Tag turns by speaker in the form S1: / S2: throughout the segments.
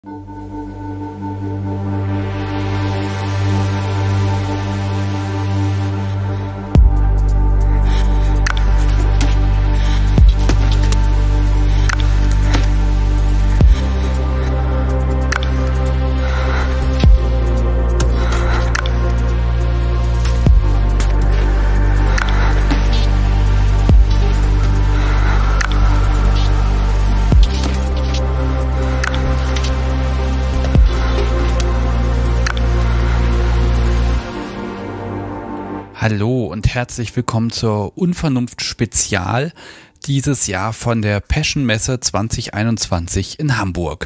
S1: Hallo und herzlich willkommen zur Unvernunft Spezial dieses Jahr von der Passion Messe 2021 in Hamburg.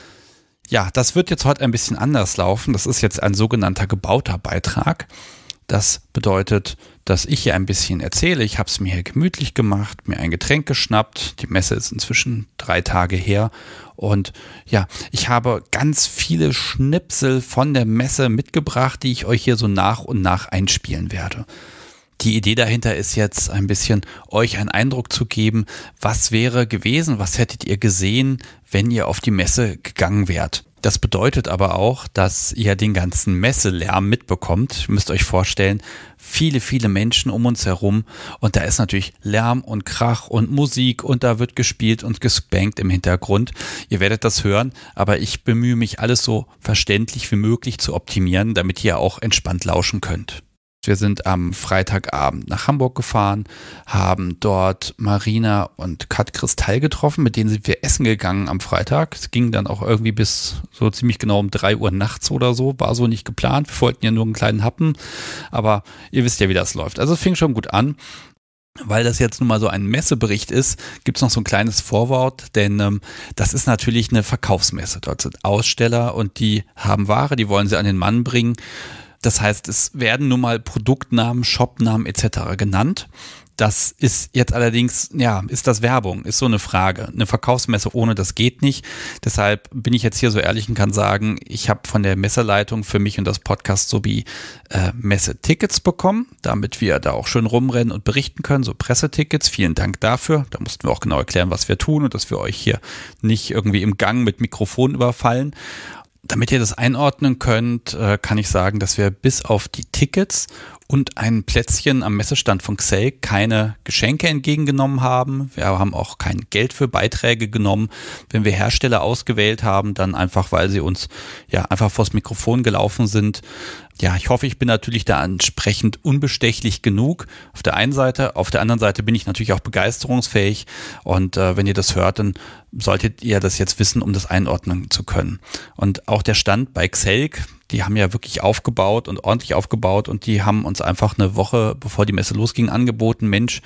S1: Ja, das wird jetzt heute ein bisschen anders laufen. Das ist jetzt ein sogenannter gebauter Beitrag. Das bedeutet, dass ich hier ein bisschen erzähle. Ich habe es mir hier gemütlich gemacht, mir ein Getränk geschnappt. Die Messe ist inzwischen 3 Tage her. Und ja, ich habe ganz viele Schnipsel von der Messe mitgebracht, die ich euch hier so nach und nach einspielen werde. Die Idee dahinter ist jetzt ein bisschen, euch einen Eindruck zu geben, was wäre gewesen, was hättet ihr gesehen, wenn ihr auf die Messe gegangen wärt. Das bedeutet aber auch, dass ihr den ganzen Messelärm mitbekommt. Ihr müsst euch vorstellen, viele Menschen um uns herum und da ist natürlich Lärm und Krach und Musik und da wird gespielt und gespankt im Hintergrund. Ihr werdet das hören, aber ich bemühe mich, alles so verständlich wie möglich zu optimieren, damit ihr auch entspannt lauschen könnt. Wir sind am Freitagabend nach Hamburg gefahren, haben dort Marina und Kat Kristall getroffen, mit denen sind wir essen gegangen am Freitag. Es ging dann auch irgendwie bis so ziemlich genau um 3 Uhr nachts oder so, war so nicht geplant. Wir wollten ja nur einen kleinen Happen, aber ihr wisst ja, wie das läuft. Also es fing schon gut an. Weil das jetzt nun mal so ein Messebericht ist, gibt es noch so ein kleines Vorwort, denn das ist natürlich eine Verkaufsmesse. Dort sind Aussteller und die haben Ware, die wollen sie an den Mann bringen. Das heißt, es werden nun mal Produktnamen, Shopnamen etc. genannt. Das ist jetzt allerdings, ja, ist das Werbung? Ist so eine Frage. Eine Verkaufsmesse ohne das geht nicht. Deshalb bin ich jetzt hier so ehrlich und kann sagen, ich habe von der Messeleitung für mich und das Podcast sowie Messetickets bekommen, damit wir da auch schön rumrennen und berichten können, so Pressetickets. Vielen Dank dafür. Da mussten wir auch genau erklären, was wir tun und dass wir euch hier nicht irgendwie im Gang mit Mikrofon überfallen. Damit ihr das einordnen könnt, kann ich sagen, dass wir bis auf die Tickets und ein Plätzchen am Messestand von Xell keine Geschenke entgegengenommen haben. Wir haben auch kein Geld für Beiträge genommen. Wenn wir Hersteller ausgewählt haben, dann einfach, weil sie uns ja einfach vors Mikrofon gelaufen sind. Ja, ich hoffe, ich bin natürlich da entsprechend unbestechlich genug auf der einen Seite. Auf der anderen Seite bin ich natürlich auch begeisterungsfähig und wenn ihr das hört, dann solltet ihr das jetzt wissen, um das einordnen zu können. Und auch der Stand bei Xelk, die haben ja wirklich aufgebaut und ordentlich aufgebaut und die haben uns einfach eine Woche, bevor die Messe losging, angeboten, Mensch,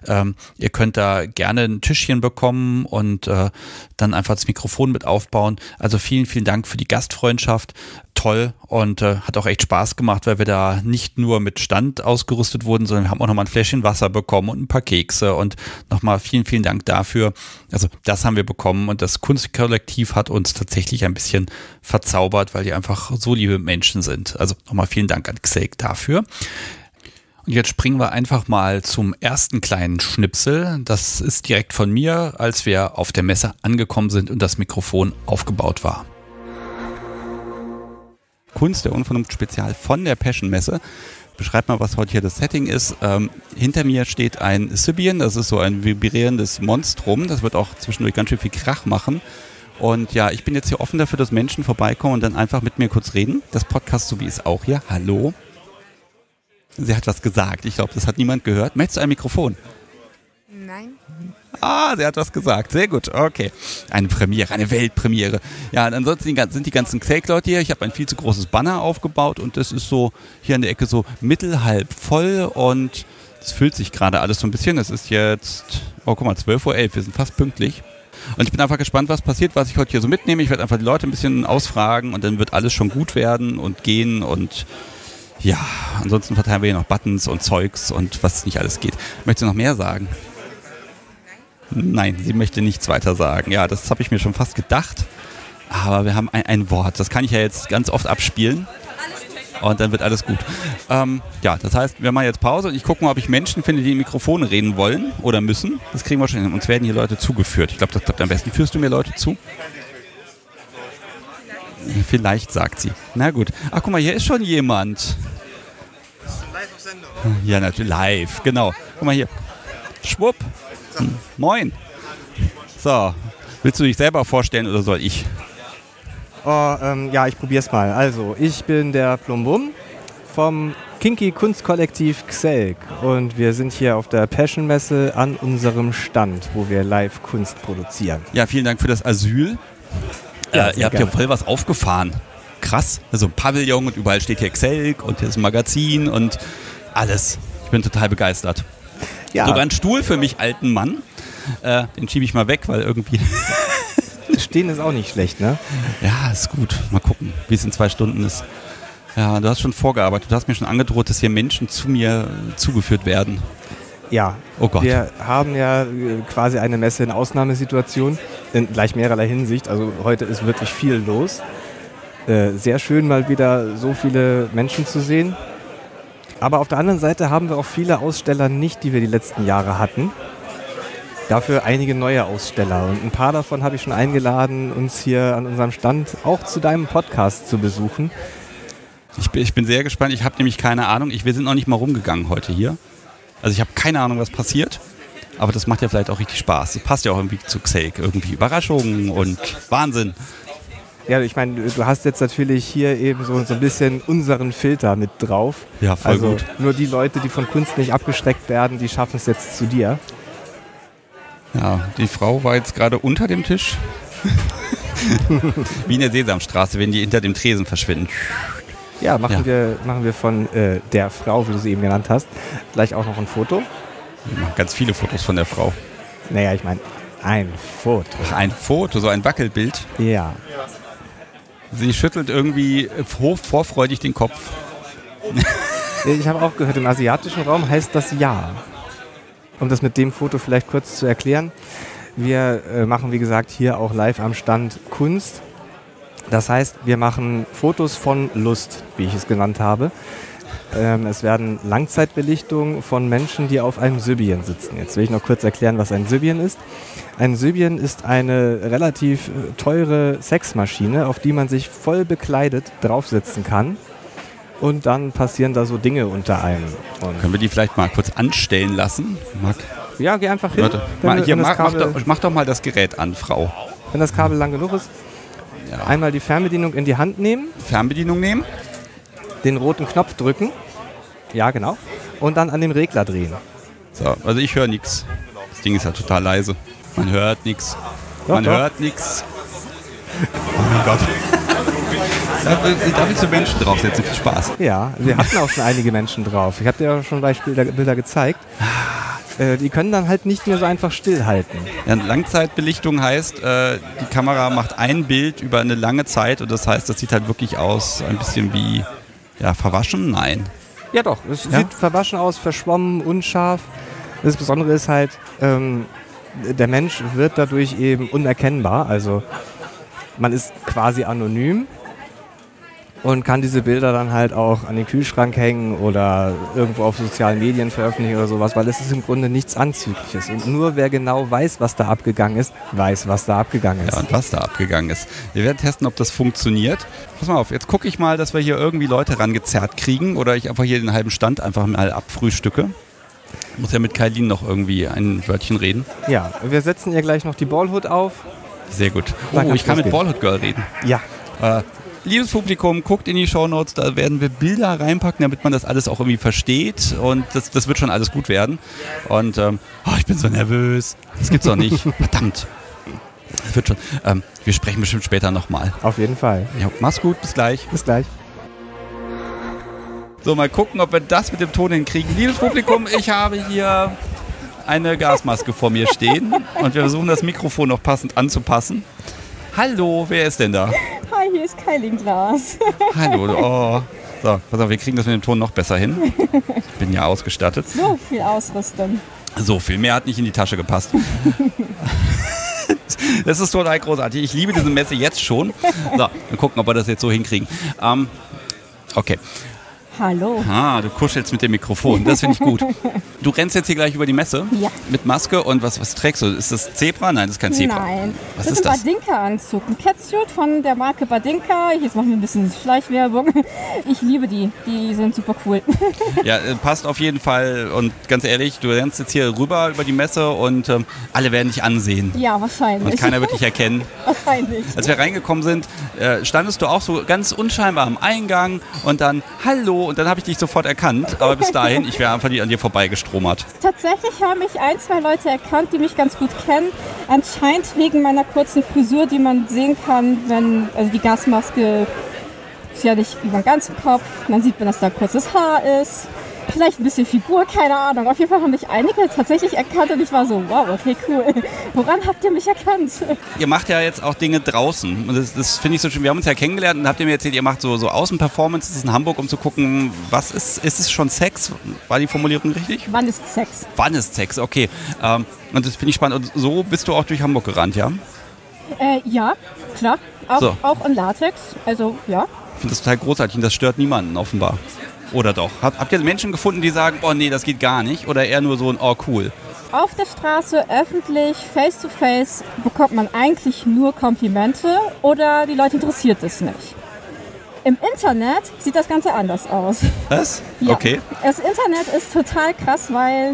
S1: ihr könnt da gerne ein Tischchen bekommen und dann einfach das Mikrofon mit aufbauen. Also vielen Dank für die Gastfreundschaft. Toll und hat auch echt Spaß gemacht, weil wir da nicht nur mit Stand ausgerüstet wurden, sondern wir haben auch nochmal ein Fläschchen Wasser bekommen und ein paar Kekse und nochmal vielen Dank dafür. Also das haben wir bekommen und das Kunstkollektiv hat uns tatsächlich ein bisschen verzaubert, weil die einfach so liebe Menschen sind. Also nochmal vielen Dank an Xelk dafür. Und jetzt springen wir einfach mal zum ersten kleinen Schnipsel. Das ist direkt von mir, als wir auf der Messe angekommen sind und das Mikrofon aufgebaut war. Kunst der Unvernunft Spezial von der Passion Messe. Beschreib mal, was heute hier das Setting ist. Hinter mir steht ein Sybian, das ist so ein vibrierendes Monstrum. Das wird auch zwischendurch ganz schön viel Krach machen. Und ja, ich bin jetzt hier offen dafür, dass Menschen vorbeikommen und dann einfach mit mir kurz reden. Das Podcast Subi ist auch hier. Hallo. Sie hat was gesagt. Ich glaube, das hat niemand gehört. Möchtest du ein Mikrofon?
S2: Nein.
S1: Ah, sie hat was gesagt. Sehr gut. Okay. Eine Premiere, eine Weltpremiere. Ja, und ansonsten sind die ganzen Xelk-Leute hier. Ich habe ein viel zu großes Banner aufgebaut und das ist so hier an der Ecke so mittelhalb voll und es füllt sich gerade alles so ein bisschen. Es ist jetzt, oh guck mal, 12:11 Uhr. Wir sind fast pünktlich. Und ich bin einfach gespannt, was passiert, was ich heute hier so mitnehme. Ich werde einfach die Leute ein bisschen ausfragen und dann wird alles schon gut werden und gehen und ja, ansonsten verteilen wir hier noch Buttons und Zeugs und was nicht alles geht. Möchtest du noch mehr sagen? Nein, sie möchte nichts weiter sagen. Ja, das habe ich mir schon fast gedacht. Aber wir haben ein Wort. Das kann ich ja jetzt ganz oft abspielen. Und dann wird alles gut. Ja, das heißt, wir machen jetzt Pause und ich gucke mal, ob ich Menschen finde, die in Mikrofone reden wollen oder müssen. Das kriegen wir schon hin. Uns werden hier Leute zugeführt. Ich glaube, das klappt am besten. Führst du mir Leute zu? Vielleicht, sagt sie. Na gut. Ach, guck mal, hier ist schon jemand.
S2: Live auf Sendung.
S1: Ja, natürlich. Live, genau. Guck mal hier. Schwupp. Moin. So. Willst du dich selber vorstellen oder soll ich?
S2: Ja, ich probier's mal. Also, ich bin der Plumbum vom Kinky Kunstkollektiv Xelk und wir sind hier auf der Passion Messe an unserem Stand, wo wir live Kunst produzieren.
S1: Ja, vielen Dank für das Asyl.
S2: Ja,
S1: ihr habt
S2: gerne.
S1: ja voll was aufgefahren. Krass. Also ein Pavillon und überall steht hier Xelk und hier ist ein Magazin und alles. Ich bin total begeistert.
S2: Ja,
S1: Sogar ein Stuhl für mich, alten Mann. Den schiebe ich mal weg, weil irgendwie...
S2: stehen ist auch nicht schlecht, ne?
S1: Ja, ist gut. Mal gucken, wie es in 2 Stunden ist. Ja, du hast schon vorgearbeitet. Du hast mir schon angedroht, dass hier Menschen zu mir zugeführt werden.
S2: Ja,
S1: Oh Gott.
S2: wir haben ja quasi eine Messe in Ausnahmesituation, in gleich mehrerlei Hinsicht. Also heute ist wirklich viel los. Sehr schön, mal wieder so viele Menschen zu sehen. Aber auf der anderen Seite haben wir auch viele Aussteller nicht, die wir die letzten Jahre hatten. Dafür einige neue Aussteller. Und ein paar davon habe ich schon eingeladen, uns hier an unserem Stand auch zu deinem Podcast zu besuchen.
S1: Ich bin sehr gespannt. Ich habe nämlich keine Ahnung. Wir sind noch nicht mal rumgegangen heute hier. Also ich habe keine Ahnung, was passiert. Aber das macht ja vielleicht auch richtig Spaß. Das passt ja auch irgendwie zu Xelk. Irgendwie Überraschungen und Wahnsinn.
S2: Ja, ich meine, du hast jetzt natürlich hier eben so ein bisschen unseren Filter mit drauf.
S1: Ja, voll
S2: also
S1: gut.
S2: Nur die Leute, die von Kunst nicht abgeschreckt werden, die schaffen es jetzt zu dir.
S1: Ja, die Frau war jetzt gerade unter dem Tisch. Wie in der Sesamstraße, wenn die hinter dem Tresen verschwinden.
S2: Ja, machen wir von der Frau, wie du sie eben genannt hast, gleich auch noch ein Foto.
S1: Wir machen ganz viele Fotos von der Frau.
S2: Naja, ich meine, ein Foto.
S1: Ach, ein Foto, so ein Wackelbild.
S2: Ja.
S1: Sie schüttelt irgendwie vorfreudig den Kopf.
S2: Ich habe auch gehört, im asiatischen Raum heißt das Ja. Um das mit dem Foto vielleicht kurz zu erklären. Wir machen, wie gesagt, hier auch live am Stand Kunst. Das heißt, wir machen Fotos von Lust, wie ich es genannt habe. Es werden Langzeitbelichtungen von Menschen, die auf einem Sybian sitzen. Jetzt will ich noch kurz erklären, was ein Sybian ist. Ein Sybian ist eine relativ teure Sexmaschine, auf die man sich voll bekleidet draufsetzen kann. Und dann passieren da so Dinge unter einem. Und
S1: Können wir die vielleicht mal kurz anstellen lassen?
S2: ja, geh einfach hin.
S1: Warte, mach doch mal das Gerät an, Frau.
S2: Wenn das Kabel lang genug ist,
S1: Ja.
S2: einmal die Fernbedienung in die Hand nehmen,
S1: Fernbedienung nehmen.
S2: den roten Knopf drücken. Ja, genau. Und dann an dem Regler drehen.
S1: So, also ich höre nichts. Das Ding ist ja total leise. Man hört nichts. Man
S2: Doch.
S1: hört nichts. Oh mein Gott. Darf ich so Menschen draufsetzen? Viel Spaß.
S2: Ja, wir hatten auch schon einige Menschen drauf. Ich habe dir ja schon Bilder gezeigt. Die können dann halt nicht mehr so einfach stillhalten.
S1: Ja, Langzeitbelichtung heißt, die Kamera macht ein Bild über eine lange Zeit und das heißt, das sieht halt wirklich aus, ein bisschen wie verwaschen? Nein.
S2: Ja doch, es sieht verwaschen aus, verschwommen, unscharf. Das Besondere ist halt, der Mensch wird dadurch eben unerkennbar. Also man ist quasi anonym und kann diese Bilder dann halt auch an den Kühlschrank hängen oder irgendwo auf sozialen Medien veröffentlichen oder sowas, weil es ist im Grunde nichts Anzügliches. Und nur wer genau weiß, was da abgegangen ist, weiß, was da abgegangen ist.
S1: Ja, und was da abgegangen ist. Wir werden testen, ob das funktioniert. Pass mal auf, jetzt gucke ich mal, dass wir hier irgendwie Leute rangezerrt kriegen oder ich einfach hier den halben Stand einfach mal abfrühstücke. Ich muss ja mit Kailin noch irgendwie ein Wörtchen reden.
S2: Ja, wir setzen ihr gleich noch die Ballhood auf.
S1: Sehr gut.
S2: Da
S1: Oh,
S2: kann's
S1: ich kann mit
S2: losgehen.
S1: Ballhood Girl reden.
S2: Ja,
S1: Liebes Publikum, guckt in die Shownotes, da werden wir Bilder reinpacken, damit man das alles auch irgendwie versteht und das wird schon alles gut werden. Und ich bin so nervös, das gibt's doch nicht, verdammt. Das wird schon. Wir sprechen bestimmt später nochmal.
S2: auf jeden Fall.
S1: Ja, mach's gut, bis gleich.
S2: Bis gleich.
S1: So, mal gucken, ob wir das mit dem Ton hinkriegen. Liebes Publikum, ich habe hier eine Gasmaske vor mir stehen und wir versuchen das Mikrofon noch passend anzupassen. Hallo, wer ist denn da?
S3: Hi, hier ist Kailin Glas.
S1: Hallo, oh. So, pass auf, wir kriegen das mit dem Ton noch besser hin. Ich bin ja ausgestattet.
S3: So viel Ausrüstung.
S1: So viel mehr hat nicht in die Tasche gepasst. Das ist total großartig. Ich liebe diese Messe jetzt schon. So, wir gucken, ob wir das jetzt so hinkriegen. Okay.
S3: Hallo.
S1: Ah, du kuschelst mit dem Mikrofon, das finde ich gut. Du rennst jetzt hier gleich über die Messe?
S3: Ja.
S1: Mit Maske und was trägst du? Ist das Zebra? Nein, das ist kein Zebra.
S3: Nein,
S1: Was
S3: das
S1: ist
S3: ist ein
S1: das?
S3: Badinka-Anzug. Ein Catsuit von der Marke Badinka. Jetzt machen wir ein bisschen Schleichwerbung. Ich liebe die. Die sind super cool.
S1: Ja, passt auf jeden Fall und ganz ehrlich, du rennst jetzt hier rüber über die Messe und alle werden dich ansehen.
S3: Ja, wahrscheinlich.
S1: Und keiner wird dich erkennen.
S3: Wahrscheinlich.
S1: Als wir reingekommen sind, standest du auch so ganz unscheinbar am Eingang und dann Hallo und dann habe ich dich sofort erkannt. Aber bis dahin, ich wäre einfach an dir vorbeigestromert.
S3: Tatsächlich haben mich ein, zwei Leute erkannt, die mich ganz gut kennen. Anscheinend wegen meiner kurzen Frisur, die man sehen kann, wenn also die Gasmaske ist ja nicht über den ganzen Kopf. Dann sieht man, dass da kurzes Haar ist. Vielleicht ein bisschen Figur, keine Ahnung. Auf jeden Fall haben mich einige tatsächlich erkannt und ich war so, wow, okay, cool. Woran habt ihr mich erkannt?
S1: Ihr macht ja jetzt auch Dinge draußen und das finde ich so schön. Wir haben uns ja kennengelernt und habt ihr mir erzählt, ihr macht so Außenperformances in Hamburg, um zu gucken, was ist es schon Sex? War die Formulierung richtig?
S3: Wann ist Sex?
S1: Wann ist Sex? Okay. Und das finde ich spannend. Und so bist du auch durch Hamburg gerannt, ja?
S3: Ja, klar. Auch,
S1: So.
S3: auch in Latex. Also, ja.
S1: Ich finde das total großartig und das stört niemanden offenbar. Oder doch? Habt ihr Menschen gefunden, die sagen, oh nee, das geht gar nicht? Oder eher nur so ein, oh cool?
S3: Auf der Straße, öffentlich, face to face, bekommt man eigentlich nur Komplimente oder die Leute interessiert es nicht. Im Internet sieht das Ganze anders aus.
S1: Was?
S3: Ja.
S1: Okay.
S3: Das Internet ist total krass, weil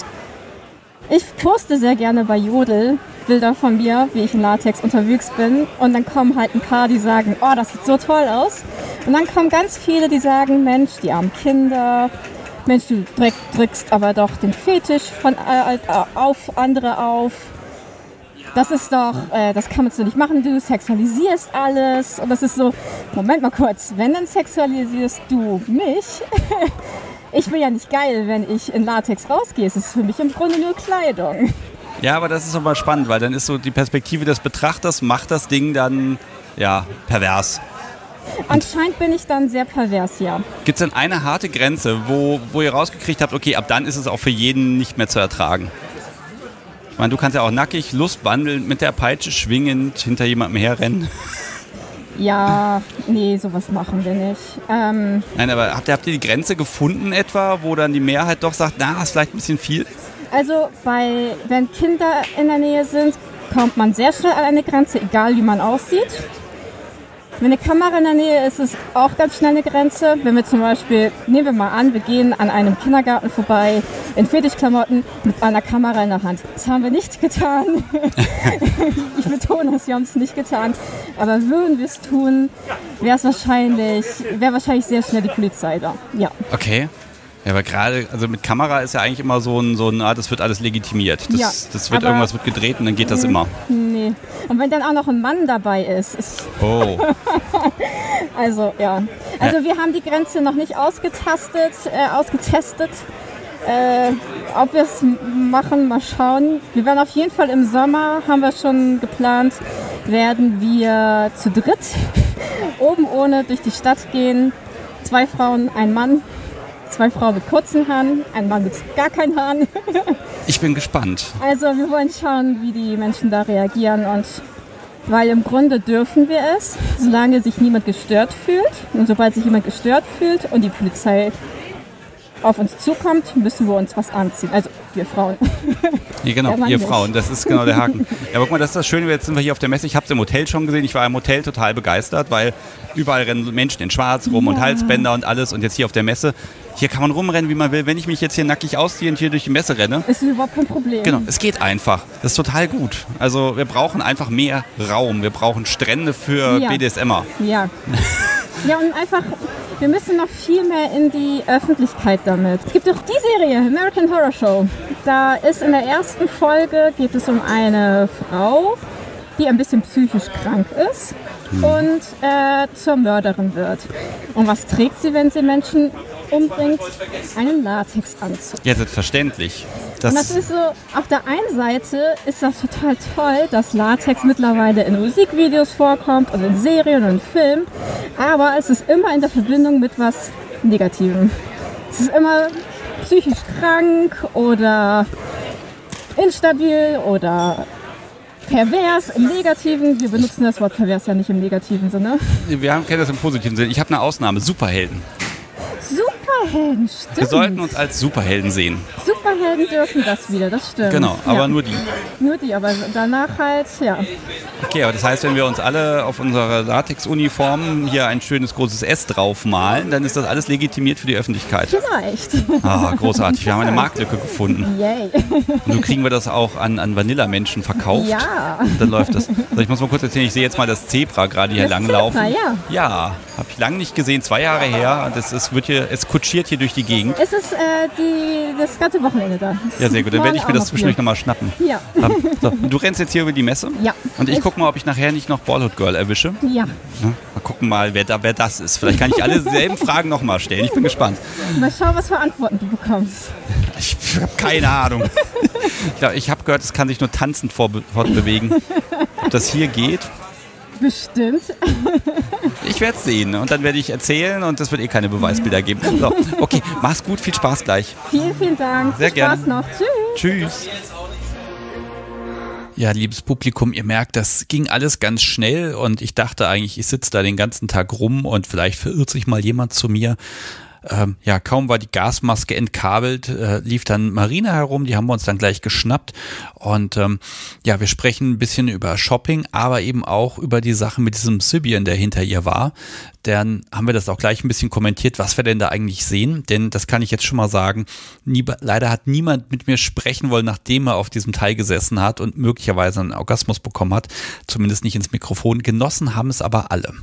S3: ich poste sehr gerne bei Jodel Bilder von mir, wie ich in Latex unterwegs bin. Und dann kommen halt ein paar, die sagen, oh, das sieht so toll aus. Und dann kommen ganz viele, die sagen, Mensch, die armen Kinder, Mensch, du drückst aber doch den Fetisch von auf andere auf. Das ist doch, das kann man so nicht machen, du sexualisierst alles. Und das ist so, Moment mal kurz, wenn, dann sexualisierst du mich. Ich bin ja nicht geil, wenn ich in Latex rausgehe. Es ist für mich im Grunde nur Kleidung.
S1: Ja, aber das ist aber spannend, weil dann ist so die Perspektive des Betrachters, macht das Ding dann, ja, pervers.
S3: Anscheinend bin ich dann sehr pervers, ja.
S1: Gibt es denn eine harte Grenze, wo ihr rausgekriegt habt, okay, ab dann ist es auch für jeden nicht mehr zu ertragen? Ich meine, du kannst ja auch nackig, lustwandelnd, mit der Peitsche schwingend hinter jemandem herrennen.
S3: Ja, nee, sowas machen wir nicht.
S1: Nein, aber habt ihr die Grenze gefunden etwa, wo dann die Mehrheit doch sagt, na, das ist vielleicht ein bisschen viel?
S3: Also wenn Kinder in der Nähe sind, kommt man sehr schnell an eine Grenze, egal wie man aussieht. Wenn eine Kamera in der Nähe ist, ist auch ganz schnell eine Grenze. Wenn wir zum Beispiel, nehmen wir mal an, wir gehen an einem Kindergarten vorbei in Fetischklamotten mit einer Kamera in der Hand. Das haben wir nicht getan. Ich betone es, wir haben es nicht getan. Aber würden wir es tun, wäre wahrscheinlich sehr schnell die Polizei da. Ja.
S1: Okay. Ja, aber gerade, also mit Kamera ist ja eigentlich immer so ein das wird alles legitimiert.
S3: Ja,
S1: Irgendwas wird gedreht und dann geht das immer.
S3: Nee. Und wenn dann auch noch ein Mann dabei ist.
S1: Oh.
S3: Also, ja. Also wir haben die Grenze noch nicht ausgetestet. Ob wir es machen, mal schauen. Wir werden auf jeden Fall im Sommer, haben wir schon geplant, werden wir zu dritt oben ohne durch die Stadt gehen. 2 Frauen, ein Mann. 2 Frauen mit kurzen Haaren, ein Mann mit gar keinen Haaren.
S1: Ich bin gespannt.
S3: Also wir wollen schauen, wie die Menschen da reagieren und weil im Grunde dürfen wir es, solange sich niemand gestört fühlt. Und sobald sich jemand gestört fühlt und die Polizei auf uns zukommt, müssen wir uns was anziehen. Also wir Frauen.
S1: Ja, genau,
S3: Mann
S1: ihr
S3: nicht.
S1: Frauen, das ist genau der Haken. Ja, guck mal, das ist das Schöne, jetzt sind wir hier auf der Messe. Ich habe es im Hotel schon gesehen. Ich war im Hotel total begeistert, weil überall rennen Menschen in Schwarz rum und Halsbänder und alles. Und jetzt hier auf der Messe, hier kann man rumrennen, wie man will. Wenn ich mich jetzt hier nackig ausziehe und hier durch die Messe renne,
S3: Ist überhaupt kein Problem.
S1: genau, es geht einfach. Das ist total gut. Also wir brauchen einfach mehr Raum. Wir brauchen Strände für
S3: Ja.
S1: BDSMer.
S3: Ja. Ja, und einfach, wir müssen noch viel mehr in die Öffentlichkeit damit. Es gibt doch die Serie, American Horror Show. Da ist in der ersten Folge, geht es um eine Frau, die ein bisschen psychisch krank ist und zur Mörderin wird. Und was trägt sie, wenn sie Menschen umbringt? Einen Latexanzug.
S1: Ja, selbstverständlich.
S3: Und das ist so, auf der einen Seite ist das total toll, dass Latex mittlerweile in Musikvideos vorkommt und in Serien und in Filmen, aber es ist immer in der Verbindung mit was Negativem. Es ist immer psychisch krank oder instabil oder pervers im Negativen. Wir benutzen das Wort pervers ja nicht im negativen Sinne.
S1: Wir kennen das im positiven Sinne. Ich habe eine Ausnahme, Superhelden.
S3: Super! Superhelden, stimmt.
S1: Wir sollten uns als Superhelden sehen.
S3: Superhelden dürfen das wieder, das stimmt.
S1: Genau, aber nur die.
S3: Nur die, aber danach halt, ja.
S1: Okay, aber das heißt, wenn wir uns alle auf unsere Latex-Uniformen hier ein schönes großes S draufmalen, dann ist das alles legitimiert für die Öffentlichkeit.
S3: Vielleicht.
S1: Ah, großartig. Wir haben eine Marktlücke gefunden.
S3: Yay.
S1: Und so kriegen wir das auch an Vanilla-Menschen verkauft.
S3: Ja.
S1: Und dann läuft das. Also ich muss mal kurz erzählen, ich sehe jetzt mal das Zebra gerade hier
S3: Das
S1: langlaufen.
S3: Zebra, ja.
S1: Ja, habe ich lange nicht gesehen, 2 Jahre her. Und es kutschiert hier durch die Gegend.
S3: Es ist das ganze Wochenende da.
S1: Ja, sehr gut. Dann werde ich mir das zwischendurch nochmal schnappen.
S3: Ja.
S1: So, du rennst jetzt hier über die Messe?
S3: Ja.
S1: Und ich gucke mal, ob ich nachher nicht noch Ballhood Girl erwische.
S3: Ja.
S1: Mal gucken mal, wer das ist. Vielleicht kann ich alle selben Fragen nochmal stellen. Ich bin gespannt.
S3: Mal schauen, was für Antworten du bekommst.
S1: Ich habe keine Ahnung. Ich habe gehört, es kann sich nur tanzend fortbewegen. Ob das hier geht?
S3: Bestimmt.
S1: Ich werde es sehen und dann werde ich erzählen und es wird keine Beweisbilder geben. So, okay, mach's gut, viel Spaß gleich.
S3: Vielen, vielen Dank.
S1: Sehr
S3: Viel
S1: gerne.
S3: Spaß noch. Tschüss.
S1: Tschüss. Ja, liebes Publikum, ihr merkt, das ging alles ganz schnell und ich dachte eigentlich, ich sitze da den ganzen Tag rum und vielleicht verirrt sich mal jemand zu mir. Kaum war die Gasmaske entkabelt, lief dann Marina herum, die haben wir uns dann gleich geschnappt und wir sprechen ein bisschen über Shopping, aber eben auch über die Sache mit diesem Sybian, der hinter ihr war. Dann haben wir das auch gleich ein bisschen kommentiert, was wir denn da eigentlich sehen, denn das kann ich jetzt schon mal sagen, leider hat niemand mit mir sprechen wollen, nachdem er auf diesem Teil gesessen hat und möglicherweise einen Orgasmus bekommen hat, zumindest nicht ins Mikrofon, genossen haben es aber alle.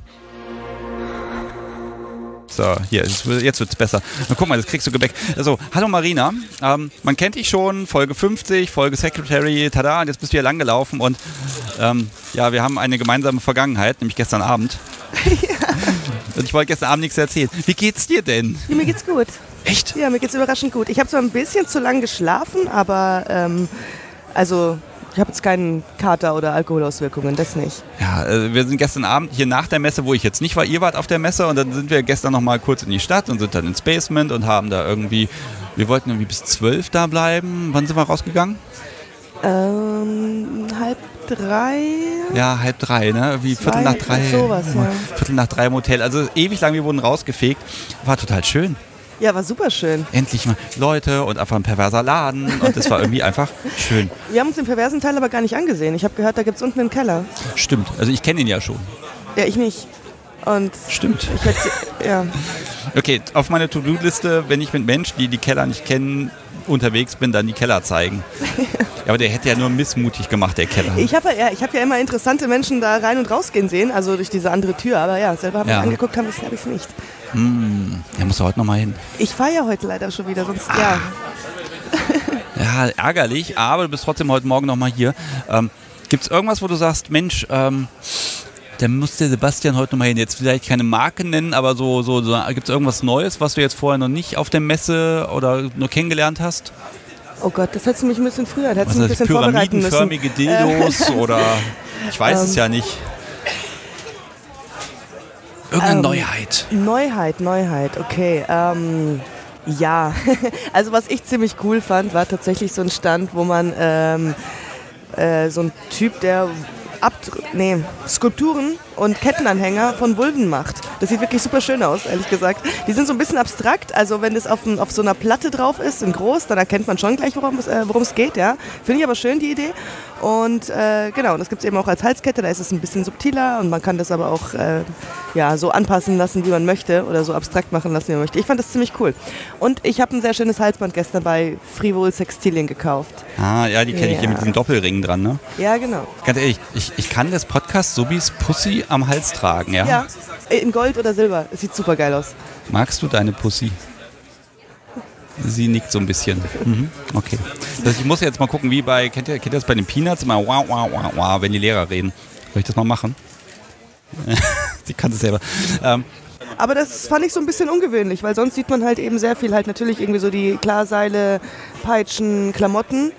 S1: So, hier, jetzt wird's besser. Na, guck mal, das kriegst du Gebäck. Also, hallo Marina, man kennt dich schon, Folge 50, Folge Secretary, tada, und jetzt bist du hier lang gelaufen und wir haben eine gemeinsame Vergangenheit, nämlich gestern Abend. Ja. Und ich wollte gestern Abend nichts erzählen. Wie geht's dir denn?
S4: Ja, mir geht's gut.
S1: Echt?
S4: Ja, mir geht's überraschend gut. Ich habe zwar ein bisschen zu lang geschlafen, aber ich habe jetzt keinen Kater oder Alkoholauswirkungen, das nicht.
S1: Ja, wir sind gestern Abend hier nach der Messe, wo ich jetzt nicht war, ihr wart auf der Messe und dann sind wir gestern noch mal kurz in die Stadt und sind dann ins Basement und haben da wir wollten irgendwie bis 12 da bleiben. Wann sind wir rausgegangen?
S4: 2:30.
S1: Ja, 2:30, ne? Wie Viertel nach 3.
S4: Sowas, ja.
S1: Viertel nach 3 im Hotel. Also ewig lang, wir wurden rausgefegt. War total schön.
S4: Ja, war super schön.
S1: Endlich mal Leute und einfach ein perverser Laden und es war irgendwie einfach schön.
S4: Wir haben uns den perversen Teil aber gar nicht angesehen. Ich habe gehört, da gibt's unten einen Keller.
S1: Stimmt, also ich kenne ihn ja schon.
S4: Ja, ich nicht. Und
S1: stimmt.
S4: Ich hätte, ja.
S1: Okay, auf meine To-Do-Liste, wenn ich mit Menschen, die die Keller nicht kennen, unterwegs bin, dann die Keller zeigen. Ja, aber der hätte ja nur missmutig gemacht, der Keller.
S4: Ich habe ja immer interessante Menschen da rein und rausgehen sehen, also durch diese andere Tür. Aber ja, selber habe ich angeguckt, habe ich es nicht.
S1: Ja, musst du heute nochmal hin.
S4: Ich fahre ja heute leider schon wieder, sonst ja.
S1: Ja, ärgerlich, aber du bist trotzdem heute Morgen nochmal hier. Gibt es irgendwas, wo du sagst, Mensch, da muss der Sebastian heute nochmal hin. Jetzt vielleicht keine Marken nennen, aber so gibt es irgendwas Neues, was du jetzt vorher noch nicht auf der Messe oder nur kennengelernt hast?
S4: Oh Gott, das hättest du mich ein bisschen früher, hättest du mich ein bisschen vorbereiten müssen.
S1: Pyramidenförmige Dildos oder ich weiß es ja nicht. Irgendeine
S4: Neuheit, okay. Ja, also was ich ziemlich cool fand, war tatsächlich so ein Stand, wo man so ein Typ, der Skulpturen und Kettenanhänger von Vulven macht. Das sieht wirklich super schön aus, ehrlich gesagt. Die sind so ein bisschen abstrakt, also wenn das auf so einer Platte drauf ist, in groß, dann erkennt man schon gleich, worum es geht, ja. Finde ich aber schön, die Idee. Und genau, das gibt es eben auch als Halskette, da ist es ein bisschen subtiler und man kann das aber auch so anpassen lassen, wie man möchte oder so abstrakt machen lassen, wie man möchte. Ich fand das ziemlich cool. Und ich habe ein sehr schönes Halsband gestern bei Frivol Sextilien gekauft.
S1: Ah, ja, die kenne ich hier mit diesen Doppelringen dran, ne?
S4: Ja, genau.
S1: Ganz ehrlich, ich kann das Podcast Subis Pussy am Hals tragen, ja?
S4: Ja, in Gold oder Silber. Es sieht super geil aus.
S1: Magst du deine Pussy? Sie nickt so ein bisschen. Okay. Also ich muss jetzt mal gucken, wie kennt ihr das bei den Peanuts? Immer wow, wow, wow, wow, wenn die Lehrer reden. Soll ich das mal machen? Sie kann es selber.
S4: Aber das fand ich so ein bisschen ungewöhnlich, weil sonst sieht man halt eben sehr viel, halt natürlich irgendwie so die Klarseile, Peitschen, Klamotten.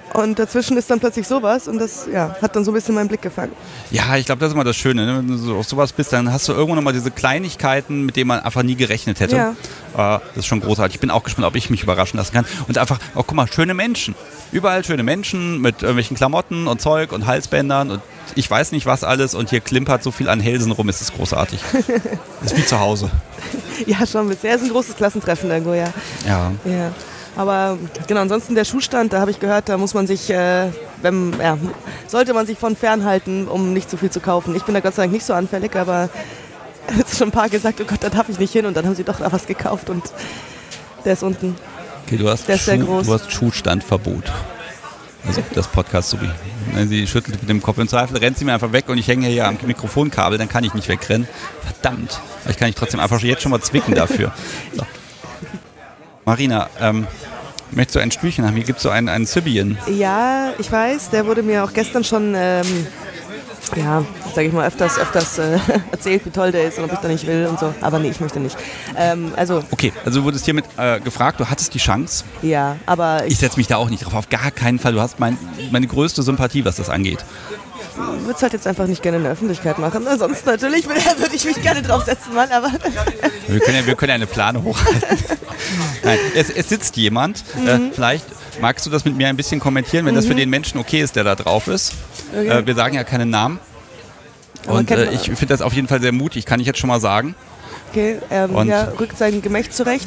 S4: Und dazwischen ist dann plötzlich sowas und das hat dann so ein bisschen meinen Blick gefangen.
S1: Ja, ich glaube, das ist immer das Schöne. Ne? Wenn du so auf sowas bist, dann hast du irgendwann nochmal diese Kleinigkeiten, mit denen man einfach nie gerechnet hätte.
S4: Ja.
S1: Das ist schon großartig. Ich bin auch gespannt, ob ich mich überraschen lassen kann. Und einfach, guck mal, schöne Menschen. Überall schöne Menschen mit irgendwelchen Klamotten und Zeug und Halsbändern und ich weiß nicht was alles. Und hier klimpert so viel an Hälsen rum, es ist großartig. Das ist wie zu Hause.
S4: Ja, schon bisher ist ein großes Klassentreffen irgendwo, ja.
S1: Ja.
S4: Aber genau, ansonsten der Schuhstand, da habe ich gehört, da muss man sich, sollte man sich von fernhalten, um nicht zu viel zu kaufen. Ich bin da Gott sei Dank nicht so anfällig, aber es ist schon ein paar gesagt, oh Gott, da darf ich nicht hin und dann haben sie doch da was gekauft und der ist unten.
S1: Okay, du hast Schuhstandverbot. Also das Podcast sowie. Sie schüttelt mit dem Kopf. Im Zweifel rennt sie mir einfach weg und ich hänge hier am Mikrofonkabel, dann kann ich nicht wegrennen. Verdammt. Ich kann ich trotzdem einfach jetzt schon mal zwicken dafür. So. Marina, möchtest du ein Stühlchen haben? Hier gibt es so einen Sybian.
S4: Ja, ich weiß, der wurde mir auch gestern schon, sage ich mal, öfters erzählt, wie toll der ist und ob ich da nicht will und so. Aber nee, ich möchte nicht.
S1: Okay, also du wurdest hiermit gefragt, du hattest die Chance.
S4: Ja, aber
S1: ich setze mich da auch nicht drauf, auf gar keinen Fall. Du hast meine größte Sympathie, was das angeht.
S4: Ich würde es halt jetzt einfach nicht gerne in der Öffentlichkeit machen. Sonst natürlich würde ich mich gerne draufsetzen, Mann, aber...
S1: Wir können ja eine Plane hochhalten. Nein, es sitzt jemand. Vielleicht magst du das mit mir ein bisschen kommentieren, wenn das für den Menschen okay ist, der da drauf ist. Okay. Wir sagen ja keinen Namen. Und ich finde das auf jeden Fall sehr mutig, kann ich jetzt schon mal sagen.
S4: Okay, rückt sein Gemächt zurecht.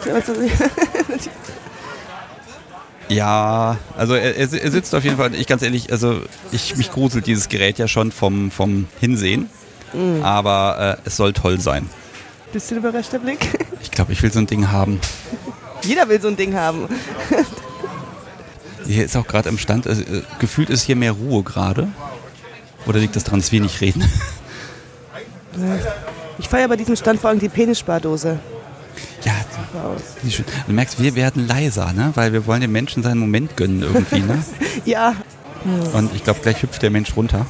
S1: Ja, also er sitzt auf jeden Fall, ich ganz ehrlich, also mich gruselt dieses Gerät ja schon vom Hinsehen, aber es soll toll sein.
S4: Bist du überrascht, der Blick?
S1: Ich glaube, ich will so ein Ding haben.
S4: Jeder will so ein Ding haben.
S1: Hier ist auch gerade im Stand, gefühlt ist hier mehr Ruhe gerade. Oder liegt das daran, dass wir nicht reden?
S4: Ich feiere bei diesem Stand vor allem die Penisspardose.
S1: Ja, du merkst, wir werden leiser, ne? Weil wir wollen den Menschen seinen Moment gönnen irgendwie, ne?
S4: Ja.
S1: Und ich glaube, gleich hüpft der Mensch runter.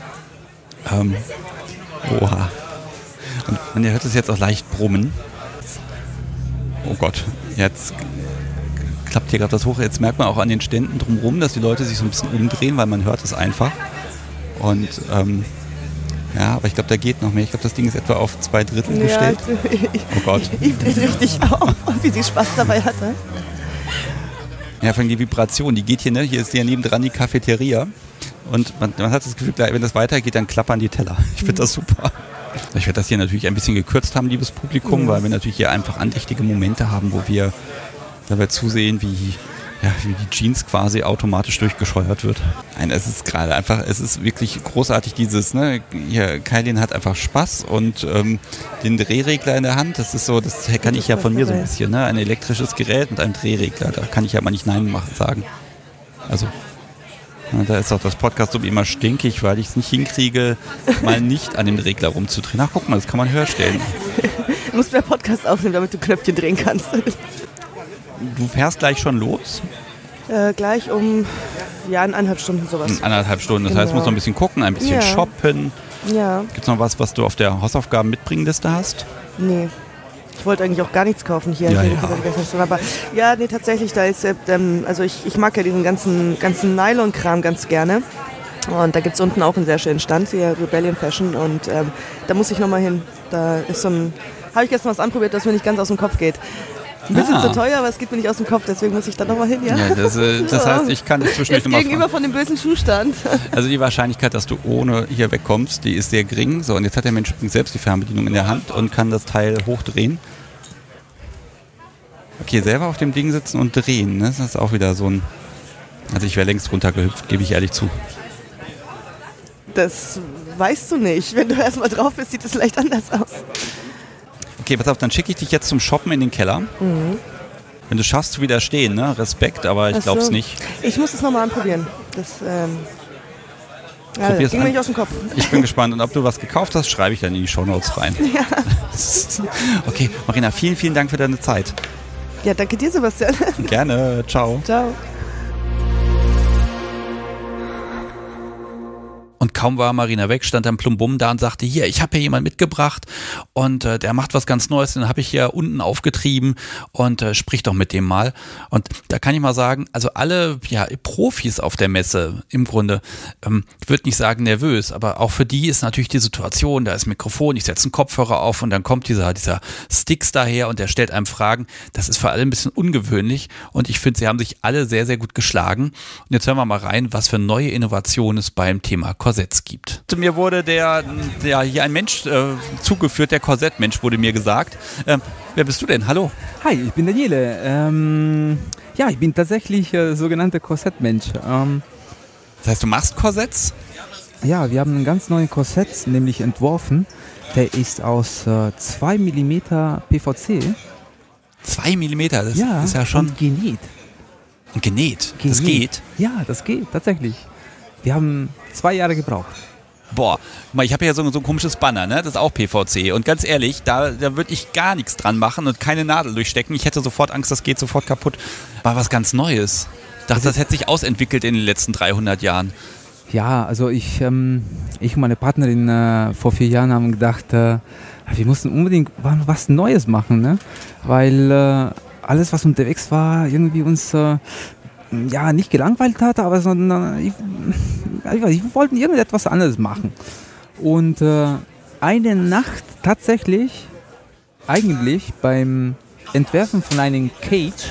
S1: Oha. Und ihr hört es jetzt auch leicht brummen. Oh Gott, jetzt klappt hier gerade das hoch. Jetzt merkt man auch an den Ständen drumherum, dass die Leute sich so ein bisschen umdrehen, weil man hört es einfach. Und aber ich glaube, da geht noch mehr. Ich glaube, das Ding ist etwa auf 2/3 gestellt. Oh Gott.
S4: Ich drehe richtig auf, wie sie Spaß dabei hatte.
S1: Ja, vor allem die Vibration, die geht hier, ne? Hier ist ja nebendran die Cafeteria. Und man hat das Gefühl, wenn das weitergeht, dann klappern die Teller. Ich finde das super. Ich werde das hier natürlich ein bisschen gekürzt haben, liebes Publikum, weil wir natürlich hier einfach andächtige Momente haben, wo wir dabei zusehen, wie die Jeans quasi automatisch durchgescheuert wird. Nein, es ist wirklich großartig dieses, ne, hier, Kailin hat einfach Spaß und den Drehregler in der Hand, das ist so, das kann ich ja von mir so ein bisschen, ne, ein elektrisches Gerät und ein Drehregler, da kann ich ja mal nicht Nein sagen. Also, da ist auch das Podcast so wie immer stinkig, weil ich es nicht hinkriege, mal nicht an dem Regler rumzudrehen. Ach, guck mal, das kann man höher stellen.
S4: Du musst mehr Podcast aufnehmen, damit du Knöpfchen drehen kannst.
S1: Du fährst gleich schon los?
S4: Gleich um in 1,5 Stunden sowas.
S1: In 1,5 Stunden, das heißt, du musst noch ein bisschen gucken, ein bisschen shoppen.
S4: Ja.
S1: Gibt es noch was du auf der Hausaufgaben-Mitbringliste hast?
S4: Nee. Ich wollte eigentlich auch gar nichts kaufen hier. Aber tatsächlich, da ist, also ich mag ja diesen ganzen Nylon-Kram ganz gerne. Und da gibt es unten auch einen sehr schönen Stand, hier Rebellion Fashion. Und da muss ich nochmal hin. Da ist habe ich gestern was anprobiert, das mir nicht ganz aus dem Kopf geht. Ein bisschen zu teuer, aber es geht mir nicht aus dem Kopf, deswegen muss ich da nochmal hin, ja.
S1: Das heißt, ich kann das zwischendurch nochmal
S4: gegenüber von dem bösen Schuhstand.
S1: Also die Wahrscheinlichkeit, dass du ohne hier wegkommst, die ist sehr gering. So, und jetzt hat der Mensch selbst die Fernbedienung in der Hand und kann das Teil hochdrehen. Okay, selber auf dem Ding sitzen und drehen, ne? Das ist auch wieder so ein... Also ich wäre längst runtergehüpft, gebe ich ehrlich zu.
S4: Das weißt du nicht. Wenn du erstmal drauf bist, sieht es vielleicht anders aus.
S1: Okay, pass auf, dann schicke ich dich jetzt zum Shoppen in den Keller. Mhm. Wenn du schaffst zu widerstehen, ne? Respekt, aber ich glaube es nicht. Ich muss es nochmal anprobieren. Das ging mir nicht aus dem Kopf. Ich bin gespannt. Und ob du was gekauft hast, schreibe ich dann in die Shownotes rein. Ja. Okay, Marina, vielen, vielen Dank für deine Zeit. Ja, danke dir, Sebastian. Gerne. Ciao. Ciao. Und kaum war Marina weg, stand dann Plumbum da und sagte, hier, ich habe hier jemanden mitgebracht und der macht was ganz Neues, den habe ich hier unten aufgetrieben und sprich doch mit dem mal. Und da kann ich mal sagen, also alle Profis auf der Messe im Grunde, ich würde nicht sagen nervös, aber auch für die ist natürlich die Situation, da ist ein Mikrofon, ich setze einen Kopfhörer auf und dann kommt dieser Sticks daher und der stellt einem Fragen. Das ist für alle ein bisschen ungewöhnlich und ich finde, sie haben sich alle sehr, sehr gut geschlagen. Und jetzt hören wir mal rein, was für neue Innovationen es beim Thema Korsetts gibt. Zu mir wurde hier ein Mensch zugeführt, der Korsettmensch wurde mir gesagt. Wer bist du denn? Hallo.
S5: Hi, ich bin Daniele. Ich bin tatsächlich sogenannter Korsettmensch.
S1: Das heißt, du machst Korsetts?
S5: Ja, wir haben einen ganz neuen Korsett, nämlich entworfen. Der ist aus 2 mm PVC.
S1: 2 mm, das ist ja schon...
S5: Und genäht.
S1: Genäht? Das geht?
S5: Ja, das geht, tatsächlich. Wir haben 2 Jahre gebraucht.
S1: Boah, ich habe ja so ein komisches Banner, ne? Das ist auch PVC. Und ganz ehrlich, da würde ich gar nichts dran machen und keine Nadel durchstecken. Ich hätte sofort Angst, das geht sofort kaputt. War was ganz Neues. Ich dachte, das hätte sich ausentwickelt in den letzten 300 Jahren.
S5: Ja, also ich und meine Partnerin vor 4 Jahren haben gedacht, wir mussten unbedingt was Neues machen, ne? Weil alles, was unterwegs war, irgendwie uns nicht gelangweilt hat, aber sondern wir wollten irgendetwas anderes machen. Und eine Nacht tatsächlich, eigentlich beim Entwerfen von einem Cage,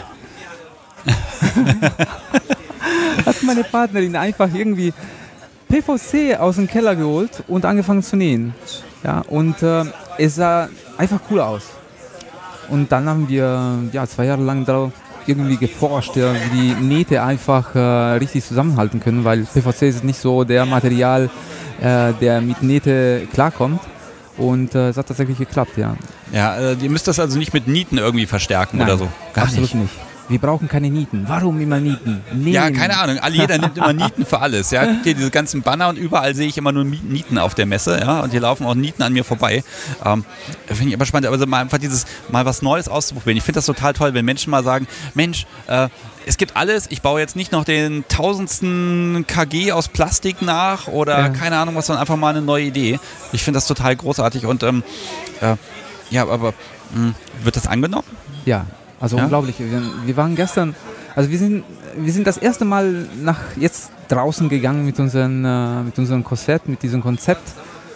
S5: hat meine Partnerin einfach irgendwie PVC aus dem Keller geholt und angefangen zu nähen. Ja, und es sah einfach cool aus. Und dann haben wir 2 Jahre lang darauf irgendwie geforscht, wie die Nähte einfach richtig zusammenhalten können, weil PVC ist nicht so der Material, der mit Nähte klarkommt. Und es hat tatsächlich geklappt, ja.
S1: Ja, ihr müsst das also nicht mit Nieten irgendwie verstärken.
S5: Nein,
S1: oder so? Gar
S5: absolut nicht. Wir brauchen keine Nieten. Warum immer Nieten?
S1: Ja, keine Ahnung. Jeder nimmt immer Nieten für alles. Ja, hier diese ganzen Banner und überall sehe ich immer nur Nieten auf der Messe. Ja, und hier laufen auch Nieten an mir vorbei. Finde ich aber spannend. Also mal einfach mal was Neues auszuprobieren. Ich finde das total toll, wenn Menschen mal sagen, Mensch, es gibt alles. Ich baue jetzt nicht noch den 1000. kg aus Plastik nach oder keine Ahnung was, sondern einfach mal eine neue Idee. Ich finde das total großartig und aber wird das angenommen?
S5: Ja. Also unglaublich. Wir waren gestern, also wir sind das erste Mal jetzt draußen gegangen mit unserem Korsett, mit diesem Konzept,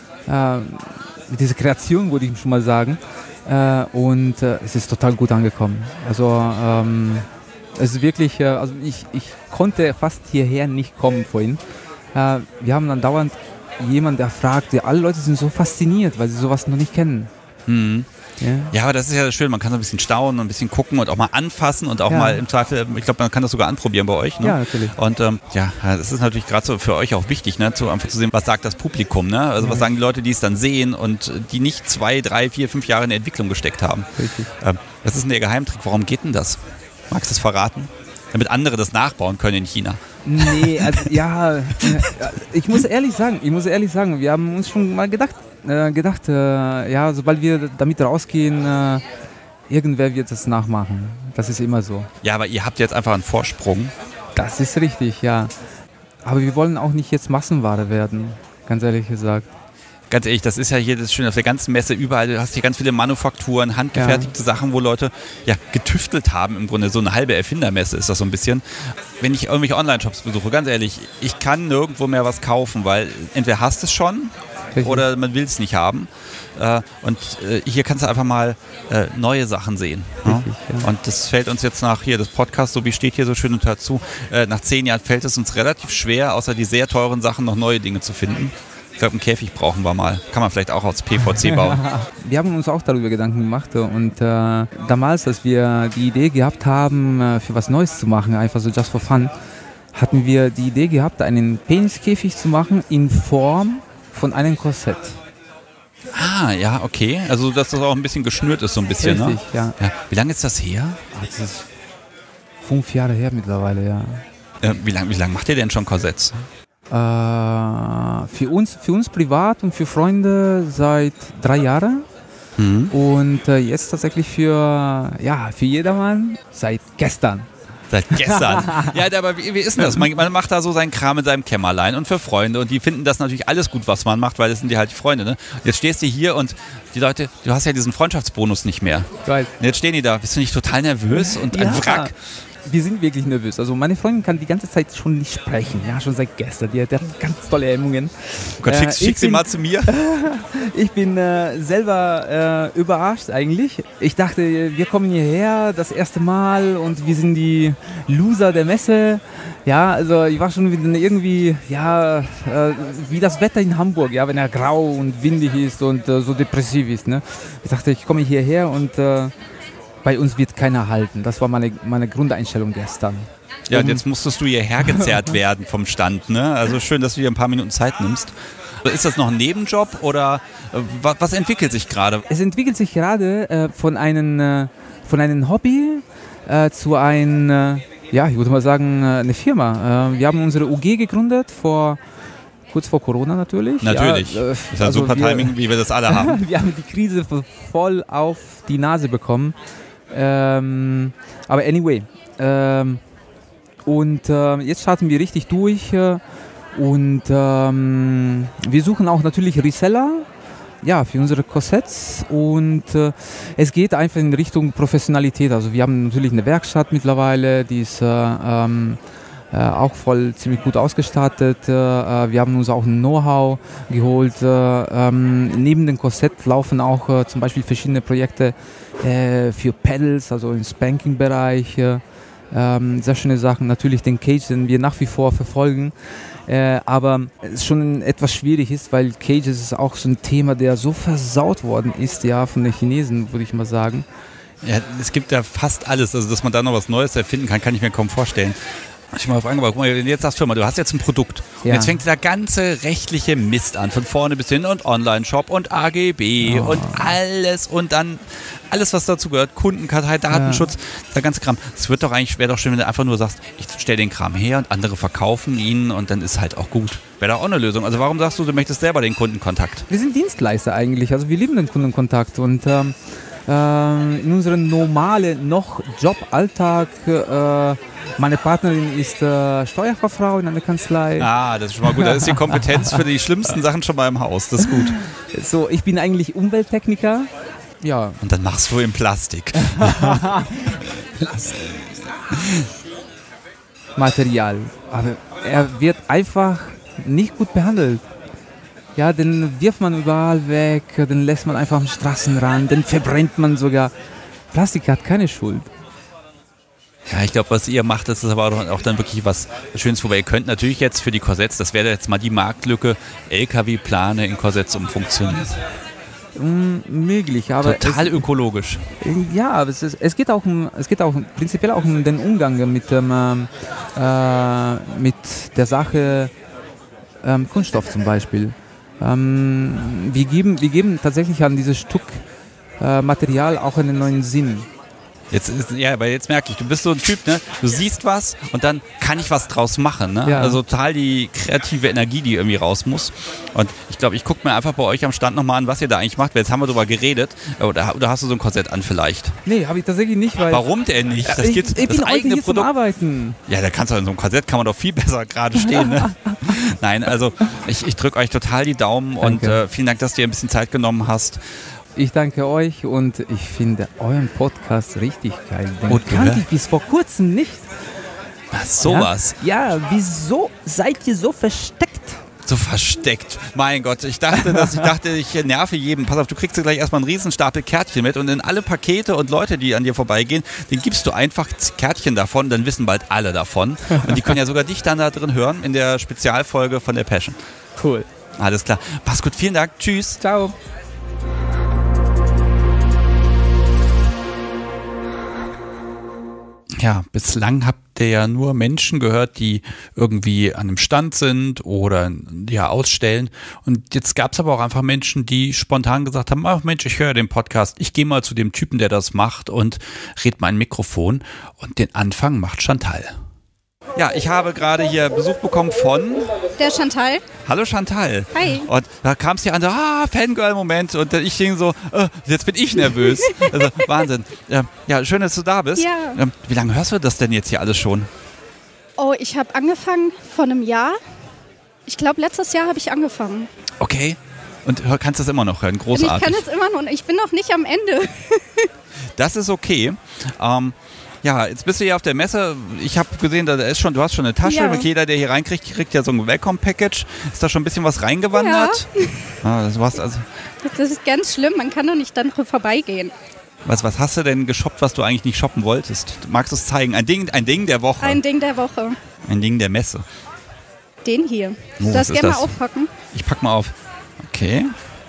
S5: mit dieser Kreation, würde ich schon mal sagen. Und es ist total gut angekommen. Also es ist wirklich, also ich konnte fast hierher nicht kommen vorhin. Wir haben dann dauernd jemanden, der fragt, alle Leute sind so fasziniert, weil sie sowas noch nicht kennen.
S1: Mhm. Ja, aber das ist ja schön, man kann so ein bisschen staunen und ein bisschen gucken und auch mal anfassen und auch mal im Zweifel, ich glaube, man kann das sogar anprobieren bei euch. Ne?
S5: Ja, natürlich.
S1: Und das ist natürlich gerade so für euch auch wichtig, ne? Einfach zu sehen, was sagt das Publikum, ne? Also was sagen die Leute, die es dann sehen und die nicht 2, 3, 4, 5 Jahre in der Entwicklung gesteckt haben.
S5: Richtig.
S1: Was ist denn der Geheimtrick? Warum geht denn das? Magst du das verraten? Damit andere das nachbauen können in China.
S5: Nee, also ich muss ehrlich sagen, wir haben uns schon mal gedacht, sobald wir damit rausgehen, irgendwer wird es nachmachen. Das ist immer so.
S1: Ja, aber ihr habt jetzt einfach einen Vorsprung.
S5: Das ist richtig, ja. Aber wir wollen auch nicht jetzt Massenware werden, ganz ehrlich gesagt.
S1: Ganz ehrlich, das ist ja hier das Schöne auf der ganzen Messe, überall, du hast hier ganz viele Manufakturen, handgefertigte Sachen, wo Leute getüftelt haben im Grunde, so eine halbe Erfindermesse ist das so ein bisschen. Wenn ich irgendwelche Online-Shops besuche, ganz ehrlich, ich kann nirgendwo mehr was kaufen, weil entweder hast du es schon oder man will es nicht haben. Hier kannst du einfach mal neue Sachen sehen.
S5: Richtig, ja.
S1: Und das fällt uns jetzt nach das Podcast, so wie steht hier so schön und dazu, nach 10 Jahren fällt es uns relativ schwer, außer die sehr teuren Sachen noch neue Dinge zu finden. Ich glaube, einen Käfig brauchen wir mal. Kann man vielleicht auch aus PVC bauen.
S5: Wir haben uns auch darüber Gedanken gemacht und damals, als wir die Idee gehabt haben, für was Neues zu machen, einfach so just for fun, hatten wir die Idee gehabt, einen Peniskäfig zu machen in Form von einem Korsett.
S1: Ah, ja, okay. Also, dass das auch ein bisschen geschnürt ist, so ein bisschen,
S5: richtig,
S1: ne? Ja. Wie lange ist das her?
S5: Das ist 5 Jahre her mittlerweile, ja.
S1: Wie lang macht ihr denn schon Korsetts?
S5: Für uns privat und für Freunde seit 3 Jahren. Und jetzt tatsächlich für jedermann seit gestern.
S1: Seit gestern. Ja, aber wie ist denn das? Man macht da so seinen Kram in seinem Kämmerlein und für Freunde und die finden das natürlich alles gut, was man macht, weil das sind die halt die Freunde. Ne? Jetzt stehst du hier und die Leute, du hast ja diesen Freundschaftsbonus nicht mehr.
S5: Geil.
S1: Und jetzt stehen die da. Bist du nicht total nervös und ein Wrack?
S5: Wir sind wirklich nervös. Also meine Freundin kann die ganze Zeit schon nicht sprechen. Ja, schon seit gestern. Die hat ganz tolle Hemmungen.
S1: Oh Gott, schick sie mal zu mir.
S5: Ich bin selber überrascht eigentlich. Ich dachte, wir kommen hierher das erste Mal und wir sind die Loser der Messe. Ja, also ich war schon irgendwie, wie das Wetter in Hamburg, ja, wenn er grau und windig ist und so depressiv ist. Ne? Ich dachte, ich komme hierher und bei uns wird keiner halten. Das war meine Grundeinstellung gestern.
S1: Ja, und jetzt musstest du hierher gezerrt werden vom Stand. Ne? Also schön, dass du dir ein paar Minuten Zeit nimmst. Ist das noch ein Nebenjob oder was entwickelt sich gerade?
S5: Es entwickelt sich gerade von einem Hobby zu einem, ich würde mal sagen, eine Firma. Wir haben unsere UG gegründet kurz vor Corona natürlich.
S1: Natürlich. Ja, ist ja also super Timing, wie wir das alle haben.
S5: Wir haben die Krise voll auf die Nase bekommen. Aber anyway. Jetzt starten wir richtig durch. Und wir suchen auch natürlich Reseller. Ja, für unsere Korsetts und es geht einfach in Richtung Professionalität. Also wir haben natürlich eine Werkstatt mittlerweile, die ist auch ziemlich gut ausgestattet. Wir haben uns auch ein Know-how geholt. Neben dem Korsett laufen auch zum Beispiel verschiedene Projekte für Pedals, also im Spanking-Bereich. Sehr schöne Sachen. Natürlich den Cage, den wir nach wie vor verfolgen. Aber es schon etwas schwierig ist, weil Cages ist auch so ein Thema, der so versaut worden ist, ja, von den Chinesen, würde ich mal sagen.
S1: Ja, es gibt ja fast alles, also dass man da noch was Neues erfinden kann ich mir kaum vorstellen. Ich mal fragen, aber guck mal, jetzt sagst du mal, du hast jetzt ein Produkt. Und jetzt fängt der ganze rechtliche Mist an, von vorne bis hin und Online-Shop und AGB und alles und dann alles, was dazu gehört, Kundenkartei, Datenschutz, der ganze Kram. Es wäre doch schön, wenn du einfach nur sagst, ich stelle den Kram her und andere verkaufen ihn und dann ist halt auch gut. Wäre doch auch eine Lösung. Also warum sagst du möchtest selber den Kundenkontakt?
S5: Wir sind Dienstleister eigentlich, also wir lieben den Kundenkontakt und in unserem normalen Joballtag, meine Partnerin ist Steuerfachfrau in einer Kanzlei.
S1: Ah, das ist schon mal gut. Da ist die Kompetenz für die schlimmsten Sachen schon mal im Haus. Das ist gut.
S5: So, ich bin eigentlich Umwelttechniker. Ja.
S1: Und dann machst du in Plastik.
S5: Material. Aber er wird einfach nicht gut behandelt. Ja, den wirft man überall weg, den lässt man einfach am Straßenrand, den verbrennt man sogar. Plastik hat keine Schuld.
S1: Ja, ich glaube, was ihr macht, das ist aber auch dann wirklich was Schönes, wobei ihr könnt natürlich jetzt für die Korsetts, das wäre jetzt mal die Marktlücke, LKW-Plane in Korsetts umfunktioniert.
S5: Möglich, aber
S1: total ökologisch.
S5: Ja, aber es geht auch prinzipiell auch um den Umgang mit der Sache Kunststoff zum Beispiel. Wir geben tatsächlich an dieses Stück Material auch einen neuen Sinn.
S1: Aber jetzt merke ich, du bist so ein Typ, ne? Du siehst was und dann kann ich was draus machen, ne?
S5: Ja.
S1: Also total die kreative Energie, die irgendwie raus muss. Und ich glaube, ich gucke mir einfach bei euch am Stand nochmal an, was ihr da eigentlich macht. Jetzt haben wir darüber geredet. Oder hast du so ein Korsett an vielleicht?
S5: Nee, habe ich tatsächlich nicht, weil...
S1: Warum denn nicht? Das
S5: ich bin eigene hier zum Arbeiten.
S1: Ja, da kannst du in so einem Korsett kann man doch viel besser gerade stehen, ne? Nein, also ich drücke euch total die Daumen. Danke. Und vielen Dank, dass du dir ein bisschen Zeit genommen hast.
S5: Ich danke euch und ich finde euren Podcast richtig geil. Den kannte ich bis vor kurzem nicht.
S1: Ach, sowas.
S5: Ja, wieso seid ihr so versteckt?
S1: So versteckt. Mein Gott, ich dachte, ich nerve jeden. Pass auf, du kriegst gleich erstmal einen riesen Stapel Kärtchen mit und in alle Pakete und Leute, die an dir vorbeigehen, den gibst du einfach Kärtchen davon, dann wissen bald alle davon. Und die können ja sogar dich dann da drin hören in der Spezialfolge von der Passion.
S5: Cool.
S1: Alles klar. Pass gut, vielen Dank. Tschüss.
S5: Ciao.
S1: Ja, bislang habt ihr ja nur Menschen gehört, die irgendwie an einem Stand sind oder ja ausstellen. Und jetzt gab es aber auch einfach Menschen, die spontan gesagt haben, ach Mensch, ich höre den Podcast, ich gehe mal zu dem Typen, der das macht und red mal ein Mikrofon. Und den Anfang macht Chantal. Ja, ich habe gerade hier Besuch bekommen von...
S6: Der Chantal.
S1: Hallo Chantal.
S6: Hi.
S1: Und da kam es hier an, so, Fangirl-Moment. Und ich ging so, jetzt bin ich nervös. Also Wahnsinn. Ja, schön, dass du da bist.
S6: Ja.
S1: Wie lange hörst du das denn jetzt hier alles schon?
S6: Oh, ich habe angefangen vor einem Jahr. Ich glaube, letztes Jahr habe ich angefangen.
S1: Okay. Und kannst du das immer noch hören? Großartig.
S6: Und ich kann es immer noch. Ich bin noch nicht am Ende.
S1: Das ist okay. Ja, jetzt bist du hier auf der Messe. Ich habe gesehen, du hast schon eine Tasche.
S6: Ja.
S1: Jeder, der hier reinkriegt, kriegt ja so ein Welcome-Package. Ist da schon ein bisschen was reingewandert? Ja.
S6: Das ist ganz schlimm. Man kann doch nicht dann vorbeigehen.
S1: Was hast du denn geshoppt, was du eigentlich nicht shoppen wolltest? Magst du es zeigen? Ein Ding der Woche.
S6: Ein Ding der Woche.
S1: Ein Ding der Messe.
S6: Den hier.
S1: Oh,
S6: das gerne mal
S1: das?
S6: aufpacken.
S1: Ich pack mal auf. Okay.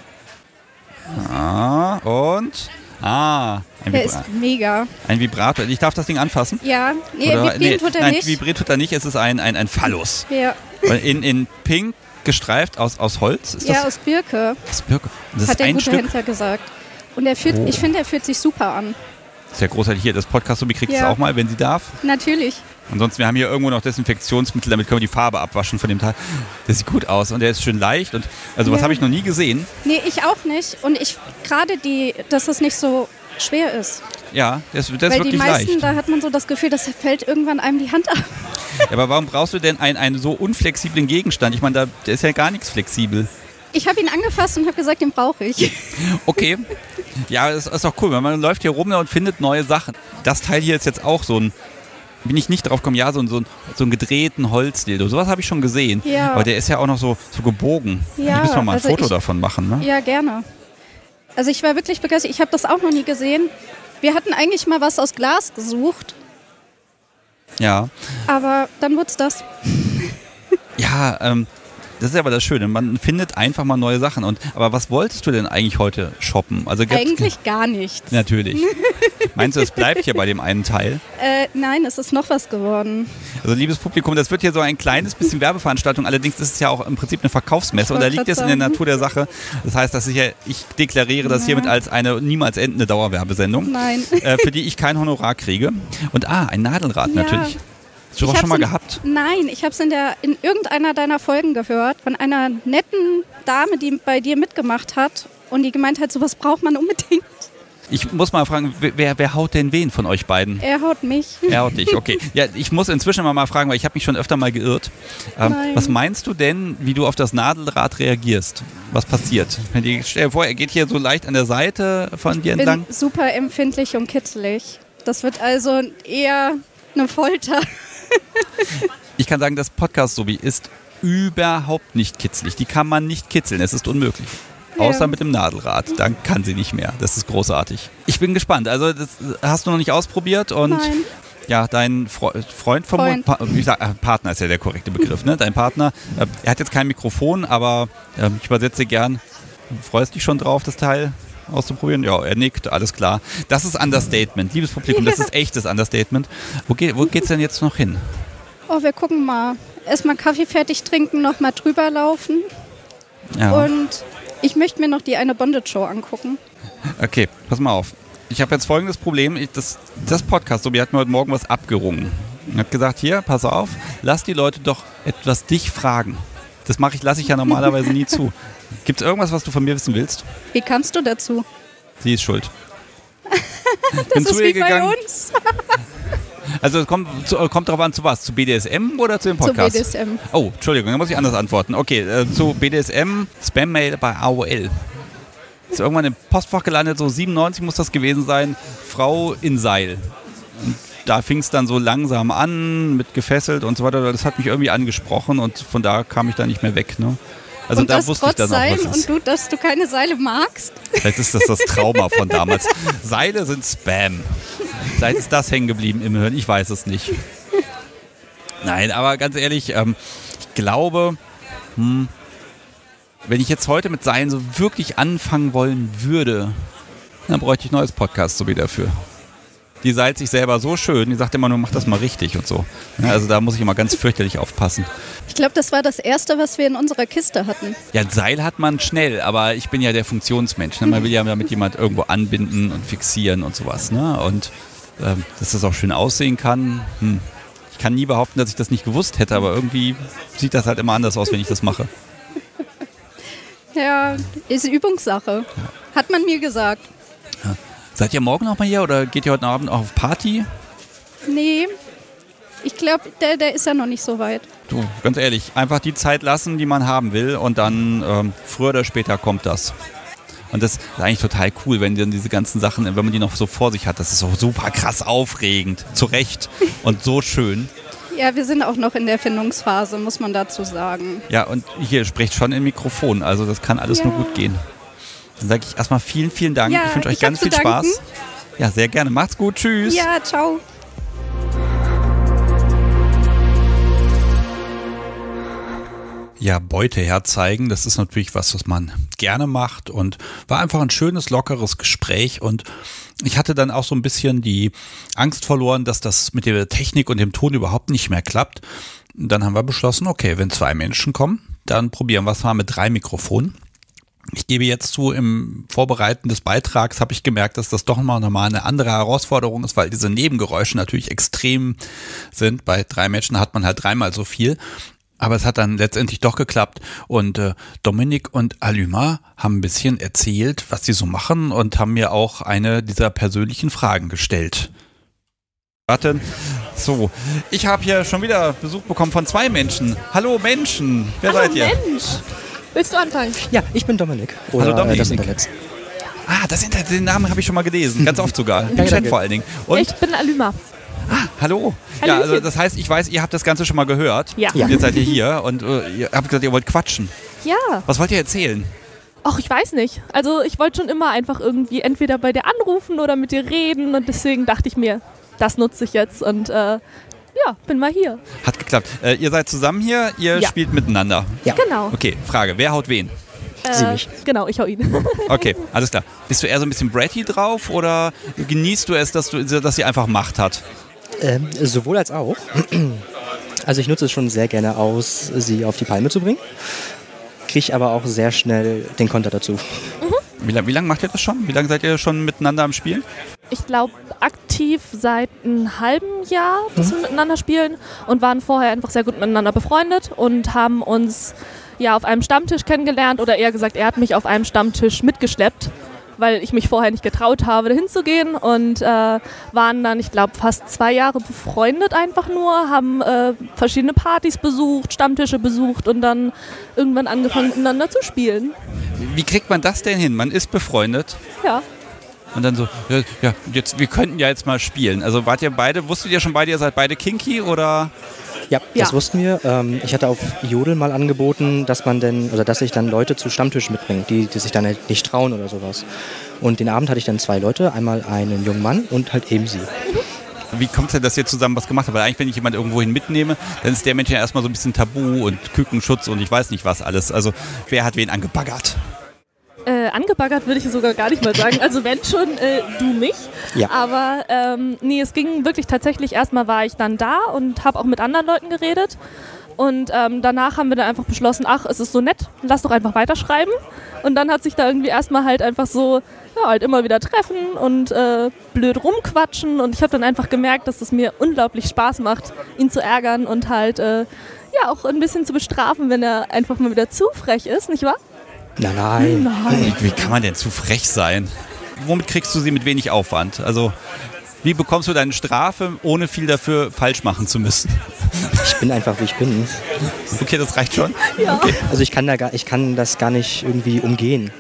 S6: Der ist mega.
S1: Ein Vibrator. Ich darf das Ding anfassen?
S6: Ja, vibrieren tut er nicht.
S1: Nein, vibriert tut er nicht. Es ist ein Phallus.
S6: Ja.
S1: In pink gestreift aus Holz. Ist das?
S6: Aus Birke.
S1: Aus Birke. Das
S6: Hat
S1: ist
S6: der
S1: ein
S6: gute
S1: Stück.
S6: Händler gesagt. Und ich finde, er fühlt sich super an.
S1: Sehr großartig. Hier, das Podcast-Sobi kriegt es
S6: Ja.
S1: auch mal, wenn sie darf.
S6: Natürlich.
S1: Ansonsten, wir haben hier irgendwo noch Desinfektionsmittel, damit können wir die Farbe abwaschen von dem Teil. Das sieht gut aus und der ist schön leicht. Und was
S6: Ja.
S1: habe ich noch nie gesehen.
S6: Nee, ich auch nicht. Und dass es nicht so schwer ist.
S1: Ja, der ist
S6: Weil
S1: wirklich
S6: die meisten,
S1: leicht.
S6: da hat man so das Gefühl, dass fällt irgendwann einem die Hand ab.
S1: Ja, aber warum brauchst du denn einen so unflexiblen Gegenstand? Ich meine, der ist ja gar nichts flexibel.
S6: Ich habe ihn angefasst und habe gesagt, den brauche ich.
S1: Okay. Ja, das ist doch cool, weil man läuft hier rum und findet neue Sachen. Das Teil hier ist jetzt auch so ein, bin ich nicht drauf gekommen, ja, so einen gedrehten Holzdildo. Sowas habe ich schon gesehen.
S6: Ja.
S1: Aber der ist ja auch noch so gebogen.
S6: Ja,
S1: Hier müssen wir mal ein
S6: also
S1: Foto davon machen, ne?
S6: Ja, gerne. Also ich war wirklich begeistert. Ich habe das auch noch nie gesehen. Wir hatten eigentlich mal was aus Glas gesucht,
S1: Ja.
S6: aber dann wurde es das.
S1: Ja, das ist aber das Schöne. Man findet einfach mal neue Sachen. Aber was wolltest du denn eigentlich heute shoppen? Also
S6: Eigentlich gar nichts.
S1: Natürlich. Meinst du, es bleibt hier bei dem einen Teil?
S6: Nein, es ist noch was geworden.
S1: Also liebes Publikum, das wird hier so ein kleines bisschen Werbeveranstaltung. Allerdings ist es ja auch im Prinzip eine Verkaufsmesse und da liegt es in der Natur der Sache. Das heißt, ich deklariere das hiermit als eine niemals endende Dauerwerbesendung,
S6: Nein.
S1: für die ich kein Honorar kriege. Und ein Nadelrad
S6: Ja.
S1: natürlich. Hast du auch schon mal gehabt?
S6: Nein, ich habe es in irgendeiner deiner Folgen gehört von einer netten Dame, die bei dir mitgemacht hat und die gemeint hat, sowas braucht man unbedingt.
S1: Ich muss mal fragen, wer haut denn wen von euch beiden?
S6: Er haut mich.
S1: Er haut dich, okay. Ja, ich muss inzwischen mal fragen, weil ich habe mich schon öfter mal geirrt.
S6: Nein.
S1: Was meinst du denn, wie du auf das Nadelrad reagierst? Was passiert? Stell dir vor, er geht hier so leicht an der Seite von dir
S6: Ich
S1: entlang.
S6: bin super empfindlich und kitzelig. Das wird also eher eine Folter.
S1: Ich kann sagen, das Podcast-Sobi ist überhaupt nicht kitzlig. Die kann man nicht kitzeln, es ist unmöglich.
S6: Ja.
S1: Außer mit dem Nadelrad, dann kann sie nicht mehr. Das ist großartig. Ich bin gespannt. Also das hast du noch nicht ausprobiert und
S6: Nein.
S1: ja, dein Freund vom Partner ist ja der korrekte Begriff, ne? Dein Partner, er hat jetzt kein Mikrofon, aber ich übersetze gern. Freust dich schon drauf, das Teil auszuprobieren? Ja, er nickt, alles klar. Das ist Understatement. Liebes Publikum, das ist echtes Understatement. Wo geht's denn jetzt noch hin?
S6: Oh, wir gucken mal. Erstmal Kaffee fertig trinken, nochmal drüber laufen.
S1: Ja.
S6: Und ich möchte mir noch die eine Bondage-Show angucken.
S1: Okay, pass mal auf. Ich habe jetzt folgendes Problem. Das Podcast-Sobi hat mir heute Morgen was abgerungen. Er hat gesagt, hier, pass auf, lass die Leute doch etwas dich fragen. Das lasse ich ja normalerweise nie zu. Gibt es irgendwas, was du von mir wissen willst?
S6: Wie kamst du dazu?
S1: Sie ist schuld.
S6: Das ist wie bei uns.
S1: Also kommt darauf an, zu was? Zu BDSM oder zu dem Podcast?
S6: Zu BDSM.
S1: Oh, Entschuldigung, da muss ich anders antworten. Okay, zu BDSM, Spam-Mail bei AOL. Ist irgendwann im Postfach gelandet, so 97 muss das gewesen sein, Frau in Seil. Und da fing es dann so langsam an, mit gefesselt und so weiter. Das hat mich irgendwie angesprochen und von da kam ich dann nicht mehr weg. Ne? Also
S6: und
S1: da
S6: das
S1: wusste
S6: trotz
S1: ich dann auch, was
S6: Seilen und dass du keine Seile magst?
S1: Vielleicht ist das Trauma von damals. Seile sind Spam. Vielleicht ist das hängen geblieben im Hirn. Ich weiß es nicht. Nein, aber ganz ehrlich, ich glaube, wenn ich jetzt heute mit Seilen so wirklich anfangen wollen würde, dann bräuchte ich ein neues Podcast so wie dafür. Die seilt sich selber so schön, die sagt immer nur, mach das mal richtig und so. Ja, also da muss ich immer ganz fürchterlich aufpassen.
S6: Ich glaube, das war das Erste, was wir in unserer Kiste hatten.
S1: Ja, ein Seil hat man schnell, aber ich bin ja der Funktionsmensch. Ne? Man will ja damit jemand irgendwo anbinden und fixieren und sowas. Ne? Und dass das auch schön aussehen kann, kann nie behaupten, dass ich das nicht gewusst hätte, aber irgendwie sieht das halt immer anders aus, wenn ich das mache.
S6: Ja, ist Übungssache. Hat man mir gesagt.
S1: Ja. Seid ihr morgen noch mal hier oder geht ihr heute Abend auch auf Party?
S6: Nee, ich glaube, der ist ja noch nicht so weit.
S1: Du, ganz ehrlich, einfach die Zeit lassen, die man haben will und dann früher oder später kommt das. Und das ist eigentlich total cool, wenn dann diese ganzen Sachen, wenn man die noch so vor sich hat, das ist so super krass aufregend, zu Recht und so schön.
S6: Ja, wir sind auch noch in der Findungsphase, muss man dazu sagen.
S1: Ja, und hier spricht schon im Mikrofon, also das kann alles nur gut gehen. Dann sage ich erstmal vielen, vielen Dank.
S6: Ja,
S1: ich wünsche euch ganz viel Spaß. Ja, sehr gerne. Macht's gut. Tschüss.
S6: Ja, ciao.
S1: Ja, Beute herzeigen, das ist natürlich was man gerne macht und war einfach ein schönes, lockeres Gespräch und ich hatte dann auch so ein bisschen die Angst verloren, dass das mit der Technik und dem Ton überhaupt nicht mehr klappt. Dann haben wir beschlossen, okay, wenn 2 Menschen kommen, dann probieren wir es mal mit 3 Mikrofonen. Ich gebe jetzt zu, im Vorbereiten des Beitrags habe ich gemerkt, dass das doch mal eine andere Herausforderung ist, weil diese Nebengeräusche natürlich extrem sind. Bei 3 Menschen hat man halt 3-mal so viel. Aber es hat dann letztendlich doch geklappt und Dominik und Alüma haben ein bisschen erzählt, was sie so machen und haben mir auch eine dieser persönlichen Fragen gestellt. Warte, so, ich habe hier schon wieder Besuch bekommen von 2 Menschen. Hallo Menschen, wer seid ihr?
S7: Mensch, willst du anfangen?
S8: Ja, ich bin Dominik.
S1: Oder Hallo Dominik.
S8: Das Internet.
S1: Ah, das Internet, den Namen habe ich schon mal gelesen, ganz oft sogar, im Chat vor allen Dingen. Und
S7: ich bin Alüma.
S1: Ah, hallo. Ja, also das heißt, ich weiß, ihr habt das Ganze schon mal gehört.
S7: Ja.
S1: Und jetzt seid ihr hier und ihr habt gesagt, ihr wollt quatschen.
S7: Ja.
S1: Was wollt ihr erzählen?
S7: Ach, ich weiß nicht. Also ich wollte schon immer einfach irgendwie entweder bei dir anrufen oder mit dir reden und deswegen dachte ich mir, das nutze ich jetzt und ja, bin mal hier.
S1: Hat geklappt. Ihr seid zusammen hier, ihr spielt miteinander.
S8: Ja.
S7: Genau.
S1: Okay, Frage, wer haut wen?
S8: Sie mich.
S7: Genau, ich hau ihn.
S1: Okay, alles klar. Bist du eher so ein bisschen bratty drauf oder genießt du es, dass sie einfach Macht hat?
S8: Sowohl als auch. Also ich nutze es schon sehr gerne aus, sie auf die Palme zu bringen. Kriege aber auch sehr schnell den Konter dazu.
S1: Mhm. Wie lange macht ihr das schon? Wie lange seid ihr schon miteinander am Spielen?
S7: Ich glaube, aktiv seit einem halben Jahr, dass wir miteinander spielen und waren vorher einfach sehr gut miteinander befreundet und haben uns ja auf einem Stammtisch kennengelernt oder eher gesagt, er hat mich auf einem Stammtisch mitgeschleppt, weil ich mich vorher nicht getraut habe, dahin zu gehen und waren dann, ich glaube, fast 2 Jahre befreundet einfach nur, haben verschiedene Partys besucht, Stammtische besucht und dann irgendwann angefangen miteinander zu spielen.
S1: Wie kriegt man das denn hin? Man ist befreundet.
S7: Ja.
S1: Und dann so, ja, wir könnten ja jetzt mal spielen. Also wusstet ihr schon beide, ihr seid beide kinky oder?
S8: Ja, das wussten wir. Ich hatte auf Jodel mal angeboten, dass ich dann Leute zu Stammtisch mitbringe, die sich dann halt nicht trauen oder sowas. Und den Abend hatte ich dann 2 Leute, einmal einen jungen Mann und halt eben sie.
S1: Wie kommt es denn, dass ihr zusammen was gemacht habt? Weil eigentlich, wenn ich jemanden irgendwohin mitnehme, dann ist der Mensch ja erstmal so ein bisschen Tabu und Kükenschutz und ich weiß nicht was alles. Also wer hat wen angebaggert?
S7: Angebaggert würde ich sogar gar nicht mal sagen. Also wenn schon, du mich.
S8: Ja.
S7: Aber nee, es ging wirklich tatsächlich, erstmal war ich dann da und habe auch mit anderen Leuten geredet. Und danach haben wir dann einfach beschlossen, ach, es ist so nett, lass doch einfach weiterschreiben. Und dann hat sich da irgendwie erstmal halt einfach so, ja, halt immer wieder treffen und blöd rumquatschen. Und ich habe dann einfach gemerkt, dass es mir unglaublich Spaß macht, ihn zu ärgern und halt ja auch ein bisschen zu bestrafen, wenn er einfach mal wieder zu frech ist, nicht wahr?
S8: Nein.
S1: Wie kann man denn zu frech sein? Womit kriegst du sie mit wenig Aufwand? Also, wie bekommst du deine Strafe, ohne viel dafür falsch machen zu müssen?
S8: Ich bin einfach, wie ich bin.
S1: Okay, das reicht schon?
S7: Ja.
S1: Okay.
S8: Also ich kann das gar nicht irgendwie umgehen.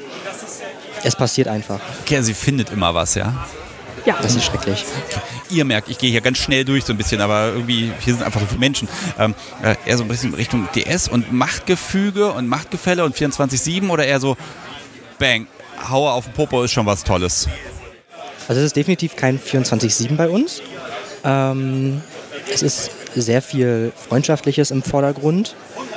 S8: Es passiert einfach.
S1: Okay, sie findet immer was, ja?
S7: Ja.
S8: Das ist schrecklich.
S1: Ihr merkt, ich gehe hier ganz schnell durch so ein bisschen, aber irgendwie, hier sind einfach so viele Menschen. Eher so ein bisschen Richtung DS und Machtgefüge und Machtgefälle und 24/7 oder eher so, bang, Haue auf den Popo ist schon was Tolles?
S8: Also es ist definitiv kein 24/7 bei uns. Es ist sehr viel Freundschaftliches im Vordergrund.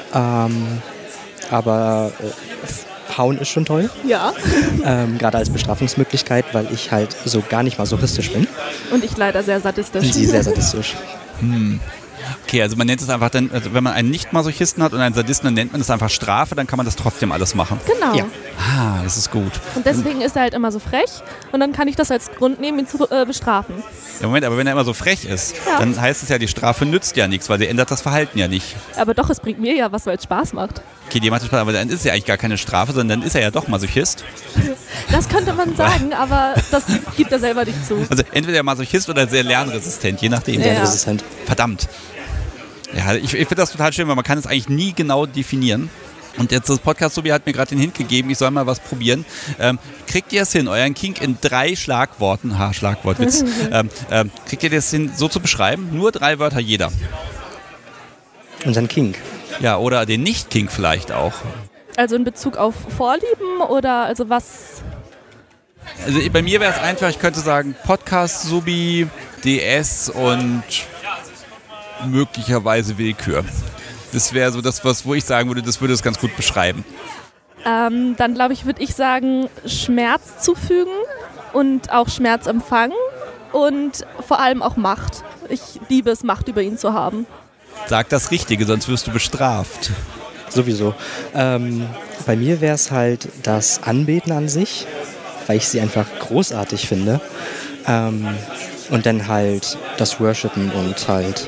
S8: Aber Hauen ist schon toll.
S7: Ja.
S8: Gerade als Bestrafungsmöglichkeit, weil ich halt so gar nicht masochistisch bin.
S7: Und ich leider sehr sadistisch.
S8: Und sie sehr sadistisch.
S1: Okay, also man nennt es einfach dann, also wenn man einen Nicht-Masochisten hat und einen Sadisten, dann nennt man es einfach Strafe, dann kann man das trotzdem alles machen.
S7: Genau.
S8: Ja.
S1: Ah, das ist gut.
S7: Und deswegen ist er halt immer so frech und dann kann ich das als Grund nehmen, ihn zu bestrafen.
S1: Ja, Moment, aber wenn er immer so frech ist, dann heißt es ja, die Strafe nützt ja nichts, weil sie ändert das Verhalten ja nicht.
S7: Aber doch, es bringt mir ja was, weil es Spaß macht.
S1: Okay, die macht Spaß, aber dann ist es ja eigentlich gar keine Strafe, sondern dann ist er ja doch Masochist.
S7: Das könnte man sagen, aber das gibt er selber nicht zu.
S1: Also entweder Masochist oder sehr lernresistent, je nachdem.
S7: Ja.
S8: Lernresistent.
S1: Verdammt. Ja, ich finde das total schön, weil man kann es eigentlich nie genau definieren. Und jetzt das Podcast-Subi hat mir gerade den Hint gegeben, ich soll mal was probieren. Kriegt ihr es hin, euren Kink in 3 Schlagworten, Schlagwortwitz, kriegt ihr das hin, so zu beschreiben? Nur 3 Wörter jeder.
S8: Unseren Kink.
S1: Ja, oder den Nicht-Kink vielleicht auch.
S7: Also in Bezug auf Vorlieben oder also was?
S1: Also bei mir wäre es einfach, ich könnte sagen Podcast-Subi, DS und möglicherweise Willkür. Das wäre so das, wo ich sagen würde, das würde es ganz gut beschreiben.
S7: Dann glaube ich, würde ich sagen, Schmerz zufügen und auch Schmerz empfangen und vor allem auch Macht. Ich liebe es, Macht über ihn zu haben.
S1: Sag das Richtige, sonst wirst du bestraft.
S8: Sowieso. Bei mir wäre es halt das Anbeten an sich, weil ich sie einfach großartig finde. Und dann halt das Worshipen und halt,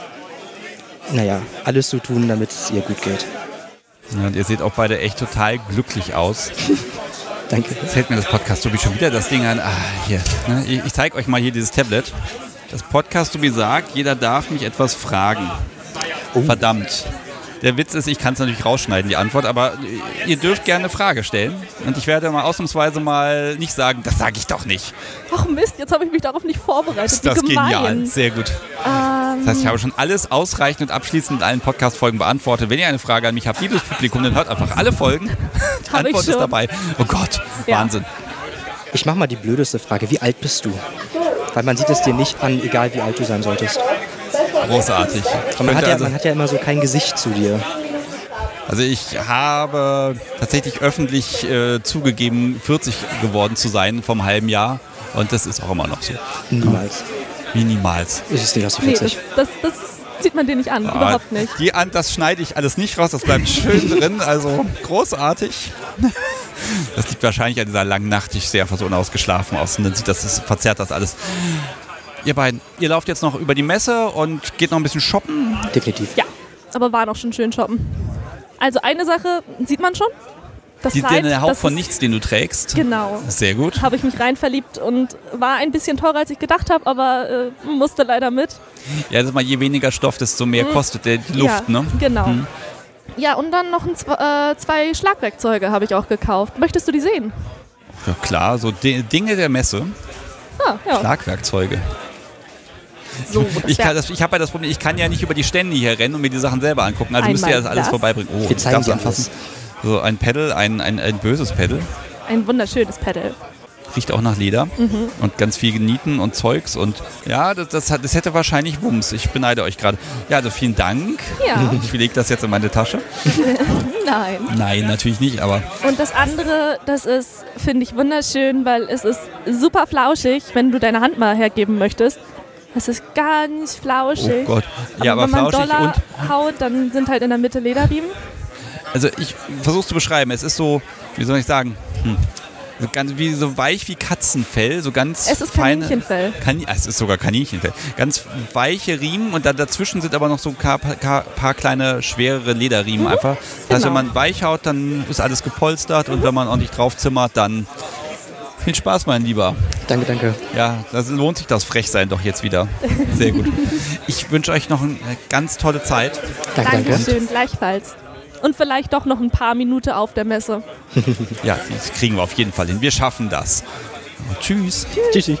S8: alles zu tun, damit es ihr gut geht.
S1: Ja, und ihr seht auch beide echt total glücklich aus.
S8: Danke.
S1: Jetzt hält mir das Podcast-Subi schon wieder das Ding an. Hier. Ne? Ich zeige euch mal hier dieses Tablet. Das Podcast-Subi sagt, jeder darf mich etwas fragen. Oh. Verdammt. Der Witz ist, ich kann es natürlich rausschneiden, die Antwort, aber ihr dürft gerne eine Frage stellen. Und ich werde mal ausnahmsweise mal nicht sagen, das sage ich doch nicht.
S7: Ach Mist, jetzt habe ich mich darauf nicht vorbereitet.
S1: Das ist genial, sehr gut. Das heißt, ich habe schon alles ausreichend und abschließend in allen Podcast-Folgen beantwortet. Wenn ihr eine Frage an mich habt, liebes Publikum, dann hört einfach alle Folgen. Die Antwort ist dabei. Oh Gott, Wahnsinn.
S8: Ich mache mal die blödeste Frage. Wie alt bist du? Weil man sieht es dir nicht an, egal wie alt du sein solltest.
S1: Großartig.
S8: Man hat ja immer so kein Gesicht zu dir.
S1: Also ich habe tatsächlich öffentlich zugegeben, 40 geworden zu sein vom halben Jahr. Und das ist auch immer noch so.
S8: Niemals.
S1: Wie niemals?
S8: Ist es nicht aus die 40?
S7: Nee, das sieht man dir nicht an, überhaupt nicht.
S1: Das schneide ich alles nicht raus, das bleibt schön drin, also großartig. Das liegt wahrscheinlich an dieser langen Nacht, ich sehe einfach so unausgeschlafen aus und dann verzerrt das alles. Ihr beiden, ihr lauft jetzt noch über die Messe und geht noch ein bisschen shoppen?
S8: Definitiv.
S7: Ja, aber war noch schon schön shoppen. Also eine Sache sieht man schon. Das Kleid,
S1: der Hauch von nichts, den du trägst.
S7: Genau.
S1: Sehr gut.
S7: Habe ich mich rein verliebt und war ein bisschen teurer, als ich gedacht habe, aber musste leider mit.
S1: Ja, das ist mal, je weniger Stoff, desto mehr kostet die Luft,
S7: ja,
S1: ne?
S7: Genau. Ja, und dann noch 2 Schlagwerkzeuge habe ich auch gekauft. Möchtest du die sehen?
S1: Ja klar, so Dinge der Messe.
S7: Ja.
S1: Schlagwerkzeuge.
S7: So,
S1: ich habe ja das Problem, ich kann ja nicht über die Stände hier rennen und mir die Sachen selber angucken. Also müsst ihr das alles vorbeibringen. Oh,
S8: wir zeigen dir
S1: anfassen. So ein Pedal, ein böses Pedal.
S7: Ein wunderschönes Pedal.
S1: Riecht auch nach Leder und ganz viel Nieten und Zeugs. Und ja, das hätte wahrscheinlich Wumms. Ich beneide euch gerade. Ja, also vielen Dank.
S7: Ja.
S1: Ich lege das jetzt in meine Tasche.
S7: Nein.
S1: Nein, natürlich nicht, aber...
S7: Und das andere, das ist, finde ich, wunderschön, weil es ist super flauschig, wenn du deine Hand mal hergeben möchtest. Es ist ganz flauschig.
S1: Oh Gott. Ja, aber
S7: wenn man
S1: flauschig
S7: Dollar haut, dann sind halt in der Mitte Lederriemen.
S1: Also ich versuche es zu beschreiben. Es ist so, wie soll ich sagen, so weich wie Katzenfell, so ganz
S7: es ist
S1: feine...
S7: Kaninchenfell.
S1: Es ist sogar Kaninchenfell. Ganz weiche Riemen und dann dazwischen sind aber noch so ein paar kleine, schwerere Lederriemen einfach. Das heißt, wenn man weich haut, dann ist alles gepolstert und wenn man ordentlich draufzimmert, dann... Viel Spaß, mein Lieber.
S8: Danke, danke.
S1: Ja, das lohnt sich das Frechsein doch jetzt wieder. Sehr gut. Ich wünsche euch noch eine ganz tolle Zeit.
S7: Dankeschön, gleichfalls. Und vielleicht doch noch ein paar Minuten auf der Messe.
S1: Ja, das kriegen wir auf jeden Fall hin. Wir schaffen das. Tschüss.
S8: Tschüssi.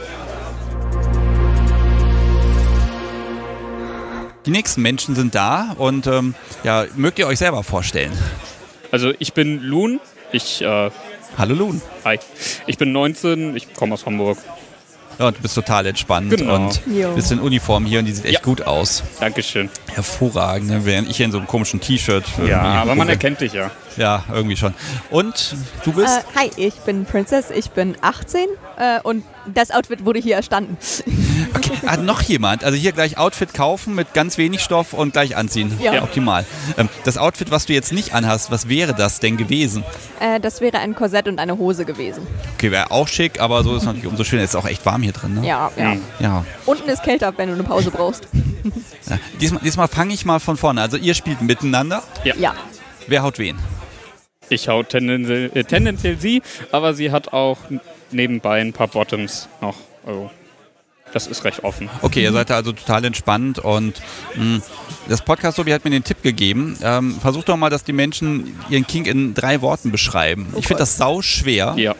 S1: Die nächsten Menschen sind da und mögt ihr euch selber vorstellen?
S9: Also ich bin Loon.
S1: Hallo Loon.
S9: Hi. Ich bin 19, ich komme aus Hamburg.
S1: Ja, und du bist total entspannt
S9: genau.
S1: Und bist in Uniform hier und die sieht echt gut aus.
S9: Dankeschön.
S1: Hervorragend, während ich hier in so einem komischen T-Shirt...
S9: Ja, aber man erkennt dich ja.
S1: Ja, irgendwie schon. Und du bist?
S10: Hi, ich bin Princess, ich bin 18 und das Outfit wurde hier erstanden.
S1: Okay, noch jemand? Also hier gleich Outfit kaufen mit ganz wenig Stoff und gleich anziehen.
S10: Ja.
S1: Optimal. Das Outfit, was du jetzt nicht anhast, was wäre das denn gewesen?
S10: Das wäre ein Korsett und eine Hose gewesen.
S1: Okay, wäre auch schick, aber so ist natürlich umso schöner. Es ist auch echt warm hier drin, ne?
S10: Ja. Unten ist kälter, wenn du eine Pause brauchst.
S1: Ja. Diesmal fange ich mal von vorne. Also ihr spielt miteinander?
S10: Ja.
S1: Wer haut wen?
S9: Ich hau tendenziell sie, aber sie hat auch nebenbei ein paar Bottoms noch. Also, das ist recht offen.
S1: Okay, ihr seid da also total entspannt und das Podcast-Sobi hat mir den Tipp gegeben. Versucht doch mal, dass die Menschen ihren Kink in 3 Worten beschreiben. Ich finde das sau schwer.
S9: Ja.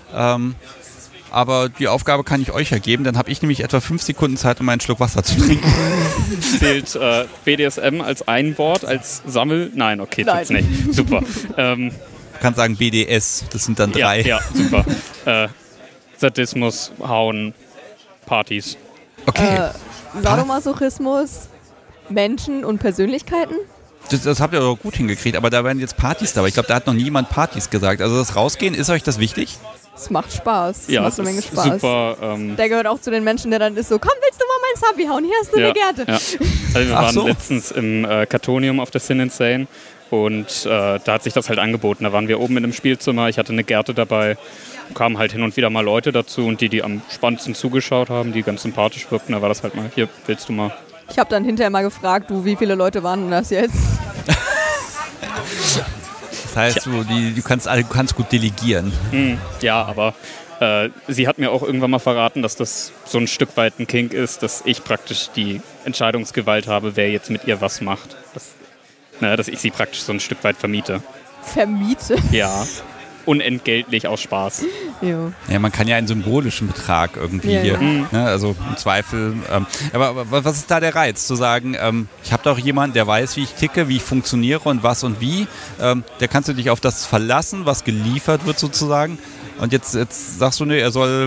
S1: Aber die Aufgabe kann ich euch ja geben. Dann habe ich nämlich etwa 5 Sekunden Zeit, um einen Schluck Wasser zu trinken.
S9: Zählt BDSM als ein Wort, als Nein, okay, tut's nicht. Super.
S1: Du kannst sagen BDS, das sind dann 3.
S9: Ja, super. Sadismus, Hauen, Partys.
S1: Okay.
S10: Sadomasochismus, Menschen und Persönlichkeiten.
S1: Das habt ihr doch gut hingekriegt, aber da werden jetzt Partys dabei. Ich glaube, da hat noch niemand Partys gesagt. Also das Rausgehen, ist euch das wichtig?
S10: Es macht Spaß.
S9: Ja,
S10: macht eine Menge Spaß.
S9: Super.
S10: Der gehört auch zu den Menschen, der dann ist so, komm, willst du mal mein Subby hauen? Hier hast du eine Gerte.
S9: Ja. Also wir waren letztens im Kartonium auf der Sin Insane und da hat sich das halt angeboten. Da waren wir oben in einem Spielzimmer, ich hatte eine Gerte dabei, kamen halt hin und wieder mal Leute dazu und die am spannendsten zugeschaut haben, die ganz sympathisch wirkten, da war das halt mal, hier, willst du mal?
S10: Ich habe dann hinterher mal gefragt, wie viele Leute waren denn das jetzt?
S1: Das heißt, du kannst gut delegieren.
S9: Ja, aber sie hat mir auch irgendwann mal verraten, dass das so ein Stück weit ein Kink ist, dass ich praktisch die Entscheidungsgewalt habe, wer jetzt mit ihr was macht. Dass ich sie praktisch so ein Stück weit vermiete.
S10: Vermiete?
S9: Ja. Unentgeltlich aus Spaß.
S1: Ja, man kann ja einen symbolischen Betrag irgendwie hier, ne, also im Zweifel. Aber was ist da der Reiz, zu sagen, ich habe doch jemanden, der weiß, wie ich ticke, wie ich funktioniere und was und wie. Der kannst du dich auf das verlassen, was geliefert wird sozusagen. Und jetzt sagst du, er soll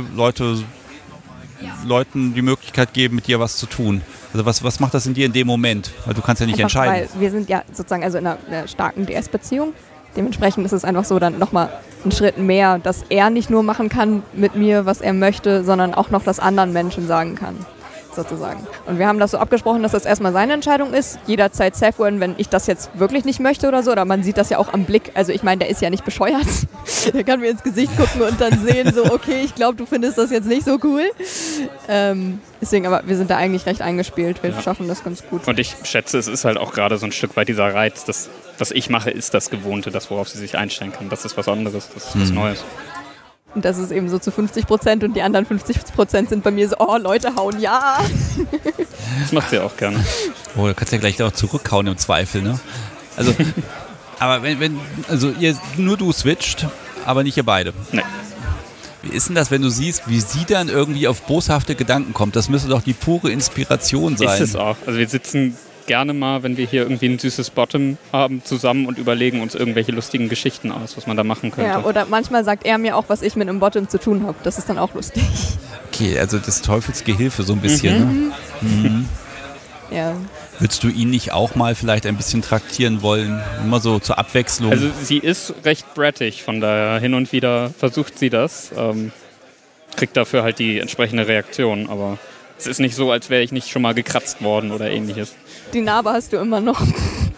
S1: Leuten die Möglichkeit geben, mit dir was zu tun. Also was macht das in dir in dem Moment? Weil du kannst ja nicht entscheiden.
S10: Weil wir sind ja sozusagen also in einer starken DS-Beziehung. Dementsprechend ist es einfach so dann nochmal ein Schritt mehr, dass er nicht nur machen kann mit mir, was er möchte, sondern auch noch das anderen Menschen sagen kann, sozusagen. Und wir haben das so abgesprochen, dass das erstmal seine Entscheidung ist, jederzeit safe werden, wenn ich das jetzt wirklich nicht möchte oder so, oder man sieht das ja auch am Blick, also ich meine, der ist ja nicht bescheuert, der kann mir ins Gesicht gucken und dann sehen so, okay, ich glaube, du findest das jetzt nicht so cool. Deswegen, aber wir sind da eigentlich recht eingespielt, wir schaffen das ganz gut.
S9: Und ich schätze, es ist halt auch gerade so ein Stück weit dieser Reiz, dass was ich mache, ist das Gewohnte, das, worauf sie sich einstellen kann. Das ist was anderes, das ist was Neues.
S10: Und das ist eben so zu 50% und die anderen 50% sind bei mir so, oh, Leute hauen, ja.
S9: Das macht sie auch gerne.
S1: Oh, da kannst du ja gleich auch zurückhauen im Zweifel, ne? Also, aber also nur du switcht, aber nicht ihr beide.
S9: Nee.
S1: Wie ist denn das, wenn du siehst, wie sie dann irgendwie auf boshafte Gedanken kommt? Das müsste doch die pure Inspiration sein.
S9: Ist es auch. Also wir sitzen gerne mal, wenn wir hier irgendwie ein süßes Bottom haben, zusammen und überlegen uns irgendwelche lustigen Geschichten aus, was man da machen könnte.
S10: Ja, oder manchmal sagt er mir auch, was ich mit einem Bottom zu tun habe. Das ist dann auch lustig.
S1: Okay, also des Teufels Gehilfe so ein bisschen, ne?
S10: Ja.
S1: Würdest du ihn nicht auch mal vielleicht ein bisschen traktieren wollen? Immer so zur Abwechslung?
S9: Also sie ist recht brattig, von daher hin und wieder versucht sie das. Kriegt dafür halt die entsprechende Reaktion, aber es ist nicht so, als wäre ich nicht schon mal gekratzt worden oder ähnliches.
S10: Die Narbe hast du immer noch.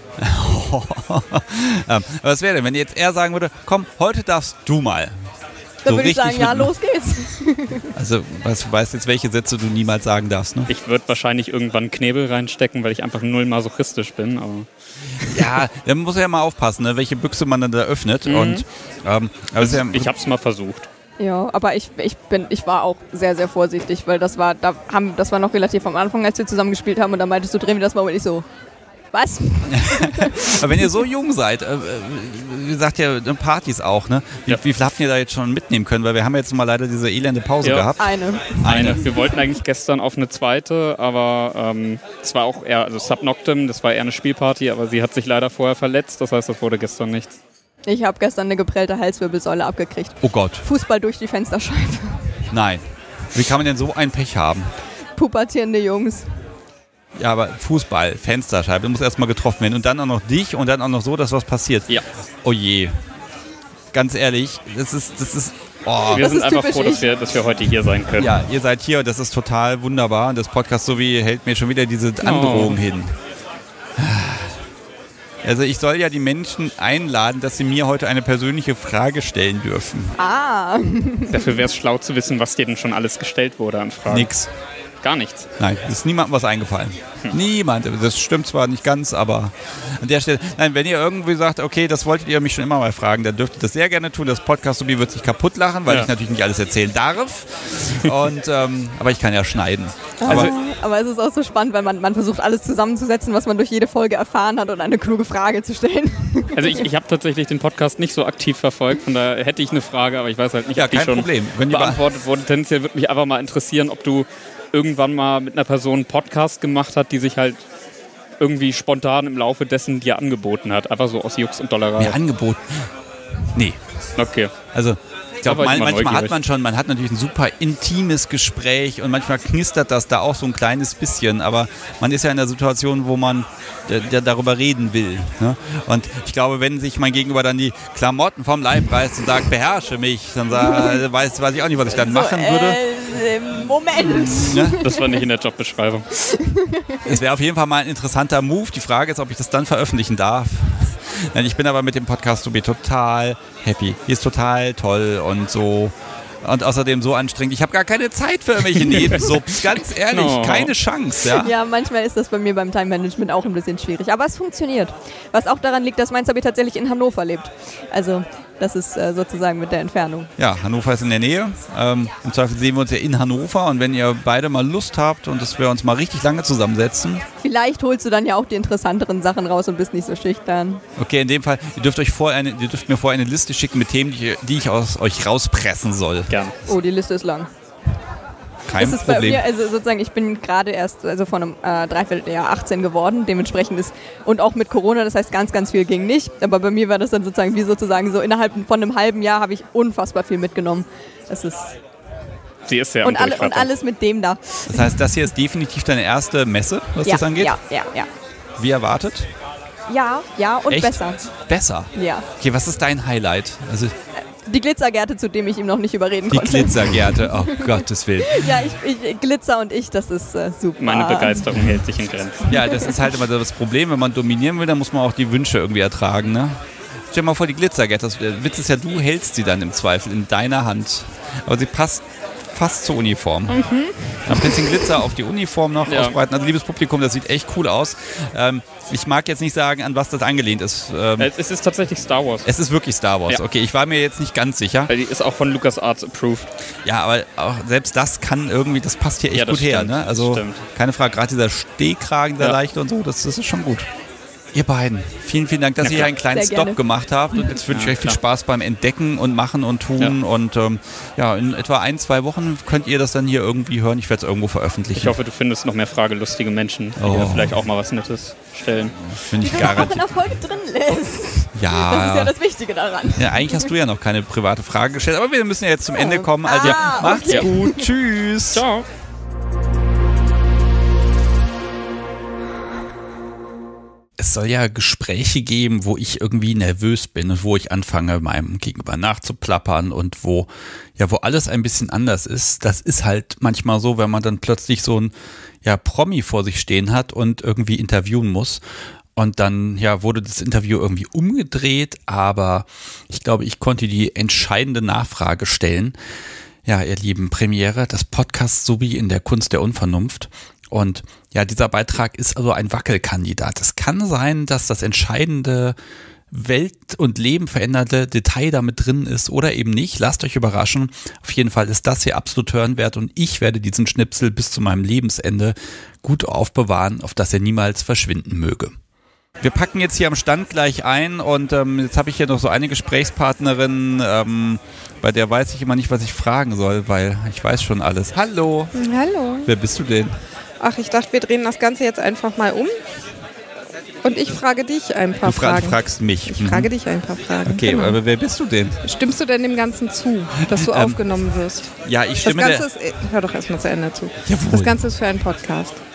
S1: Aber was wäre denn, wenn jetzt er sagen würde, komm, heute darfst du mal.
S10: Dann
S1: so
S10: würde ich sagen, ja, los geht's.
S1: Also, du weißt jetzt, welche Sätze du niemals sagen darfst, ne?
S9: Ich würde wahrscheinlich irgendwann Knebel reinstecken, weil ich einfach null masochistisch bin. Aber
S1: ja, da muss er ja mal aufpassen, ne, welche Büchse man dann da öffnet. Und,
S9: also ich habe es mal versucht.
S10: Ja, aber ich war auch sehr, sehr vorsichtig, weil das war noch relativ am Anfang, als wir zusammen gespielt haben und dann meintest du, drehen wir das mal und ich so, was?
S1: Aber wenn ihr so jung seid, wie gesagt ja, Partys auch, ne? Wie viel habt ihr da jetzt schon mitnehmen können? Weil wir haben jetzt mal leider diese elende Pause gehabt.
S10: Eine.
S9: Wir wollten eigentlich gestern auf eine zweite, aber es war auch eher, also Subnoctum, das war eher eine Spielparty, aber sie hat sich leider vorher verletzt, das heißt, das wurde gestern nichts.
S10: Ich habe gestern eine geprellte Halswirbelsäule abgekriegt.
S1: Oh Gott.
S10: Fußball durch die Fensterscheibe.
S1: Nein. Wie kann man denn so ein Pech haben?
S10: Pubertierende Jungs.
S1: Ja, aber Fußball, Fensterscheibe, muss erstmal getroffen werden und dann auch noch dich und dann auch noch so, dass was passiert.
S9: Ja.
S1: Oh je. Ganz ehrlich, das ist
S9: wir sind einfach froh, dass wir heute hier sein können.
S1: Ja, ihr seid hier und das ist total wunderbar. Das Podcast Sowie hält mir schon wieder diese Androhung hin. Also ich soll ja die Menschen einladen, dass sie mir heute eine persönliche Frage stellen dürfen.
S9: Dafür wäre es schlau zu wissen, was dir denn schon alles gestellt wurde an Fragen.
S1: Nix.
S9: Gar nichts?
S1: Nein, ist niemandem was eingefallen. Niemand. Das stimmt zwar nicht ganz, aber an der Stelle, nein, wenn ihr irgendwie sagt, okay, das wolltet ihr mich schon immer mal fragen, dann dürft ihr das sehr gerne tun. Das Podcast Sowie wird sich kaputt lachen, weil ich natürlich nicht alles erzählen darf. Und, aber ich kann ja schneiden.
S10: Aber es ist auch so spannend, weil man versucht, alles zusammenzusetzen, was man durch jede Folge erfahren hat und eine kluge Frage zu stellen.
S9: Also ich habe tatsächlich den Podcast nicht so aktiv verfolgt, von daher hätte ich eine Frage, aber ich weiß halt nicht, ob die schon beantwortet wurde. Tendenziell würde mich einfach mal interessieren, ob du irgendwann mal mit einer Person einen Podcast gemacht hat, die sich halt irgendwie spontan im Laufe dessen dir angeboten hat. Einfach so aus Jux und Dollerei.
S1: Mir angeboten? Nee.
S9: Okay.
S1: Also ich glaube, manchmal hat man natürlich ein super intimes Gespräch und manchmal knistert das da auch so ein kleines bisschen, aber man ist ja in der Situation, wo man darüber reden will. Ne? Und ich glaube, wenn sich mein Gegenüber dann die Klamotten vom Leib reißt und sagt, beherrsche mich, dann weiß ich auch nicht, was ich dann machen würde.
S10: Moment.
S1: Ne?
S9: Das war nicht in der Jobbeschreibung.
S1: Es wäre auf jeden Fall mal ein interessanter Move. Die Frage ist, ob ich das dann veröffentlichen darf. Nein, ich bin aber mit dem Podcast Sowie total happy. Hier ist total toll und so. Und außerdem so anstrengend. Ich habe gar keine Zeit für irgendwelche Nebensubs. Ganz ehrlich, keine Chance. Ja?
S10: Ja, manchmal ist das bei mir beim Time-Management auch ein bisschen schwierig. Aber es funktioniert. Was auch daran liegt, dass mein Zabi tatsächlich in Hannover lebt. Also das ist sozusagen mit der Entfernung.
S1: Ja, Hannover ist in der Nähe. Im Zweifel sehen wir uns ja in Hannover. Und wenn ihr beide mal Lust habt und dass wir uns mal richtig lange zusammensetzen.
S10: Vielleicht holst du dann ja auch die interessanteren Sachen raus und bist nicht so schüchtern.
S1: Okay, in dem Fall, ihr dürft mir vorher eine Liste schicken mit Themen, die ich aus euch rauspressen soll.
S9: Gerne.
S10: Oh, die Liste ist lang.
S1: Kein
S10: ist es
S1: Problem.
S10: Bei mir, also sozusagen, ich bin gerade erst vor einem Dreivierteljahr 18 geworden, dementsprechend und auch mit Corona, das heißt ganz, ganz viel ging nicht, aber bei mir war das dann sozusagen so innerhalb von einem halben Jahr habe ich unfassbar viel mitgenommen. Das ist...
S9: Sie ist sehr
S10: und alles mit dem da.
S1: Das heißt, das hier ist definitiv deine erste Messe, was das angeht?
S10: Ja.
S1: Wie erwartet?
S10: Ja, und
S1: echt?
S10: besser.
S1: Besser?
S10: Ja.
S1: Okay, was ist dein Highlight? Also
S10: die Glitzergärte, zu dem ich ihm noch nicht überreden konnte.
S1: Die Glitzergärte, oh Gottes Willen.
S10: Ja, ich Glitzer und ich, das ist super.
S9: Meine Begeisterung hält sich in Grenzen.
S1: Ja, das ist halt immer das Problem, wenn man dominieren will, dann muss man auch die Wünsche irgendwie ertragen, ne? Stell dir mal vor, die Glitzergärte, der Witz ist ja, du hältst sie dann im Zweifel in deiner Hand. Aber sie passt fast zur Uniform. Dann ein bisschen Glitzer auf die Uniform noch ausbreiten. Also liebes Publikum, das sieht echt cool aus. Ich mag jetzt nicht sagen, an was das angelehnt ist.
S9: Es ist tatsächlich Star Wars.
S1: Es ist wirklich Star Wars.
S9: Ja.
S1: Okay, ich war mir jetzt nicht ganz sicher.
S9: Weil die ist auch von LucasArts approved.
S1: Ja, aber auch selbst das kann irgendwie, das passt hier echt gut her. Ne? Also keine Frage, gerade dieser Stehkragen, der leichte und so, das ist schon gut. Ihr beiden, vielen, vielen Dank, dass ihr hier einen kleinen Stop gemacht habt und jetzt wünsche ich euch viel Spaß beim Entdecken und Machen und Tun und in etwa 1-2 Wochen könnt ihr das dann hier irgendwie hören. Ich werde es irgendwo veröffentlichen.
S9: Ich hoffe, du findest noch mehr fragelustige Menschen, die dir vielleicht auch mal was Nettes stellen.
S1: Finde ich garantiert.
S10: in der Folge drin lässt.
S1: Ja.
S10: Das ist ja das Wichtige daran.
S1: Ja, eigentlich hast du ja noch keine private Frage gestellt, aber wir müssen ja jetzt zum Ende kommen. Also macht's gut. Tschüss.
S9: Ciao.
S1: Es soll ja Gespräche geben, wo ich irgendwie nervös bin und wo ich anfange, meinem Gegenüber nachzuplappern und wo alles ein bisschen anders ist. Das ist halt manchmal so, wenn man dann plötzlich so ein Promi vor sich stehen hat und irgendwie interviewen muss. Und dann wurde das Interview irgendwie umgedreht, aber ich glaube, ich konnte die entscheidende Nachfrage stellen. Ja, ihr lieben Premiere, das Podcast Sowie in der Kunst der Unvernunft. Und dieser Beitrag ist also ein Wackelkandidat. Es kann sein, dass das entscheidende Welt- und Leben veränderte Detail damit drin ist oder eben nicht. Lasst euch überraschen. Auf jeden Fall ist das hier absolut hörenswert und ich werde diesen Schnipsel bis zu meinem Lebensende gut aufbewahren, auf dass er niemals verschwinden möge. Wir packen jetzt hier am Stand gleich ein und jetzt habe ich hier noch so eine Gesprächspartnerin, bei der weiß ich immer nicht, was ich fragen soll, weil ich weiß schon alles. Hallo.
S11: Hallo.
S1: Wer bist du denn?
S11: Ach, ich dachte, wir drehen das Ganze jetzt einfach mal um. Und ich frage dich ein paar Fragen.
S1: Du fragst mich.
S11: Ich frage dich ein paar Fragen.
S1: Okay,
S11: genau.
S1: Aber wer bist du denn?
S11: Stimmst du denn dem Ganzen zu, dass du aufgenommen wirst?
S1: Ja, ich stimme.
S11: Das Ganze ist, hör doch erstmal zu Ende zu.
S1: Jawohl.
S11: Das Ganze ist für einen Podcast.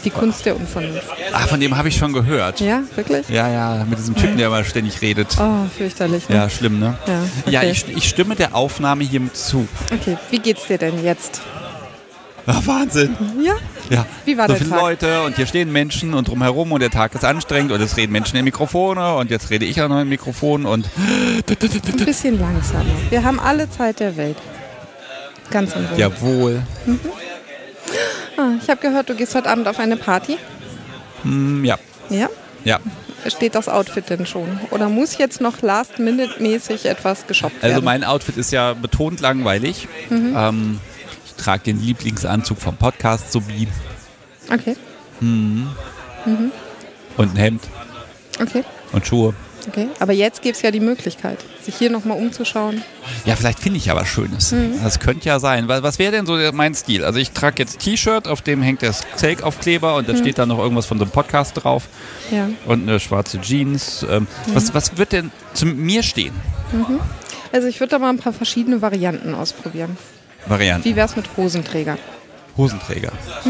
S11: Die Kunst der Unvernunft.
S1: Ah, von dem habe ich schon gehört.
S11: Ja, wirklich?
S1: Ja, mit diesem Typen, der immer ständig redet.
S11: Oh, fürchterlich. Ne?
S1: Ja, schlimm, ne?
S11: Ja, okay.
S1: Ja, ich stimme der Aufnahme hiermit zu.
S11: Okay, wie geht's dir denn jetzt?
S1: Ach, Wahnsinn. Ja.
S11: Wie war
S1: so
S11: der
S1: viele
S11: Tag?
S1: Leute und hier stehen Menschen und drumherum und der Tag ist anstrengend und es reden Menschen in Mikrofone und jetzt rede ich auch noch im Mikrofon und...
S11: Ein bisschen langsamer. Wir haben alle Zeit der Welt. Ganz in Ruhe.
S1: Jawohl.
S11: Ich habe gehört, du gehst heute Abend auf eine Party.
S1: Ja.
S11: Ja?
S1: Ja.
S11: Steht das Outfit denn schon? Oder muss jetzt noch last-minute-mäßig etwas geshoppt werden?
S1: Also mein Outfit ist ja betont langweilig. Ich trage den Lieblingsanzug vom Podcast sowie.
S11: Okay.
S1: Und ein Hemd.
S11: Okay.
S1: Und Schuhe.
S11: Okay. Aber jetzt gibt es ja die Möglichkeit, sich hier nochmal umzuschauen.
S1: Ja, vielleicht finde ich ja was Schönes. Das könnte ja sein. Was wäre denn so mein Stil? Also ich trage jetzt T-Shirt, auf dem hängt der Steak-Aufkleber und da steht da noch irgendwas von so einem Podcast drauf.
S11: Ja.
S1: Und eine schwarze Jeans. Was wird denn zu mir stehen?
S11: Also ich würde da mal ein paar verschiedene Varianten ausprobieren.
S1: Varianten.
S11: Wie wär's mit Hosenträger?
S1: Hosenträger.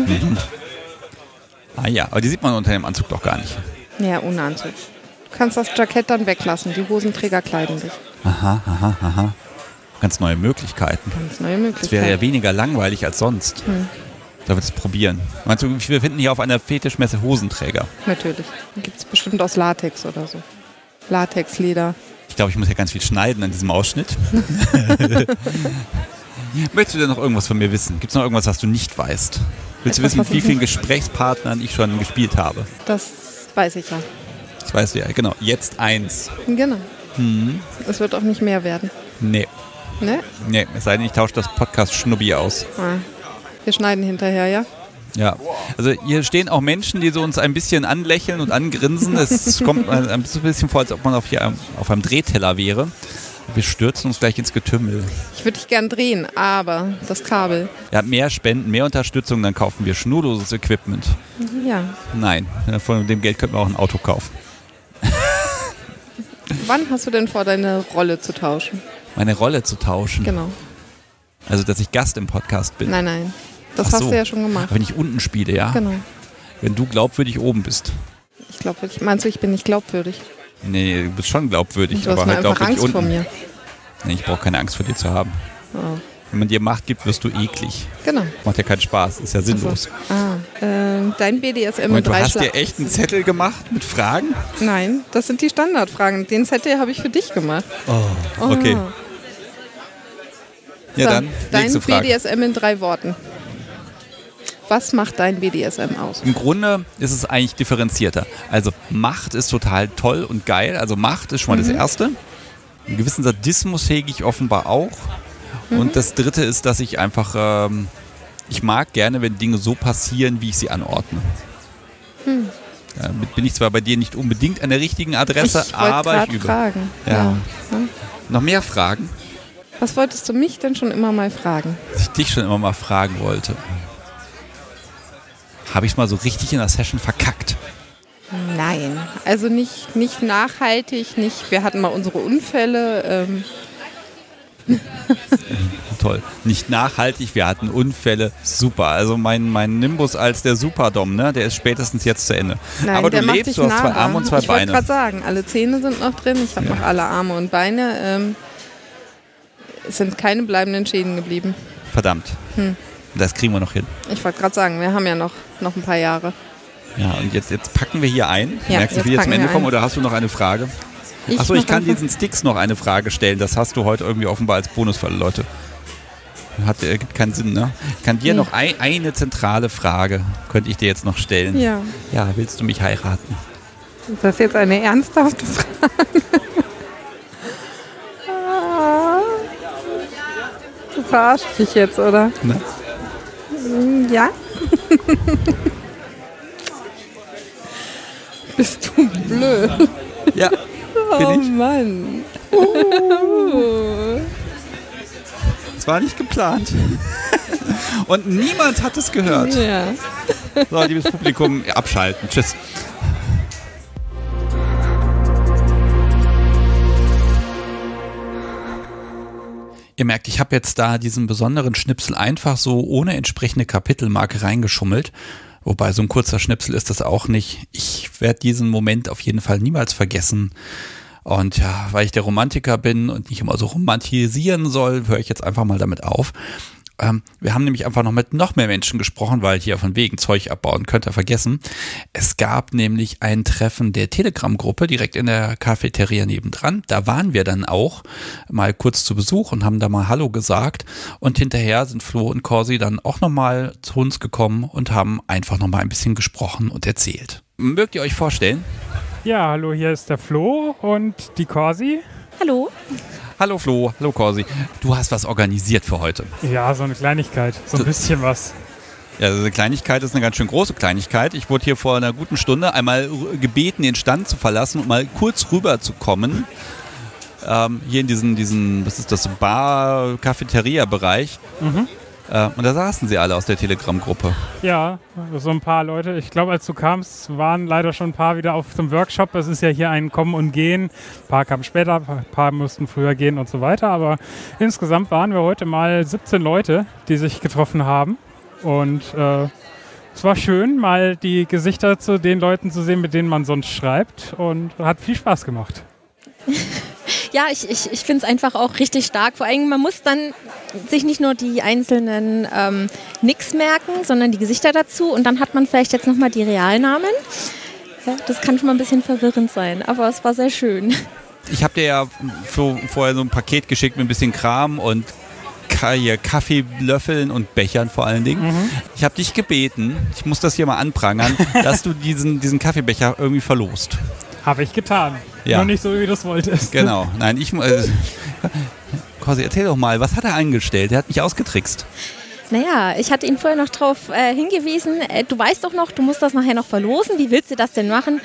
S1: Ah ja, aber die sieht man unter dem Anzug doch gar nicht.
S11: Ja, ohne Anzug. Du kannst das Jackett dann weglassen. Die Hosenträger kleiden dich.
S1: Aha. Ganz neue Möglichkeiten.
S11: Ganz neue Möglichkeiten.
S1: Das wäre ja weniger langweilig als sonst. Da wird es probieren. Meinst du, wir finden hier auf einer Fetischmesse Hosenträger?
S11: Natürlich. Gibt es bestimmt aus Latex oder so. Latex, Leder.
S1: Ich glaube, ich muss ja ganz viel schneiden an diesem Ausschnitt. Möchtest du denn noch irgendwas von mir wissen? Gibt es noch irgendwas, was du nicht weißt? Willst du wissen, mit wie vielen Gesprächspartnern ich schon gespielt habe?
S11: Das weiß ich ja.
S1: Das weißt du ja, genau. Jetzt 1.
S11: Genau. Es wird auch nicht mehr werden.
S1: Nee.
S11: Ne?
S1: Nee, es sei denn, ich tausche das Podcast-Schnubbi aus.
S11: Wir schneiden hinterher, ja?
S1: Ja, also hier stehen auch Menschen, die so uns ein bisschen anlächeln und angrinsen. Es kommt ein bisschen vor, als ob man auf einem Drehteller wäre. Wir stürzen uns gleich ins Getümmel.
S11: Ich würde dich gern drehen, aber das Kabel.
S1: Ja, mehr Spenden, mehr Unterstützung, dann kaufen wir schnurloses Equipment.
S11: Ja.
S1: Nein, von dem Geld könnten wir auch ein Auto kaufen.
S11: Wann hast du denn vor, deine Rolle zu tauschen?
S1: Meine Rolle zu tauschen?
S11: Genau.
S1: Also, dass ich Gast im Podcast bin?
S11: Nein. Das hast du ja schon gemacht.
S1: Wenn ich unten spiele, ja?
S11: Genau.
S1: Wenn du glaubwürdig oben bist.
S11: Ich glaubwürdig. Meinst du, ich bin nicht glaubwürdig?
S1: Nee, du bist schon glaubwürdig.
S11: Du hast
S1: aber
S11: mir
S1: halt
S11: einfach
S1: glaubwürdig
S11: Angst
S1: unten.
S11: vor mir.
S1: Nee, ich brauche keine Angst vor dir zu haben.
S11: Oh.
S1: Wenn man dir Macht gibt, wirst du eklig.
S11: Genau.
S1: Macht ja keinen Spaß, ist ja sinnlos.
S11: Dein BDSM
S1: Moment,
S11: mit 3
S1: du hast dir echt einen Zettel gemacht mit Fragen?
S11: Nein, das sind die Standardfragen. Den Zettel habe ich für dich gemacht.
S1: Oh, okay. Ja, dann nächste
S11: Dein
S1: Frage.
S11: BDSM in 3 Worten. Was macht dein BDSM aus?
S1: Im Grunde ist es eigentlich differenzierter. Also Macht ist total toll und geil. Also Macht ist schon mal das Erste. Einen gewissen Sadismus hege ich offenbar auch. Und das Dritte ist, dass ich einfach, ich mag gerne, wenn Dinge so passieren, wie ich sie anordne. Damit bin ich zwar bei dir nicht unbedingt an der richtigen Adresse, aber ich übe.
S11: Fragen.
S1: Ja. Noch mehr Fragen?
S11: Was wolltest du mich denn schon immer mal fragen?
S1: Was ich dich schon immer mal fragen wollte. Habe ich es mal so richtig in der Session verkackt?
S11: Nein, also nicht nachhaltig, nicht. Wir hatten mal unsere Unfälle.
S1: Toll. Nicht nachhaltig, wir hatten Unfälle. Super. Also mein Nimbus als der Superdom, ne? Der ist spätestens jetzt zu Ende.
S11: Nein,
S1: aber du
S11: der macht
S1: lebst,
S11: dich
S1: du hast 2
S11: nachher.
S1: Arme und 2
S11: Ich wollte
S1: Beine.
S11: gerade sagen, alle Zähne sind noch drin, ich habe noch alle Arme und Beine. Es sind keine bleibenden Schäden geblieben.
S1: Verdammt. Das kriegen wir noch hin.
S11: Ich wollte gerade sagen, wir haben ja noch ein paar Jahre.
S1: Ja, und jetzt packen wir hier ein.
S11: Ja,
S1: Merkst du,
S11: jetzt
S1: wie wir zum
S11: packen
S1: Ende
S11: wir
S1: kommen
S11: ein.
S1: oder hast du noch eine Frage? Achso, ich kann diesen Sticks noch eine Frage stellen. Das hast du heute irgendwie offenbar als Bonus für alle Leute. Gibt keinen Sinn, ne? Ich kann dir noch eine zentrale Frage, könnte ich dir jetzt noch stellen.
S11: Ja.
S1: Ja, willst du mich heiraten?
S11: Ist das jetzt eine ernsthafte Frage? Du verarschst dich jetzt, oder?
S1: Ne?
S11: Ja. Bist du blöd?
S1: Ja, bin
S11: Oh
S1: ich.
S11: Mann.
S1: Das war nicht geplant. Und niemand hat es gehört.
S11: Ja.
S1: So, liebes Publikum, abschalten. Tschüss. Ihr merkt, ich habe jetzt da diesen besonderen Schnipsel einfach so ohne entsprechende Kapitelmarke reingeschummelt, Wobei so ein kurzer Schnipsel ist das auch nicht. Ich werde diesen Moment auf jeden Fall niemals vergessen. Und ja, weil ich der Romantiker bin und nicht immer so romantisieren soll, höre ich jetzt einfach mal damit auf. Wir haben nämlich einfach noch mit noch mehr Menschen gesprochen, weil hier von wegen Zeug abbauen, könnt ihr vergessen. Es gab nämlich ein Treffen der Telegram-Gruppe direkt in der Cafeteria nebendran. Da waren wir dann auch mal kurz zu Besuch und haben da mal Hallo gesagt. Und hinterher sind Flo und Corsi dann auch nochmal zu uns gekommen und haben einfach nochmal ein bisschen gesprochen und erzählt. Mögt ihr euch vorstellen?
S12: Ja, hallo, hier ist der Flo und die Corsi.
S6: Hallo.
S1: Hallo Flo, hallo Corsi. Du hast was organisiert für heute.
S12: Ja, so eine Kleinigkeit, so ein bisschen was.
S1: Ja, also eine Kleinigkeit ist eine ganz schön große Kleinigkeit. Ich wurde hier vor einer guten Stunde einmal gebeten, den Stand zu verlassen und mal kurz rüber zu kommen. Hier in diesen, was ist das, Bar-Cafeteria-Bereich. Mhm. Und da saßen sie alle aus der Telegram-Gruppe.
S12: Ja, so ein paar Leute. Ich glaube, als du kamst, waren leider schon ein paar wieder auf dem Workshop. Es ist ja hier ein Kommen und Gehen. Ein paar kamen später, ein paar mussten früher gehen und so weiter. Aber insgesamt waren wir heute mal 17 Leute, die sich getroffen haben. Und es war schön, mal die Gesichter zu den Leuten zu sehen, mit denen man sonst schreibt. Und hat viel Spaß gemacht.
S13: Ja, ich finde es einfach auch richtig stark. Vor allem, man muss dann sich nicht nur die einzelnen Nicks merken, sondern die Gesichter dazu. Und dann hat man vielleicht jetzt nochmal die Realnamen. Ja, das kann schon mal ein bisschen verwirrend sein, aber es war sehr schön.
S1: Ich habe dir ja vorher so ein Paket geschickt mit ein bisschen Kram und hier Kaffeelöffeln und Bechern vor allen Dingen. Mhm. Ich habe dich gebeten, ich muss das hier mal anprangern, dass du diesen Kaffeebecher irgendwie verlost.
S12: Habe ich getan.
S1: Ja.
S12: Nur nicht so, wie du es wolltest.
S1: Genau. Nein, Corsi, erzähl doch mal, was hat er angestellt? Der hat mich ausgetrickst.
S13: Naja, ich hatte ihn vorher noch darauf hingewiesen, du weißt doch noch, du musst das nachher noch verlosen. Wie willst du das denn machen?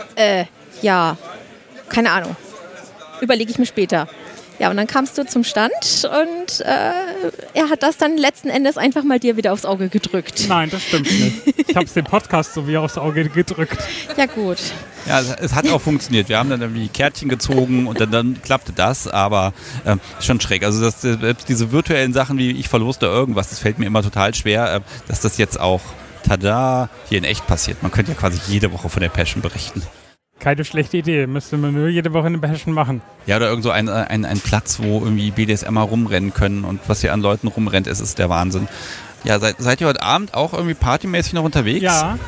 S13: Ja, keine Ahnung. Überlege ich mir später. Ja, und dann kamst du zum Stand und er hat das dann letzten Endes einfach mal dir wieder aufs Auge gedrückt.
S12: Nein, das stimmt nicht. Ich habe es dem Podcast so wie aufs Auge gedrückt.
S13: Ja, gut.
S1: Ja, es hat auch funktioniert. Wir haben dann irgendwie Kärtchen gezogen und dann klappte das, aber schon schräg. Also selbst diese virtuellen Sachen wie ich verloste irgendwas, das fällt mir immer total schwer, dass das jetzt auch, tada, hier in echt passiert. Man könnte ja quasi jede Woche von der Passion berichten.
S12: Keine schlechte Idee, müsste man nur jede Woche eine Passion machen.
S1: Ja, oder irgend so ein Platz, wo irgendwie BDSMer rumrennen können und was hier an Leuten rumrennt, ist der Wahnsinn. Ja, seid ihr heute Abend auch irgendwie partymäßig noch unterwegs?
S12: Ja,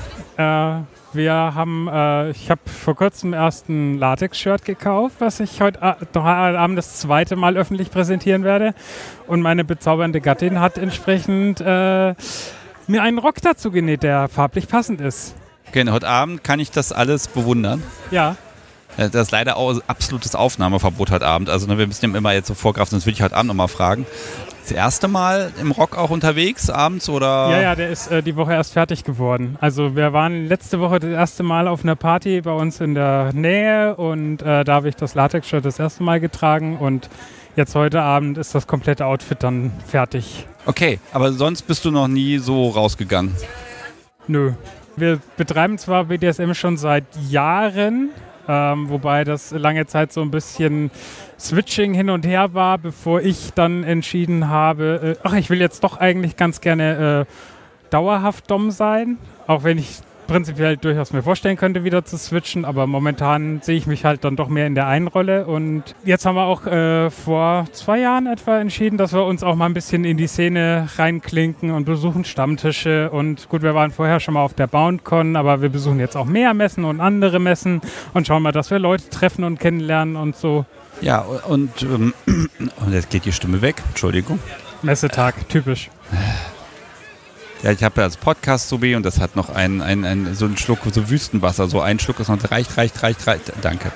S12: wir haben, ich habe vor kurzem erst ein Latex-Shirt gekauft, was ich heute Abend das zweite Mal öffentlich präsentieren werde. Und meine bezaubernde Gattin hat entsprechend mir einen Rock dazu genäht, der farblich passend ist.
S1: Okay, heute Abend kann ich das alles bewundern.
S12: Ja.
S1: Das ist leider auch absolutes Aufnahmeverbot heute Abend. Also wir müssen ihm immer jetzt so vorgreifen, sonst würde ich heute Abend nochmal fragen. Das erste Mal im Rock auch unterwegs abends oder?
S12: Ja, der ist die Woche erst fertig geworden. Also wir waren letzte Woche das erste Mal auf einer Party bei uns in der Nähe und da habe ich das Latex-Shirt das erste Mal getragen und jetzt heute Abend ist das komplette Outfit dann fertig.
S1: Okay, aber sonst bist du noch nie so rausgegangen?
S12: Nö. Wir betreiben zwar BDSM schon seit Jahren, wobei das lange Zeit so ein bisschen Switching hin und her war, bevor ich dann entschieden habe, ich will jetzt doch eigentlich ganz gerne dauerhaft Dom sein, auch wenn ich prinzipiell durchaus mir vorstellen könnte, wieder zu switchen, aber momentan sehe ich mich halt dann doch mehr in der einen Rolle und jetzt haben wir auch vor 2 Jahren etwa entschieden, dass wir uns auch mal ein bisschen in die Szene reinklinken und besuchen Stammtische und gut, wir waren vorher schon mal auf der BoundCon, aber wir besuchen jetzt auch mehr Messen und andere Messen und schauen mal, dass wir Leute treffen und kennenlernen und so.
S1: Ja, und jetzt geht die Stimme weg, Entschuldigung.
S12: Messetag, typisch.
S1: Ja, ich habe ja das Podcast so und das hat noch so einen Schluck, so Wüstenwasser, so ein Schluck ist noch, reicht, danke.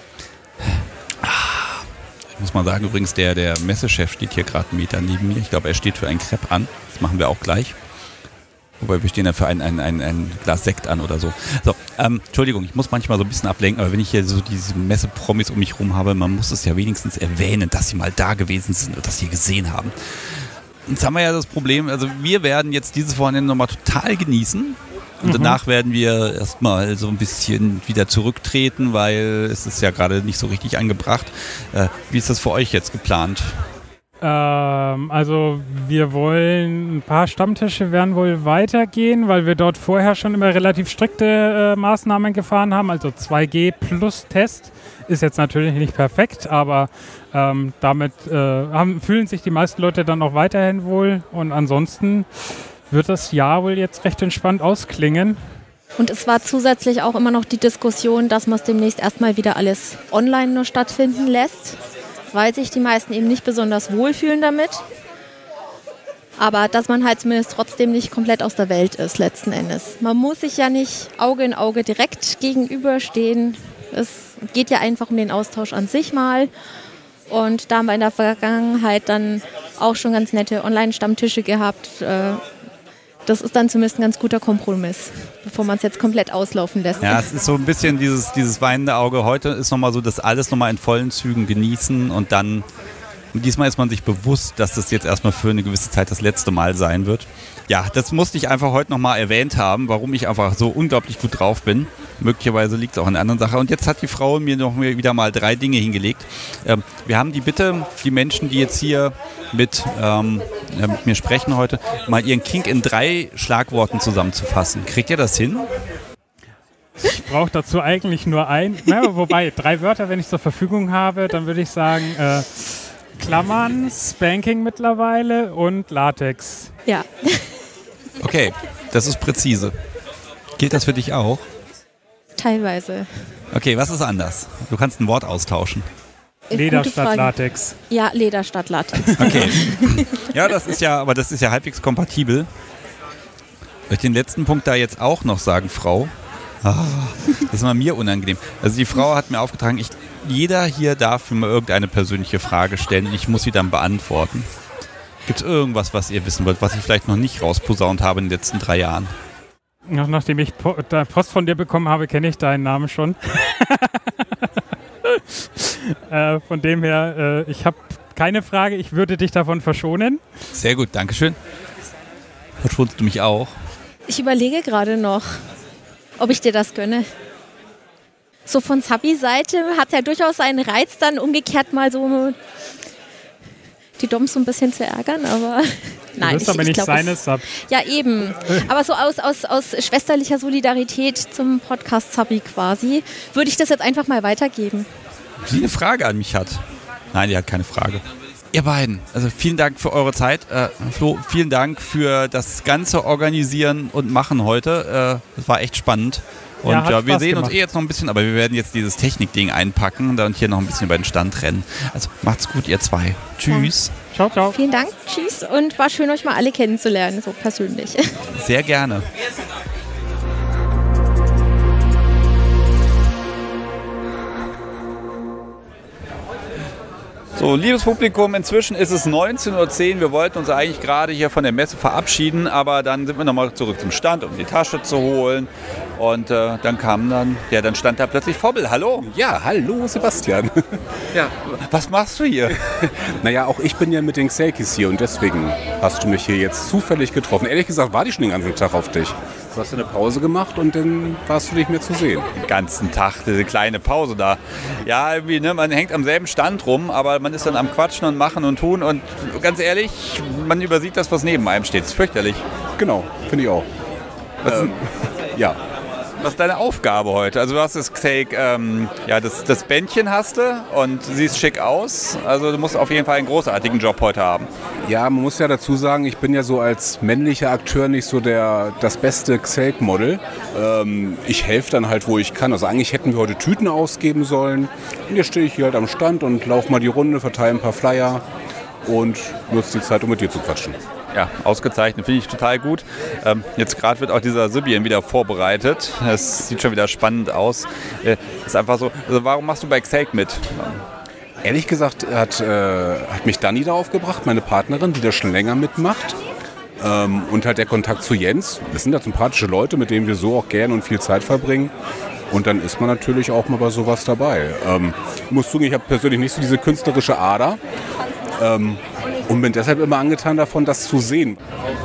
S1: Ich muss mal sagen, übrigens, der Messechef steht hier gerade 1 Meter neben mir. Ich glaube, er steht für ein Crepe an, das machen wir auch gleich. Wobei wir stehen ja für ein Glas Sekt an oder so. So, Entschuldigung, ich muss manchmal so ein bisschen ablenken, aber wenn ich hier so diese Messe-Promis um mich rum habe, man muss es ja wenigstens erwähnen, dass sie mal da gewesen sind und das hier gesehen haben. Jetzt haben wir ja das Problem, also wir werden jetzt dieses Wochenende nochmal total genießen und danach werden wir erstmal so ein bisschen wieder zurücktreten, weil es ist ja gerade nicht so richtig angebracht. Wie ist das für euch jetzt geplant?
S12: Also wir wollen, ein paar Stammtische werden wohl weitergehen, weil wir dort vorher schon immer relativ strikte Maßnahmen gefahren haben. Also 2G plus Test ist jetzt natürlich nicht perfekt, aber damit fühlen sich die meisten Leute dann auch weiterhin wohl. Und ansonsten wird das Jahr wohl jetzt recht entspannt ausklingen.
S13: Und es war zusätzlich auch immer noch die Diskussion, dass man es demnächst erstmal wieder alles online nur stattfinden lässt, weil sich die meisten eben nicht besonders wohlfühlen damit. Aber dass man halt zumindest trotzdem nicht komplett aus der Welt ist letzten Endes. Man muss sich ja nicht Auge in Auge direkt gegenüberstehen. Es geht ja einfach um den Austausch an sich mal. Und da haben wir in der Vergangenheit dann auch schon ganz nette Online-Stammtische gehabt. Das ist dann zumindest ein ganz guter Kompromiss, bevor man es jetzt komplett auslaufen lässt.
S1: Ja, es ist so ein bisschen dieses weinende Auge. Heute ist nochmal so, das alles nochmal in vollen Zügen genießen und dann, diesmal ist man sich bewusst, dass das jetzt erstmal für eine gewisse Zeit das letzte Mal sein wird. Ja, das musste ich einfach heute nochmal erwähnt haben, warum ich einfach so unglaublich gut drauf bin. Möglicherweise liegt es auch in einer anderen Sache. Und jetzt hat die Frau mir noch wieder mal 3 Dinge hingelegt. Wir haben die Bitte, die Menschen, die jetzt hier mit mir sprechen heute, mal ihren Kink in 3 Schlagworten zusammenzufassen. Kriegt ihr das hin?
S12: Ich brauche dazu eigentlich nur wobei 3 Wörter, wenn ich zur Verfügung habe, dann würde ich sagen Klammern, Spanking mittlerweile und Latex.
S13: Ja.
S1: Okay, das ist präzise. Gilt das für dich auch?
S13: Teilweise.
S1: Okay, was ist anders? Du kannst ein Wort austauschen.
S12: Leder statt Latex.
S13: Ja, Leder statt Latex.
S1: Okay. Ja, das ist ja halbwegs kompatibel. Soll ich den letzten Punkt da jetzt auch noch sagen, Frau? Das ist mal mir unangenehm. Also die Frau hat mir aufgetragen, jeder hier darf mir irgendeine persönliche Frage stellen und ich muss sie dann beantworten. Gibt es irgendwas, was ihr wissen wollt, was ich vielleicht noch nicht rausposaunt habe in den letzten 3 Jahren?
S12: Nachdem ich Post von dir bekommen habe, kenne ich deinen Namen schon. Von dem her, ich habe keine Frage, ich würde dich davon verschonen.
S1: Sehr gut, Dankeschön. Verschonst du mich auch?
S13: Ich überlege gerade noch, ob ich dir das gönne. So von Sabi-Seite hat es ja durchaus seinen Reiz, dann umgekehrt mal so die Doms so ein bisschen zu ärgern, aber nein.
S12: Du bist aber nicht seine Sub.
S13: Ja, eben. Aber so aus schwesterlicher Solidarität zum Podcast Sabi quasi, würde ich das jetzt einfach mal weitergeben.
S1: Die eine Frage an mich hat. Nein, die hat keine Frage. Ihr beiden, also vielen Dank für eure Zeit. Flo, vielen Dank für das ganze Organisieren und Machen heute. Das war echt spannend. Und ja, wir sehen uns jetzt noch ein bisschen, aber wir werden jetzt dieses Technikding einpacken und hier noch ein bisschen über den Stand rennen. Also macht's gut, ihr 2. Tschüss.
S12: Ja. Ciao, ciao.
S13: Vielen Dank, tschüss und war schön, euch mal alle kennenzulernen, so persönlich.
S1: Sehr gerne. So, liebes Publikum, inzwischen ist es 19:10 Uhr. Wir wollten uns eigentlich gerade hier von der Messe verabschieden, aber dann sind wir nochmal zurück zum Stand, um die Tasche zu holen. Und dann stand da plötzlich Vobbel. Hallo.
S14: Ja, hallo Sebastian.
S1: Ja, was machst du hier?
S14: Naja, auch ich bin ja mit den Xelkis hier und deswegen hast du mich hier jetzt zufällig getroffen. Ehrlich gesagt, warte ich schon den ganzen Tag auf dich. Du hast eine Pause gemacht und dann warst du nicht mehr zu sehen.
S1: Den ganzen Tag, diese kleine Pause da. Ja, irgendwie, ne, man hängt am selben Stand rum, aber man ist dann am Quatschen und Machen und Tun und ganz ehrlich, man übersieht das, was neben einem steht. Das ist fürchterlich.
S14: Genau, finde ich auch. Ja.
S1: Was ist deine Aufgabe heute? Also du hast das Xelk, das Bändchen hast du und siehst schick aus. Also du musst auf jeden Fall einen großartigen Job heute haben.
S14: Ja, man muss ja dazu sagen, ich bin ja so als männlicher Akteur nicht so das beste Xelk-Model. Ich helfe dann halt, wo ich kann. Also eigentlich hätten wir heute Tüten ausgeben sollen. Und jetzt stehe ich hier halt am Stand und laufe mal die Runde, verteile ein paar Flyer und nutze die Zeit, um mit dir zu quatschen.
S1: Ja, ausgezeichnet, finde ich total gut. Jetzt gerade wird auch dieser Sibien wieder vorbereitet. Das sieht schon wieder spannend aus. Ist einfach so, also warum machst du bei Xelk mit?
S14: Ehrlich gesagt hat mich Dani darauf gebracht, meine Partnerin, die da schon länger mitmacht. Und halt der Kontakt zu Jens. Das sind ja sympathische Leute, mit denen wir so auch gerne und viel Zeit verbringen. Und dann ist man natürlich auch mal bei sowas dabei. Ich muss zugeben, ich habe persönlich nicht so diese künstlerische Ader. Und bin deshalb immer angetan davon, das zu sehen.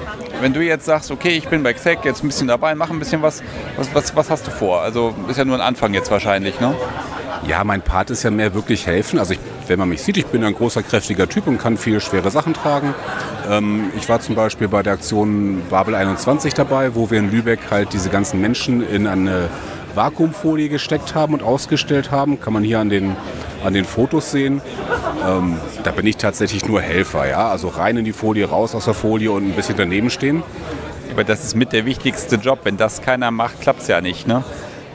S1: wenn du jetzt sagst, okay, ich bin bei XSEC jetzt ein bisschen dabei, mach ein bisschen was hast du vor? Also ist ja nur ein Anfang jetzt wahrscheinlich, ne?
S14: Ja, mein Part ist ja mehr wirklich helfen. Also wenn man mich sieht, ich bin ein großer, kräftiger Typ und kann viele schwere Sachen tragen. Ich war zum Beispiel bei der Aktion Babel 21 dabei, wo wir in Lübeck halt diese ganzen Menschen in eine Vakuumfolie gesteckt haben und ausgestellt haben. Kann man hier an den Fotos sehen. Da bin ich tatsächlich nur Helfer. Ja? Also rein in die Folie, raus aus der Folie und ein bisschen daneben stehen.
S1: Aber das ist mit der wichtigste Job. Wenn das keiner macht, klappt es ja nicht, ne?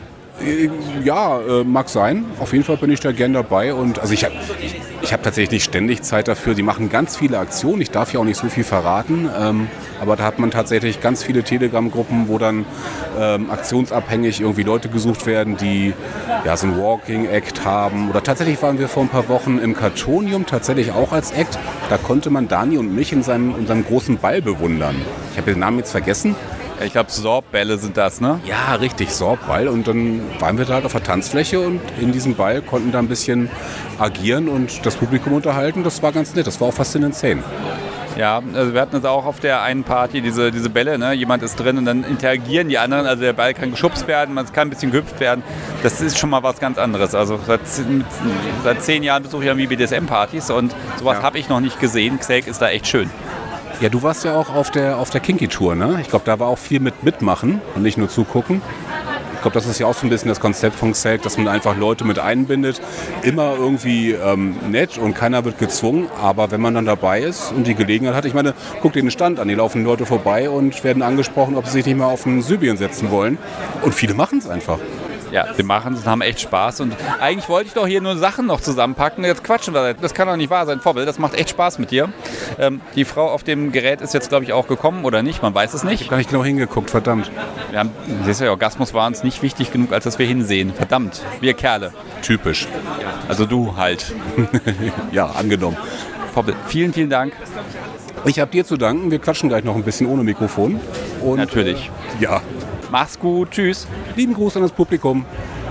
S14: Ja, mag sein. Auf jeden Fall bin ich da gern dabei. Und also ich hab tatsächlich nicht ständig Zeit dafür. Die machen ganz viele Aktionen. Ich darf ja auch nicht so viel verraten. Aber da hat man tatsächlich ganz viele Telegram-Gruppen, wo dann aktionsabhängig irgendwie Leute gesucht werden, die ja so ein Walking-Act haben. Oder tatsächlich waren wir vor ein paar Wochen im Kartonium, tatsächlich auch als Act. Da konnte man Dani und mich in seinem großen Ball bewundern. Ich habe den Namen jetzt vergessen.
S1: Ich glaube, Sorbbälle sind das, ne?
S14: Ja, richtig, Sorbball. Und dann waren wir da halt auf der Tanzfläche und in diesem Ball konnten da ein bisschen agieren und das Publikum unterhalten. Das war ganz nett, das war auch fast insane.
S1: Ja, also wir hatten das auch auf der einen Party, diese Bälle, ne? Jemand ist drin und dann interagieren die anderen, also der Ball kann geschubst werden, man kann ein bisschen gehüpft werden. Das ist schon mal was ganz anderes. Also seit 10 Jahren besuche ich irgendwie BDSM-Partys und sowas habe ich noch nicht gesehen. XSEC ist da echt schön.
S14: Ja, du warst ja auch auf der Kinky-Tour, ne? Ich glaube, da war auch viel mitmachen und nicht nur zugucken. Ich glaube, das ist ja auch so ein bisschen das Konzept von XSEC, dass man einfach Leute mit einbindet. Immer irgendwie nett und keiner wird gezwungen. Aber wenn man dann dabei ist und die Gelegenheit hat, ich meine, guck dir den Stand an. Hier laufen Leute vorbei und werden angesprochen, ob sie sich nicht mal auf einen Sybien setzen wollen. Und viele machen es einfach.
S1: Ja, wir machen es und haben echt Spaß. Und eigentlich wollte ich doch hier nur Sachen noch zusammenpacken. Jetzt quatschen wir. Das kann doch nicht wahr sein. Vorbild, das macht echt Spaß mit dir. Die Frau auf dem Gerät ist jetzt, glaube ich, auch gekommen oder nicht. Man weiß es nicht.
S14: Ich habe gar nicht genau hingeguckt, verdammt.
S1: Siehst du, Orgasmus war uns nicht wichtig genug, als dass wir hinsehen. Verdammt, wir Kerle.
S14: Typisch.
S1: Also du halt.
S14: Ja, angenommen.
S1: Vorbild, vielen, vielen Dank.
S14: Ich habe dir zu danken. Wir quatschen gleich noch ein bisschen ohne Mikrofon. Und,
S1: natürlich.
S14: Ja.
S1: Mach's gut, tschüss.
S14: Lieben Gruß an das Publikum.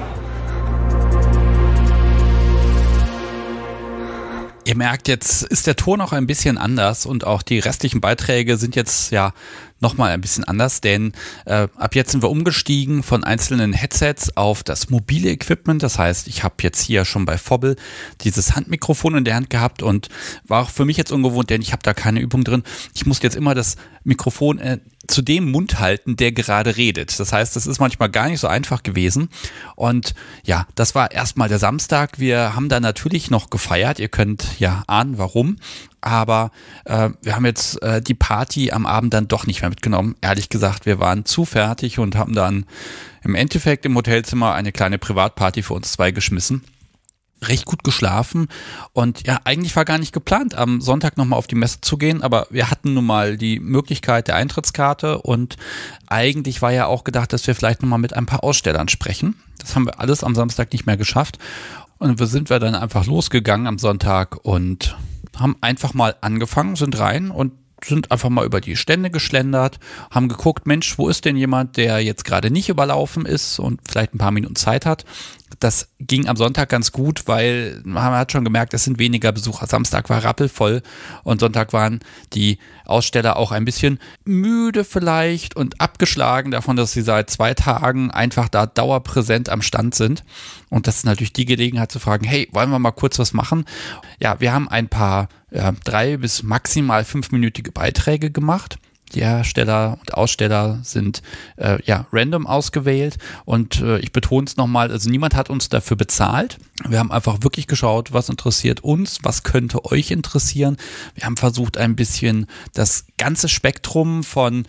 S1: Ihr merkt, jetzt ist der Ton auch ein bisschen anders und auch die restlichen Beiträge sind jetzt ja nochmal ein bisschen anders, denn ab jetzt sind wir umgestiegen von einzelnen Headsets auf das mobile Equipment. Das heißt, ich habe jetzt hier schon bei Fobbel dieses Handmikrofon in der Hand gehabt und war auch für mich jetzt ungewohnt, denn ich habe da keine Übung drin. Ich musste jetzt immer das Mikrofon zu dem Mund halten, der gerade redet. Das heißt, das ist manchmal gar nicht so einfach gewesen. Und ja, das war erstmal der Samstag. Wir haben da natürlich noch gefeiert. Ihr könnt ja ahnen, warum. Aber wir haben jetzt die Party am Abend dann doch nicht mehr mitgenommen. Ehrlich gesagt, wir waren zu fertig und haben dann im Endeffekt im Hotelzimmer eine kleine Privatparty für uns zwei geschmissen. Recht gut geschlafen und ja, eigentlich war gar nicht geplant, am Sonntag nochmal auf die Messe zu gehen, aber wir hatten nun mal die Möglichkeit der Eintrittskarte und eigentlich war ja auch gedacht, dass wir vielleicht nochmal mit ein paar Ausstellern sprechen. Das haben wir alles am Samstag nicht mehr geschafft und sind wir dann einfach losgegangen am Sonntag und haben einfach mal angefangen, sind rein und sind einfach mal über die Stände geschlendert, haben geguckt, Mensch, wo ist denn jemand, der jetzt gerade nicht überlaufen ist und vielleicht ein paar Minuten Zeit hat. Das ging am Sonntag ganz gut, weil man hat schon gemerkt, es sind weniger Besucher. Samstag war rappelvoll und Sonntag waren die Aussteller auch ein bisschen müde vielleicht und abgeschlagen davon, dass sie seit 2 Tagen einfach da dauerpräsent am Stand sind. Und das ist natürlich die Gelegenheit zu fragen, hey, wollen wir mal kurz was machen? Ja, wir haben ein paar 3 bis maximal 5-minütige Beiträge gemacht. Die Hersteller und Aussteller sind random ausgewählt und ich betone es nochmal, also niemand hat uns dafür bezahlt. Wir haben einfach wirklich geschaut, was interessiert uns, was könnte euch interessieren. Wir haben versucht, ein bisschen das ganze Spektrum von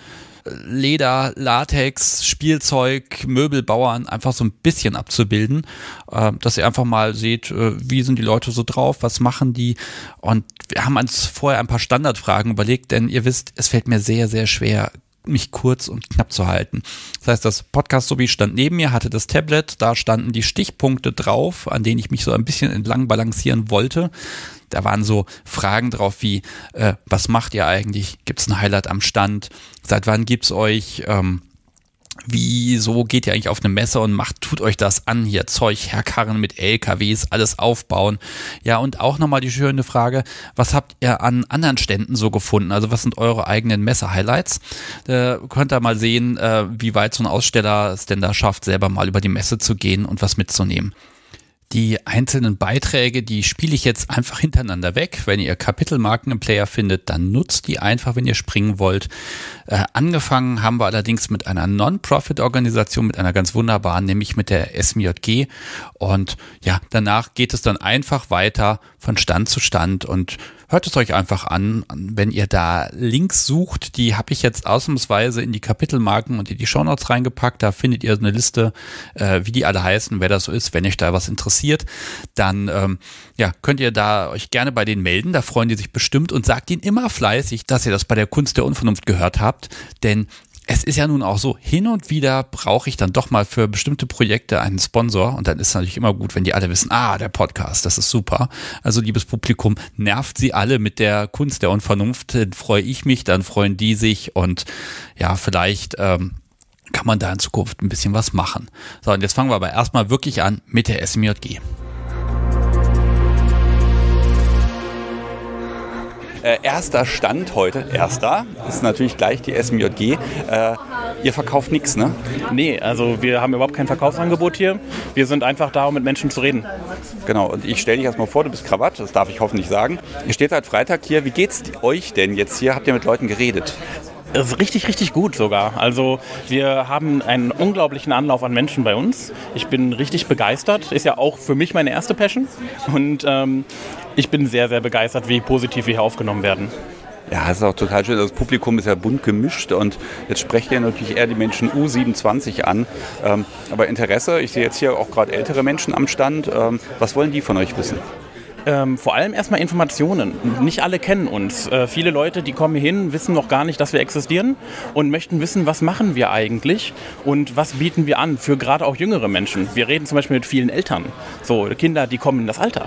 S1: Leder, Latex, Spielzeug, Möbelbauern einfach so ein bisschen abzubilden, dass ihr einfach mal seht, wie sind die Leute so drauf, was machen die, und wir haben uns vorher ein paar Standardfragen überlegt, denn ihr wisst, es fällt mir sehr, sehr schwer, mich kurz und knapp zu halten. Das heißt, das Podcast-Sobi stand neben mir, hatte das Tablet, da standen die Stichpunkte drauf, an denen ich mich so ein bisschen entlang balancieren wollte. Da waren so Fragen drauf wie, was macht ihr eigentlich? Gibt es ein Highlight am Stand? Seit wann gibt es euch? wieso geht ihr eigentlich auf eine Messe und tut euch das an, hier Zeug herkarren mit LKWs, alles aufbauen. Ja, und auch nochmal die schöne Frage, was habt ihr an anderen Ständen so gefunden? Also was sind eure eigenen Messe-Highlights? Könnt ihr mal sehen, wie weit so ein Aussteller es denn da schafft, selber mal über die Messe zu gehen und was mitzunehmen. Die einzelnen Beiträge, die spiele ich jetzt einfach hintereinander weg. Wenn ihr Kapitelmarken im Player findet, dann nutzt die einfach, wenn ihr springen wollt. Angefangen haben wir allerdings mit einer Non-Profit-Organisation, mit einer ganz wunderbaren, nämlich mit der SMJG. Und ja, danach geht es dann einfach weiter von Stand zu Stand und hört es euch einfach an, wenn ihr da Links sucht. Die habe ich jetzt ausnahmsweise in die Kapitelmarken und in die Shownotes reingepackt. Da findet ihr eine Liste, wie die alle heißen, wer das so ist. Wenn euch da was interessiert, dann könnt ihr da euch gerne bei denen melden. Da freuen die sich bestimmt und sagt ihnen immer fleißig, dass ihr das bei der Kunst der Unvernunft gehört habt. Denn es ist ja nun auch so, hin und wieder brauche ich dann doch mal für bestimmte Projekte einen Sponsor und dann ist es natürlich immer gut, wenn die alle wissen, der Podcast, das ist super. Also liebes Publikum, nervt sie alle mit der Kunst der Unvernunft, dann freue ich mich, dann freuen die sich und ja, vielleicht kann man da in Zukunft ein bisschen was machen. So, und jetzt fangen wir aber erstmal wirklich an mit der SMJG. Erster Stand heute, ist natürlich gleich die SMJG. Ihr verkauft nichts, ne?
S15: Nee, also wir haben überhaupt kein Verkaufsangebot hier. Wir sind einfach da, um mit Menschen zu reden.
S16: Genau, und ich stelle dich erstmal vor, du bist Krawatt, das darf ich hoffentlich sagen. Ihr steht seit Freitag hier. Wie geht's euch denn jetzt hier? Habt ihr mit Leuten geredet?
S15: Das ist richtig, richtig gut sogar. Also wir haben einen unglaublichen Anlauf an Menschen bei uns. Ich bin richtig begeistert. Ist ja auch für mich meine erste Passion. Und ich bin sehr, sehr begeistert, wie positiv wir hier aufgenommen werden.
S16: Ja, das ist auch total schön. Das Publikum ist ja bunt gemischt und jetzt sprecht ihr natürlich eher die Menschen U27 an. Aber Interesse, ich sehe jetzt hier auch gerade ältere Menschen am Stand. Was wollen die von euch wissen?
S15: Vor allem erstmal Informationen. Nicht alle kennen uns. Viele Leute, die kommen hier hin, wissen noch gar nicht, dass wir existieren und möchten wissen, was machen wir eigentlich und was bieten wir an für gerade auch jüngere Menschen. Wir reden zum Beispiel mit vielen Eltern. So, Kinder, die kommen in das Alter.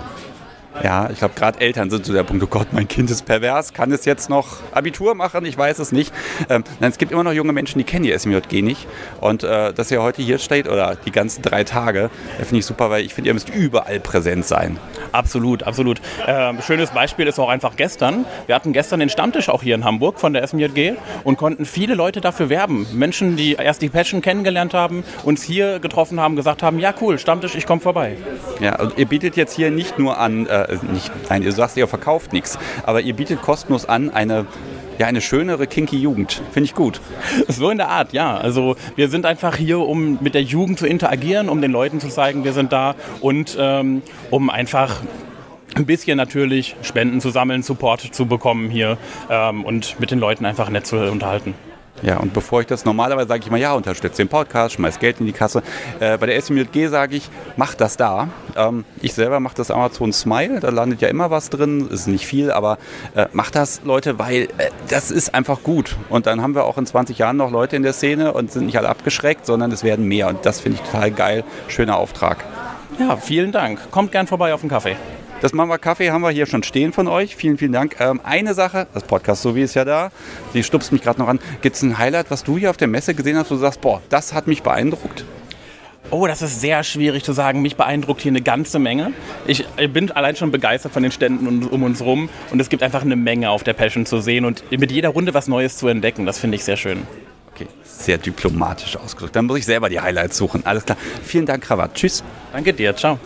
S16: Ja, ich glaube, gerade Eltern sind so der Punkt, oh Gott, mein Kind ist pervers, kann es jetzt noch Abitur machen? Ich weiß es nicht. Es gibt immer noch junge Menschen, die kennen die SMJG nicht. Und dass ihr heute hier steht oder die ganzen 3 Tage, finde ich super, weil ich finde, ihr müsst überall präsent sein.
S15: Absolut, absolut. Schönes Beispiel ist auch einfach gestern. Wir hatten gestern den Stammtisch auch hier in Hamburg von der SMJG und konnten viele Leute dafür werben. Menschen, die erst die Passion kennengelernt haben, uns hier getroffen haben, gesagt haben, ja cool, Stammtisch, ich komme vorbei.
S16: Ja, und ihr bietet jetzt hier nicht nur an, ihr sagst, ihr verkauft nichts, aber ihr bietet kostenlos an eine schönere, kinky Jugend. Finde ich gut.
S15: So in der Art, ja. Also wir sind einfach hier, um mit der Jugend zu interagieren, um den Leuten zu zeigen, wir sind da und um einfach ein bisschen natürlich Spenden zu sammeln, Support zu bekommen hier und mit den Leuten einfach nett zu unterhalten.
S16: Ja, und bevor ich das normalerweise sage ich mal, ja, unterstützt den Podcast, schmeiß Geld in die Kasse. Bei der SMJG sage ich, mach das da. Ich selber mache das Amazon Smile, da landet ja immer was drin, ist nicht viel, aber macht das, Leute, weil das ist einfach gut. Und dann haben wir auch in 20 Jahren noch Leute in der Szene und sind nicht alle abgeschreckt, sondern es werden mehr. Und das finde ich total geil. Schöner Auftrag.
S15: Ja, vielen Dank. Kommt gern vorbei auf den Kaffee.
S16: Das Mama Kaffee haben wir hier schon stehen von euch. Vielen, vielen Dank. Eine Sache, das Podcast so wie ist ja da, die stupst mich gerade noch an. Gibt es ein Highlight, was du hier auf der Messe gesehen hast, wo du sagst, boah, das hat mich beeindruckt?
S15: Oh, das ist sehr schwierig zu sagen. Mich beeindruckt hier eine ganze Menge. Ich bin allein schon begeistert von den Ständen um uns rum und es gibt einfach eine Menge auf der Passion zu sehen und mit jeder Runde was Neues zu entdecken. Das finde ich sehr schön.
S16: Okay, sehr diplomatisch ausgedrückt. Dann muss ich selber die Highlights suchen. Alles klar. Vielen Dank, Krawatt. Tschüss.
S15: Danke dir. Ciao.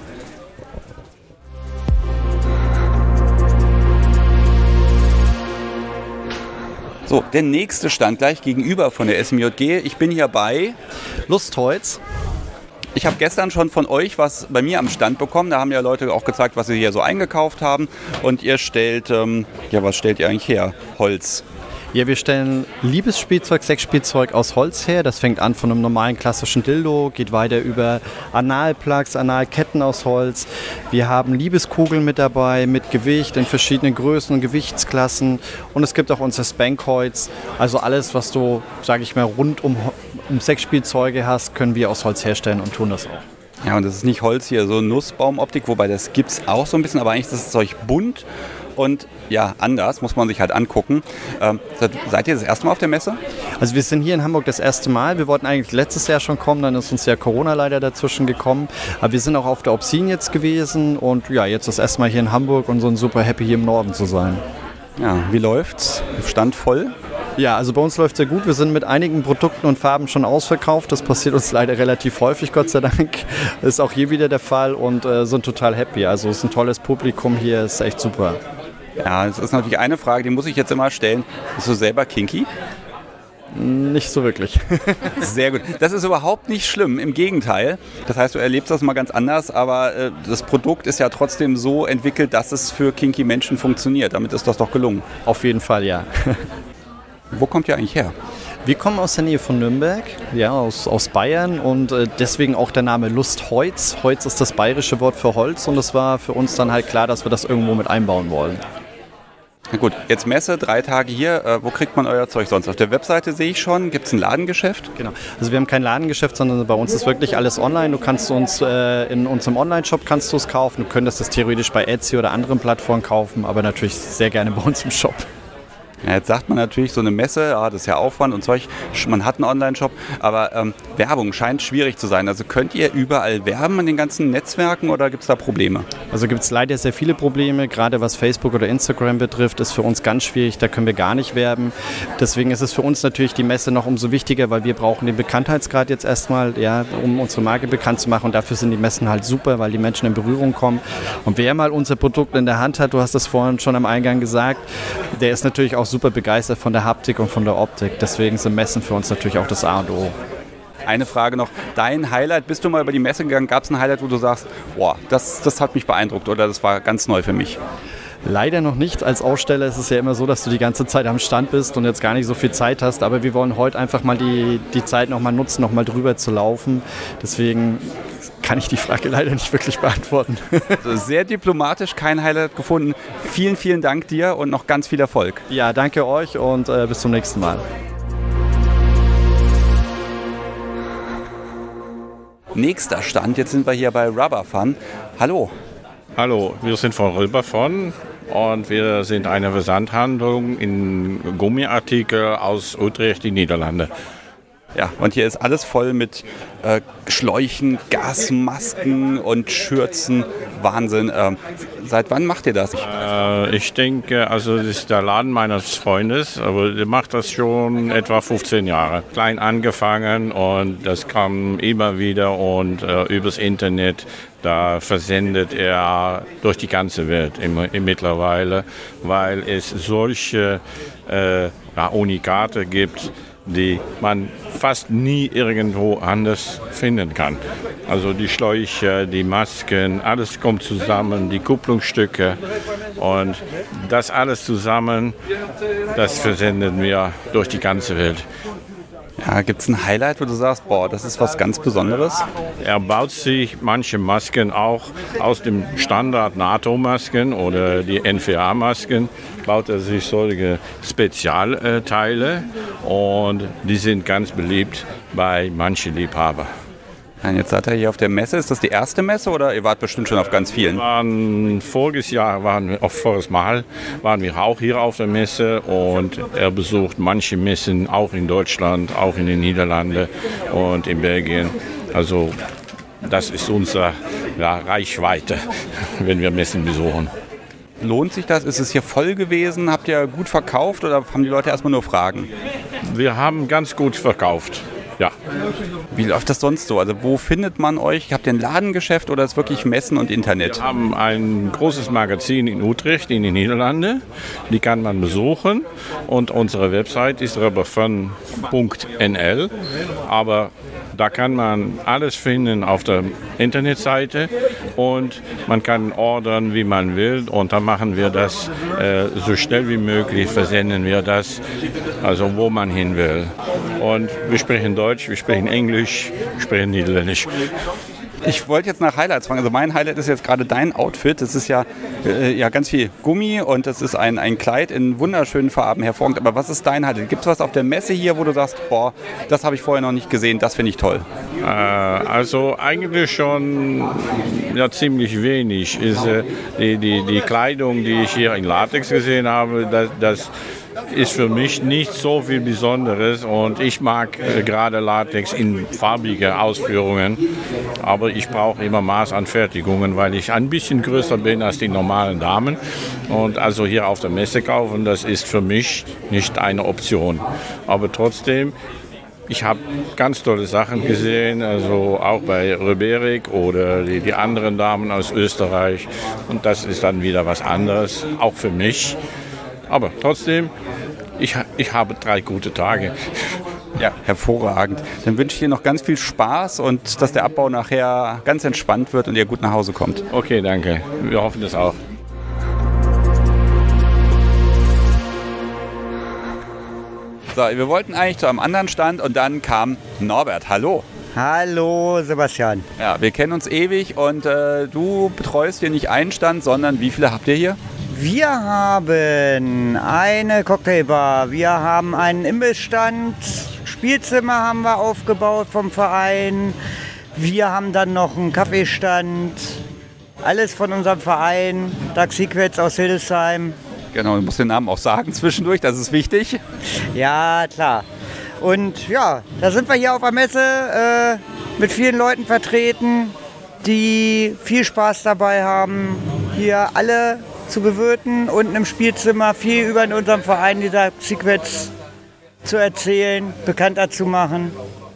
S16: So, der nächste Stand gleich gegenüber von der SMJG. Ich bin hier bei
S17: Lustholz.
S16: Ich habe gestern schon von euch was bei mir am Stand bekommen. Da haben ja Leute auch gezeigt, was sie hier so eingekauft haben. Und ihr stellt, was stellt ihr eigentlich her? Holz.
S17: Ja, wir stellen Liebesspielzeug, Sexspielzeug aus Holz her. Das fängt an von einem normalen klassischen Dildo, geht weiter über Analplugs, Analketten aus Holz. Wir haben Liebeskugeln mit dabei, mit Gewicht in verschiedenen Größen und Gewichtsklassen. Und es gibt auch unsere Spankoids. Also alles, was du, sage ich mal, rund um Sexspielzeuge hast, können wir aus Holz herstellen und tun das auch.
S16: Ja, und das ist nicht Holz hier, so Nussbaumoptik, wobei das gibt es auch so ein bisschen, aber eigentlich ist das Zeug bunt. und ja, anders, muss man sich halt angucken. Seid ihr das erste Mal auf der Messe?
S17: Also wir sind hier in Hamburg das erste Mal. Wir wollten eigentlich letztes Jahr schon kommen, dann ist uns ja Corona leider dazwischen gekommen. Aber wir sind auch auf der Obscene jetzt gewesen und ja, jetzt das erste Mal hier in Hamburg und so super happy hier im Norden zu sein.
S16: Ja, wie läuft's? Stand voll?
S17: Ja, also bei uns läuft es sehr gut. Wir sind mit einigen Produkten und Farben schon ausverkauft. Das passiert uns leider relativ häufig, Gott sei Dank. Das ist auch hier wieder der Fall und sind total happy. Also es ist ein tolles Publikum hier, ist echt super.
S16: Ja, das ist natürlich eine Frage, die muss ich jetzt immer stellen. Bist du selber kinky?
S17: Nicht so wirklich.
S16: Sehr gut. Das ist überhaupt nicht schlimm, im Gegenteil. Das heißt, du erlebst das mal ganz anders, aber das Produkt ist ja trotzdem so entwickelt, dass es für kinky Menschen funktioniert. Damit ist das doch gelungen.
S17: Auf jeden Fall, ja.
S16: Wo kommt ihr eigentlich her?
S17: Wir kommen aus der Nähe von Nürnberg, ja, aus Bayern und deswegen auch der Name Lustholz. Holz ist das bayerische Wort für Holz und es war für uns dann halt klar, dass wir das irgendwo mit einbauen wollen.
S16: Na gut, jetzt Messe, 3 Tage hier. Wo kriegt man euer Zeug sonst? Auf der Webseite sehe ich schon. Gibt es ein Ladengeschäft?
S17: Genau. Also wir haben kein Ladengeschäft, sondern bei uns ist wirklich alles online. Du kannst uns in unserem Online-Shop kannst du es kaufen. Du könntest es theoretisch bei Etsy oder anderen Plattformen kaufen, aber natürlich sehr gerne bei uns im Shop.
S16: Ja, jetzt sagt man natürlich, so eine Messe, das ist ja Aufwand und Zeug, man hat einen Online-Shop, aber Werbung scheint schwierig zu sein. Also könnt ihr überall werben in den ganzen Netzwerken oder gibt es da Probleme?
S17: Also gibt es leider sehr viele Probleme, gerade was Facebook oder Instagram betrifft, ist für uns ganz schwierig, da können wir gar nicht werben. Deswegen ist es für uns natürlich die Messe noch umso wichtiger, weil wir brauchen den Bekanntheitsgrad jetzt erstmal, ja, um unsere Marke bekannt zu machen und dafür sind die Messen halt super, weil die Menschen in Berührung kommen. Und wer mal unser Produkt in der Hand hat, du hast das vorhin schon am Eingang gesagt, der ist natürlich auch super begeistert von der Haptik und von der Optik. Deswegen sind Messen für uns natürlich auch das A und O.
S16: Eine Frage noch, dein Highlight, bist du mal über die Messe gegangen, gab es ein Highlight, wo du sagst, boah, das hat mich beeindruckt oder das war ganz neu für mich?
S17: Leider noch nicht. Als Aussteller ist es ja immer so, dass du die ganze Zeit am Stand bist und jetzt gar nicht so viel Zeit hast. Aber wir wollen heute einfach mal die Zeit nochmal nutzen, nochmal drüber zu laufen. Deswegen kann ich die Frage leider nicht wirklich beantworten.
S16: Also sehr diplomatisch, kein Highlight gefunden. Vielen, vielen Dank dir und noch ganz viel Erfolg.
S17: Ja, danke euch und bis zum nächsten Mal.
S16: Nächster Stand, jetzt sind wir hier bei Rubber Fun. Hallo.
S18: Hallo, wir sind von Rubber Fun und wir sind eine Versandhandlung in Gummiartikel aus Utrecht, die Niederlande.
S16: Ja, und hier ist alles voll mit Schläuchen, Gasmasken und Schürzen. Wahnsinn. Seit wann macht ihr das?
S18: Ich denke, also das ist der Laden meines Freundes, aber der macht das schon etwa 15 Jahre. Klein angefangen und das kam immer wieder und übers Internet. Da versendet er durch die ganze Welt mittlerweile, weil es solche Unikate gibt, die man fast nie irgendwo anders finden kann. Also die Schläuche, die Masken, alles kommt zusammen, die Kupplungsstücke und das alles zusammen, das versenden wir durch die ganze Welt.
S16: Ja, gibt es ein Highlight, wo du sagst, boah, das ist was ganz Besonderes?
S18: Er baut sich manche Masken auch aus dem Standard NATO-Masken oder die NVA-Masken, baut er sich solche Spezialteile und die sind ganz beliebt bei manchen Liebhabern.
S16: Jetzt seid ihr hier auf der Messe. Ist das die erste Messe oder ihr wart bestimmt schon auf ganz vielen?
S18: Voriges Jahr waren wir, voriges Mal waren wir auch hier auf der Messe und er besucht manche Messen auch in Deutschland, auch in den Niederlanden und in Belgien. Also das ist unsere Reichweite, wenn wir Messen besuchen.
S16: Lohnt sich das? Ist es hier voll gewesen? Habt ihr gut verkauft oder haben die Leute erstmal nur Fragen?
S18: Wir haben ganz gut verkauft. Ja.
S16: Wie läuft das sonst so? Also wo findet man euch? Habt ihr ein Ladengeschäft oder ist es wirklich Messen und Internet?
S18: Wir haben ein großes Magazin in Utrecht in den Niederlanden. Die kann man besuchen und unsere Website ist rubberfun.nl. Aber da kann man alles finden auf der Internetseite und man kann ordern, wie man will und dann machen wir das so schnell wie möglich, versenden wir das, also wo man hin will. Und wir sprechen Deutsch, wir sprechen Englisch, wir sprechen Niederländisch.
S16: Ich wollte jetzt nach Highlights fragen. Also mein Highlight ist jetzt gerade dein Outfit. Das ist ja ganz viel Gummi und das ist ein Kleid in wunderschönen Farben hervorragend. Aber was ist dein Highlight? Gibt es was auf der Messe hier, wo du sagst, boah, das habe ich vorher noch nicht gesehen, das finde ich toll?
S18: Also eigentlich schon ziemlich wenig. Ist, die Kleidung, die ich hier in Latex gesehen habe, das ist für mich nicht so viel Besonderes und ich mag gerade Latex in farbige Ausführungen, aber ich brauche immer Maßanfertigungen, weil ich ein bisschen größer bin als die normalen Damen und also hier auf der Messe kaufen, das ist für mich nicht eine Option. Aber trotzdem, ich habe ganz tolle Sachen gesehen, also auch bei Röberik oder die anderen Damen aus Österreich und das ist dann wieder was anderes, auch für mich. Aber trotzdem, ich habe 3 gute Tage.
S16: Ja, hervorragend. Dann wünsche ich dir noch ganz viel Spaß und dass der Abbau nachher ganz entspannt wird und ihr gut nach Hause kommt.
S18: Okay, danke. Wir hoffen das auch.
S16: So, wir wollten eigentlich zu einem anderen Stand und dann kam Norbert. Hallo.
S19: Hallo Sebastian.
S16: Ja, wir kennen uns ewig und du betreust hier nicht einen Stand, sondern wie viele habt ihr hier?
S19: Wir haben eine Cocktailbar, wir haben einen Imbissstand, Spielzimmer haben wir aufgebaut vom Verein, wir haben dann noch einen Kaffeestand, alles von unserem Verein, Dark Secrets aus Hildesheim.
S16: Genau, du musst den Namen auch sagen zwischendurch, das ist wichtig.
S19: Ja, klar. Und ja, da sind wir hier auf der Messe mit vielen Leuten vertreten, die viel Spaß dabei haben, hier alle zu bewirten, unten im Spielzimmer viel über in unserem Verein dieser Secrets zu erzählen, bekannter zu machen.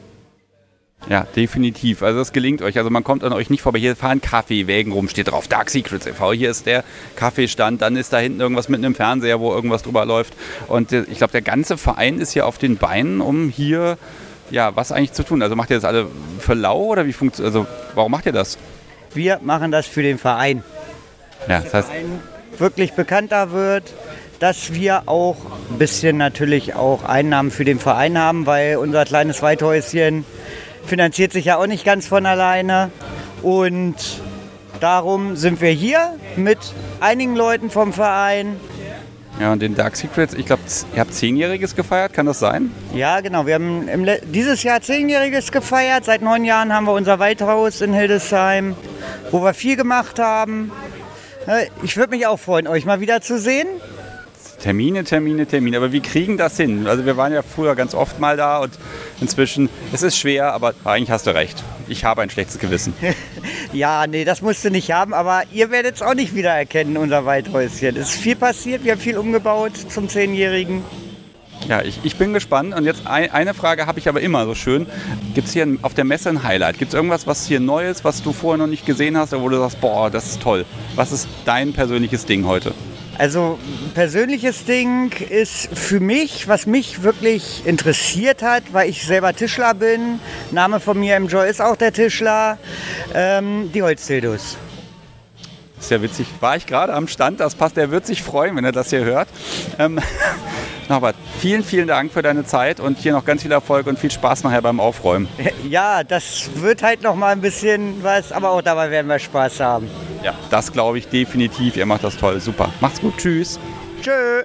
S16: Ja, definitiv. Also das gelingt euch. Also man kommt an euch nicht vorbei. Hier fahren Kaffeewägen rum, steht drauf, Dark Secrets e.V. Hier ist der Kaffeestand, dann ist da hinten irgendwas mit einem Fernseher, wo irgendwas drüber läuft. Und ich glaube, der ganze Verein ist hier auf den Beinen, um hier was eigentlich zu tun. Also macht ihr das alle für lau oder wie funktioniert? Also warum macht ihr das?
S19: Wir machen das für den Verein.
S16: Ja, das heißt,
S19: wirklich bekannter wird, dass wir auch ein bisschen natürlich auch Einnahmen für den Verein haben, weil unser kleines Waldhäuschen finanziert sich ja auch nicht ganz von alleine und darum sind wir hier mit einigen Leuten vom Verein.
S16: Ja, und den Dark Secrets, ich glaube, ihr habt 10-Jähriges gefeiert, kann das sein?
S19: Ja, genau, wir haben dieses Jahr 10-Jähriges gefeiert, seit 9 Jahren haben wir unser Waldhaus in Hildesheim, wo wir viel gemacht haben. Ich würde mich auch freuen, euch mal wieder zu sehen.
S16: Termine. Aber wir kriegen das hin. Also wir waren ja früher ganz oft mal da und inzwischen, es ist schwer, aber eigentlich hast du recht. Ich habe ein schlechtes Gewissen.
S19: Ja, nee, das musst du nicht haben, aber ihr werdet es auch nicht wiedererkennen, unser Waldhäuschen. Es ist viel passiert, wir haben viel umgebaut zum 10-Jährigen.
S16: Ja, ich bin gespannt und jetzt eine Frage habe ich aber immer so schön. Gibt es hier auf der Messe ein Highlight? Gibt es irgendwas, was hier neu ist, was du vorher noch nicht gesehen hast oder wo du sagst, boah, das ist toll. Was ist dein persönliches Ding heute?
S19: Also ein persönliches Ding ist für mich, was mich wirklich interessiert hat, weil ich selber Tischler bin, Name von mir im Joy ist auch der Tischler, die Holzdildos.
S16: Das ist ja witzig. War ich gerade am Stand, das passt, der wird sich freuen, wenn er das hier hört. Norbert, vielen Dank für deine Zeit und hier noch ganz viel Erfolg und viel Spaß nachher beim Aufräumen.
S19: Ja, das wird halt noch mal ein bisschen was, aber auch dabei werden wir Spaß haben.
S16: Ja, das glaube ich definitiv. Ihr macht das toll. Super. Macht's gut. Tschüss.
S19: Tschö.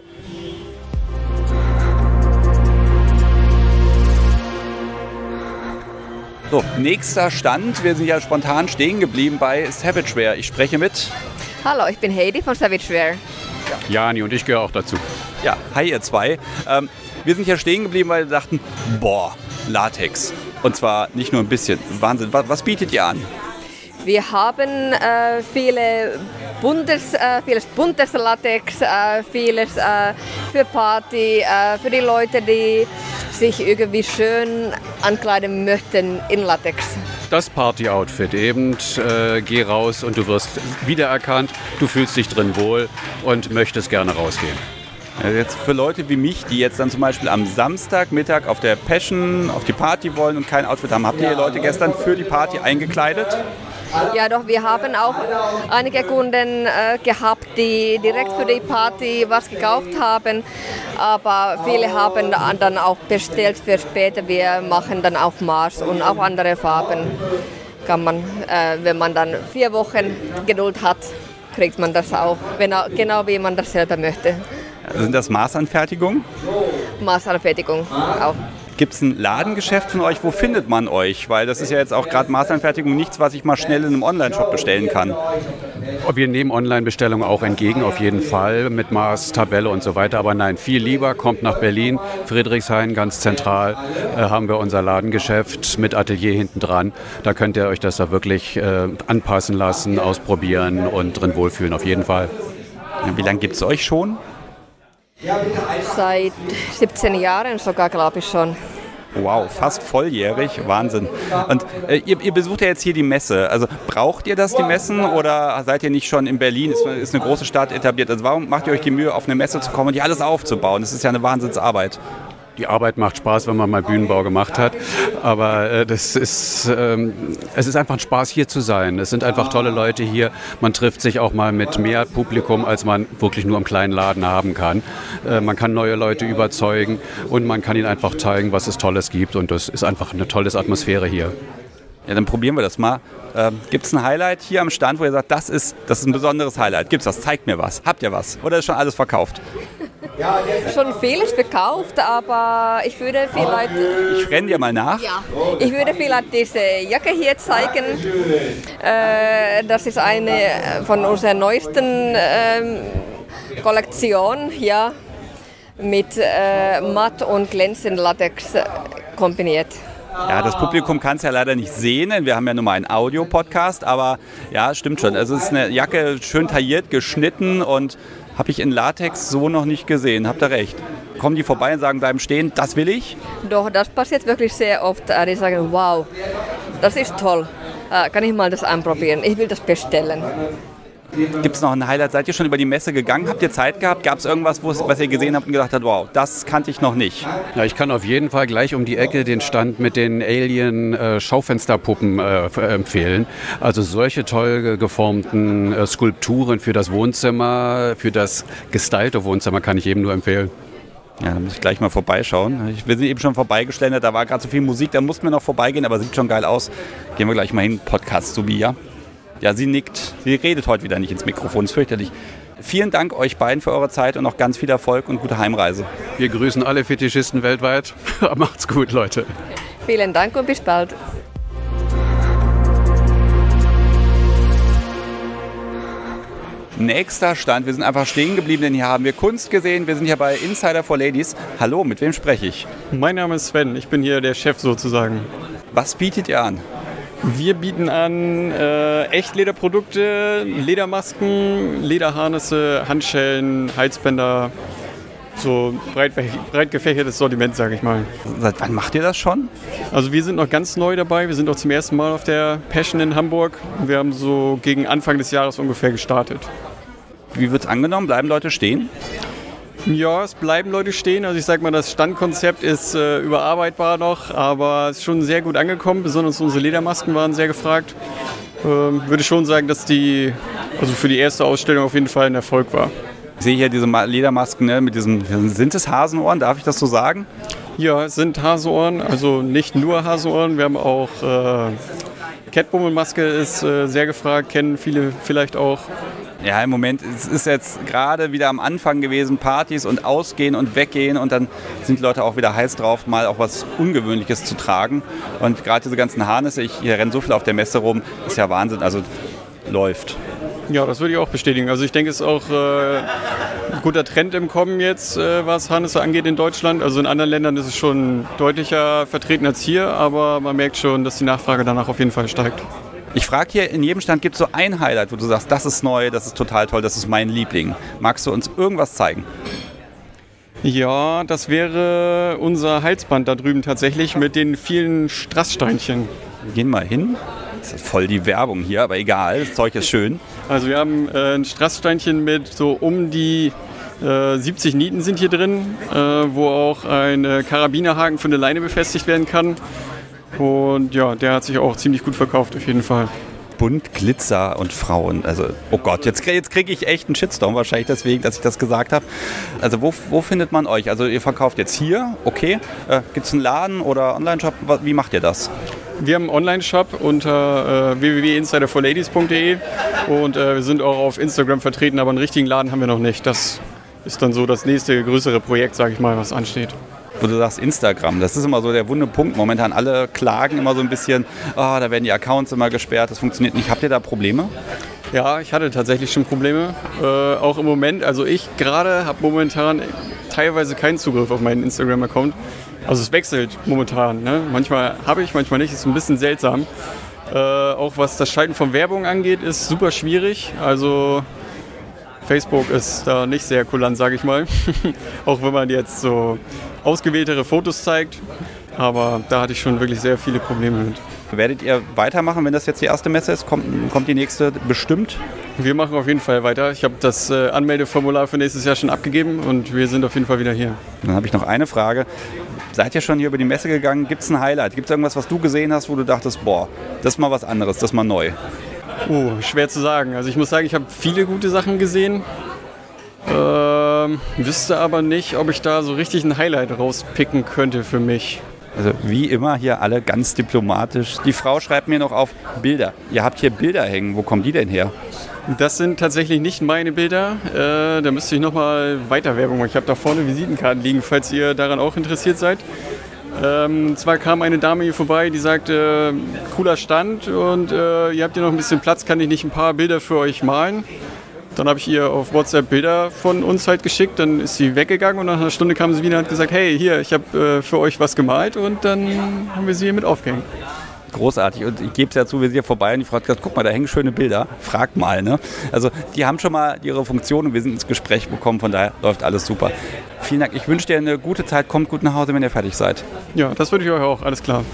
S16: So, nächster Stand. Wir sind ja spontan stehen geblieben bei Savageware. Ich spreche mit...
S20: Hallo, ich bin Heidi von Savageware.
S21: Jani und ich gehöre auch dazu.
S16: Ja, hi ihr zwei. Wir sind hier stehen geblieben, weil wir dachten, boah, Latex. Und zwar nicht nur ein bisschen. Wahnsinn. Was bietet ihr an?
S20: Wir haben vieles buntes Latex, vieles für Party, für die Leute, die sich irgendwie schön ankleiden möchten in Latex.
S21: Das Party-Outfit eben, geh raus und du wirst wiedererkannt, du fühlst dich drin wohl und möchtest gerne rausgehen.
S16: Jetzt für Leute wie mich, die jetzt dann zum Beispiel am Samstagmittag auf der Passion auf die Party wollen und kein Outfit haben, habt ihr Leute gestern für die Party eingekleidet?
S20: Ja, doch, wir haben auch einige Kunden gehabt, die direkt für die Party was gekauft haben, aber viele haben dann auch bestellt für später. Wir machen dann auf Maß und auch andere Farben. kann man, wenn man dann 4 Wochen Geduld hat, kriegt man das auch, genau wie man das selber möchte.
S16: Sind das Maßanfertigungen?
S20: Maßanfertigung auch.
S16: Gibt es ein Ladengeschäft von euch? Wo findet man euch? Weil das ist ja jetzt auch gerade Maßanfertigung nichts, was ich mal schnell in einem Online-Shop bestellen kann.
S21: Wir nehmen Online-Bestellungen auch entgegen, auf jeden Fall, mit Maß, Tabelle und so weiter. Aber nein, viel lieber, kommt nach Berlin, Friedrichshain, ganz zentral, haben wir unser Ladengeschäft mit Atelier hinten dran. Da könnt ihr euch das da wirklich anpassen lassen, ausprobieren und drin wohlfühlen, auf jeden Fall.
S16: Wie lange gibt es euch schon?
S20: Seit 17 Jahren sogar, glaube ich schon.
S16: Wow, fast volljährig, Wahnsinn. Und ihr besucht ja jetzt hier die Messe. Also braucht ihr das, die Messen, oder seid ihr nicht schon in Berlin? Ist eine große Stadt etabliert. Also warum macht ihr euch die Mühe, auf eine Messe zu kommen und die alles aufzubauen? Das ist ja eine Wahnsinnsarbeit.
S21: Die Arbeit macht Spaß, wenn man mal Bühnenbau gemacht hat, aber es ist einfach ein Spaß, hier zu sein. Es sind einfach tolle Leute hier. Man trifft sich auch mal mit mehr Publikum, als man wirklich nur im kleinen Laden haben kann. Man kann neue Leute überzeugen und man kann ihnen einfach zeigen, was es Tolles gibt, und das ist einfach eine tolle Atmosphäre hier.
S16: Ja, dann probieren wir das mal. Gibt es ein Highlight hier am Stand, wo ihr sagt, das ist ein besonderes Highlight? Gibt es das? Zeigt mir was. Habt ihr was? Oder ist schon alles verkauft?
S20: Schon vieles verkauft, aber ich würde vielleicht...
S16: Ich renne dir mal nach.
S20: Ja, ich würde vielleicht diese Jacke hier zeigen. Das ist eine von unserer neuesten Kollektion, ja, mit matt und glänzend Latex kombiniert.
S16: Ja, das Publikum kann es ja leider nicht sehen, denn wir haben ja nur mal einen Audio-Podcast, aber ja, stimmt schon. Also es ist eine Jacke schön tailliert, geschnitten, und habe ich in Latex so noch nicht gesehen. Habt ihr recht. Kommen die vorbei und sagen, bleiben stehen, das will ich?
S20: Doch, das passiert wirklich sehr oft. Die sagen, wow, das ist toll. Kann ich mal das anprobieren? Ich will das bestellen.
S16: Gibt es noch ein Highlight? Seid ihr schon über die Messe gegangen? Habt ihr Zeit gehabt? Gab es irgendwas, was ihr gesehen habt und gedacht habt, wow, das kannte ich noch nicht?
S21: Ja, ich kann auf jeden Fall gleich um die Ecke den Stand mit den Alien-Schaufensterpuppen empfehlen. Also solche toll geformten Skulpturen für das Wohnzimmer, für das gestylte Wohnzimmer kann ich eben nur empfehlen.
S16: Ja, da muss ich gleich mal vorbeischauen. Wir sind eben schon vorbeigeschlendert, da war gerade so viel Musik, da mussten wir noch vorbeigehen, aber sieht schon geil aus. Gehen wir gleich mal hin, Podcast Subia. Ja, sie nickt. Sie redet heute wieder nicht ins Mikrofon, ist fürchterlich. Vielen Dank euch beiden für eure Zeit und noch ganz viel Erfolg und gute Heimreise.
S21: Wir grüßen alle Fetischisten weltweit. Macht's gut, Leute.
S20: Vielen Dank und bis bald.
S16: Nächster Stand, wir sind einfach stehen geblieben, denn hier haben wir Kunst gesehen. Wir sind hier bei Insider for Ladies. Hallo, mit wem spreche ich?
S2: Mein Name ist Sven, ich bin hier der Chef sozusagen.
S16: Was bietet ihr an?
S2: Wir bieten an Echtlederprodukte, Ledermasken, Lederharnisse, Handschellen, Halsbänder, so breit gefächertes Sortiment, sage ich mal.
S16: Seit wann macht ihr das schon?
S2: Also wir sind noch ganz neu dabei, wir sind auch zum ersten Mal auf der Passion in Hamburg. Wir haben so gegen Anfang des Jahres ungefähr gestartet.
S16: Wie wird es angenommen? Bleiben Leute stehen?
S2: Ja, es bleiben Leute stehen. Also ich sage mal, das Standkonzept ist überarbeitbar noch, aber es ist schon sehr gut angekommen. Besonders unsere Ledermasken waren sehr gefragt. Würde schon sagen, dass die für die erste Ausstellung auf jeden Fall ein Erfolg war.
S16: Ich sehe hier diese Ledermasken, ne, mit sind es Hasenohren, darf ich das so sagen?
S2: Ja, es sind Hasenohren, also nicht nur Hasenohren. Wir haben auch Kettbummelmaske ist sehr gefragt, kennen viele vielleicht auch.
S16: Ja, im Moment es ist jetzt gerade wieder am Anfang gewesen, Partys und Ausgehen und Weggehen, und dann sind die Leute auch wieder heiß drauf, mal auch was Ungewöhnliches zu tragen. Und gerade diese ganzen Harnisse, ich renne so viel auf der Messe rum, ist ja Wahnsinn, also läuft.
S2: Ja, das würde ich auch bestätigen. Also ich denke, es ist auch ein guter Trend im Kommen jetzt, was Harnisse angeht in Deutschland. Also in anderen Ländern ist es schon deutlicher vertreten als hier, aber man merkt schon, dass die Nachfrage danach auf jeden Fall steigt.
S16: Ich frage hier, in jedem Stand gibt es so ein Highlight, wo du sagst, das ist neu, das ist total toll, das ist mein Liebling. Magst du uns irgendwas zeigen?
S2: Ja, das wäre unser Halsband da drüben tatsächlich mit den vielen Strasssteinchen.
S16: Wir gehen mal hin. Das ist voll die Werbung hier, aber egal, das Zeug ist schön.
S2: Also wir haben ein Strasssteinchen mit so um die 70 Nieten sind hier drin, wo auch ein Karabinerhaken für eine Leine befestigt werden kann. Und ja, der hat sich auch ziemlich gut verkauft auf jeden Fall.
S16: bunt, Glitzer und Frauen. Also, oh Gott, jetzt kriege ich echt einen Shitstorm wahrscheinlich deswegen, dass ich das gesagt habe. Also wo findet man euch? Also ihr verkauft jetzt hier, okay. Gibt es einen Laden oder Online-Shop? Wie macht ihr das?
S2: Wir haben einen Online-Shop unter www.insiderforladies.de und wir sind auch auf Instagram vertreten, aber einen richtigen Laden haben wir noch nicht. Das ist dann so das nächste größere Projekt, sage ich mal, was ansteht.
S16: Wo du sagst Instagram, das ist immer so der wunde Punkt. Momentan alle klagen immer so ein bisschen, da werden die Accounts immer gesperrt, das funktioniert nicht. Habt ihr da Probleme?
S2: Ja, ich hatte tatsächlich schon Probleme, auch im Moment. Also ich gerade habe momentan teilweise keinen Zugriff auf meinen Instagram-Account. Also es wechselt momentan, ne? Manchmal habe ich, manchmal nicht, ist ein bisschen seltsam. Auch was das Schalten von Werbung angeht, ist super schwierig. Also Facebook ist da nicht sehr kulant, sage ich mal. Auch wenn man jetzt so ausgewähltere Fotos zeigt. Aber da hatte ich schon wirklich sehr viele Probleme mit.
S16: Werdet ihr weitermachen, wenn das jetzt die erste Messe ist? Kommt die nächste bestimmt?
S2: Wir machen auf jeden Fall weiter. Ich habe das Anmeldeformular für nächstes Jahr schon abgegeben und wir sind auf jeden Fall wieder hier.
S16: Dann habe ich noch eine Frage. Seid ihr schon hier über die Messe gegangen? Gibt es ein Highlight? Gibt es irgendwas, was du gesehen hast, wo du dachtest, boah, das ist mal was anderes, das ist mal neu?
S2: Schwer zu sagen. Also ich muss sagen, ich habe viele gute Sachen gesehen. Wüsste aber nicht, ob ich da so richtig ein Highlight rauspicken könnte für mich.
S16: Also wie immer hier alle ganz diplomatisch. Die Frau schreibt mir noch auf Bilder. Ihr habt hier Bilder hängen. Wo kommen die denn her?
S2: Das sind tatsächlich nicht meine Bilder. Da müsste ich nochmal weiter Werbung machen. Ich habe da vorne Visitenkarten liegen, falls ihr daran auch interessiert seid. Zwar kam eine Dame hier vorbei, die sagte, cooler Stand und ihr habt hier noch ein bisschen Platz, kann ich nicht ein paar Bilder für euch malen? Dann habe ich ihr auf WhatsApp Bilder von uns halt geschickt, dann ist sie weggegangen und nach einer Stunde kam sie wieder und hat gesagt, hey, hier, ich habe für euch was gemalt und dann haben wir sie hier mit aufgehängt.
S16: Großartig und ich gebe es ja zu, wir sind hier vorbei und die Frau hat gesagt, guck mal, da hängen schöne Bilder, frag mal. Ne? Also die haben schon mal ihre Funktion und wir sind ins Gespräch gekommen, von daher läuft alles super. Vielen Dank, ich wünsche dir eine gute Zeit, kommt gut nach Hause, wenn ihr fertig seid.
S2: Ja, das wünsche ich euch auch, alles klar.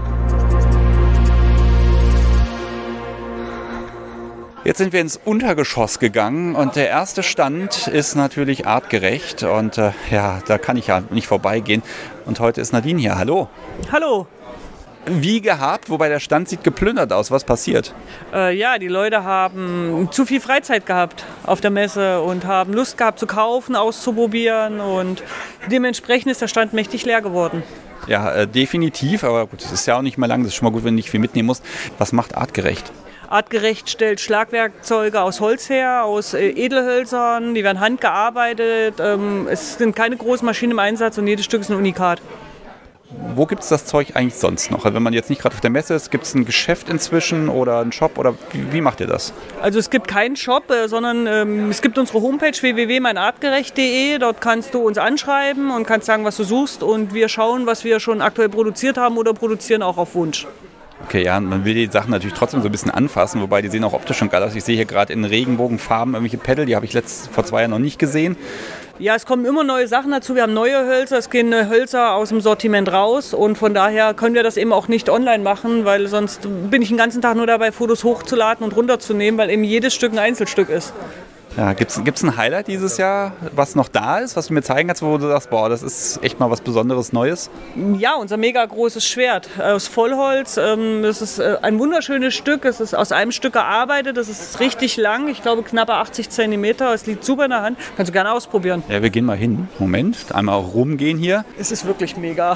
S16: Jetzt sind wir ins Untergeschoss gegangen und der erste Stand ist natürlich artgerecht und da kann ich ja nicht vorbeigehen. Und heute ist Nadine hier. Hallo.
S3: Hallo.
S16: Wie gehabt, wobei der Stand sieht geplündert aus. Was passiert?
S3: Die Leute haben zu viel Freizeit gehabt auf der Messe und haben Lust gehabt zu kaufen, auszuprobieren und dementsprechend ist der Stand mächtig leer geworden.
S16: Ja, definitiv, aber gut, es ist ja auch nicht mehr lang, das ist schon mal gut, wenn du nicht viel mitnehmen musst. Was macht artgerecht?
S3: Artgerecht stellt Schlagwerkzeuge aus Holz her, aus Edelhölzern, die werden handgearbeitet. Es sind keine großen Maschinen im Einsatz und jedes Stück ist ein Unikat.
S16: Wo gibt es das Zeug eigentlich sonst noch? Also wenn man jetzt nicht gerade auf der Messe ist, gibt es ein Geschäft inzwischen oder einen Shop oder wie macht ihr das?
S3: Also es gibt keinen Shop, sondern es gibt unsere Homepage www.meinartgerecht.de. Dort kannst du uns anschreiben und kannst sagen, was du suchst und wir schauen, was wir schon aktuell produziert haben oder produzieren auch auf Wunsch.
S16: Okay, ja, man will die Sachen natürlich trotzdem so ein bisschen anfassen, wobei die sehen auch optisch schon geil aus. Ich sehe hier gerade in Regenbogenfarben irgendwelche Pedal, die habe ich vor 2 Jahren noch nicht gesehen.
S3: Ja, es kommen immer neue Sachen dazu. Wir haben neue Hölzer, es gehen Hölzer aus dem Sortiment raus und von daher können wir das eben auch nicht online machen, weil sonst bin ich den ganzen Tag nur dabei, Fotos hochzuladen und runterzunehmen, weil eben jedes Stück ein Einzelstück ist.
S16: Ja, gibt's ein Highlight dieses Jahr, was noch da ist, was du mir zeigen kannst, wo du sagst, boah, das ist echt mal was Besonderes Neues?
S3: Ja, unser mega großes Schwert aus Vollholz. Das ist ein wunderschönes Stück. Es ist aus einem Stück gearbeitet. Das ist richtig lang. Ich glaube, knappe 80 cm. Es liegt super in der Hand. Kannst du gerne ausprobieren.
S16: Ja, wir gehen mal hin. Moment, einmal auch rumgehen hier.
S3: Es ist wirklich mega.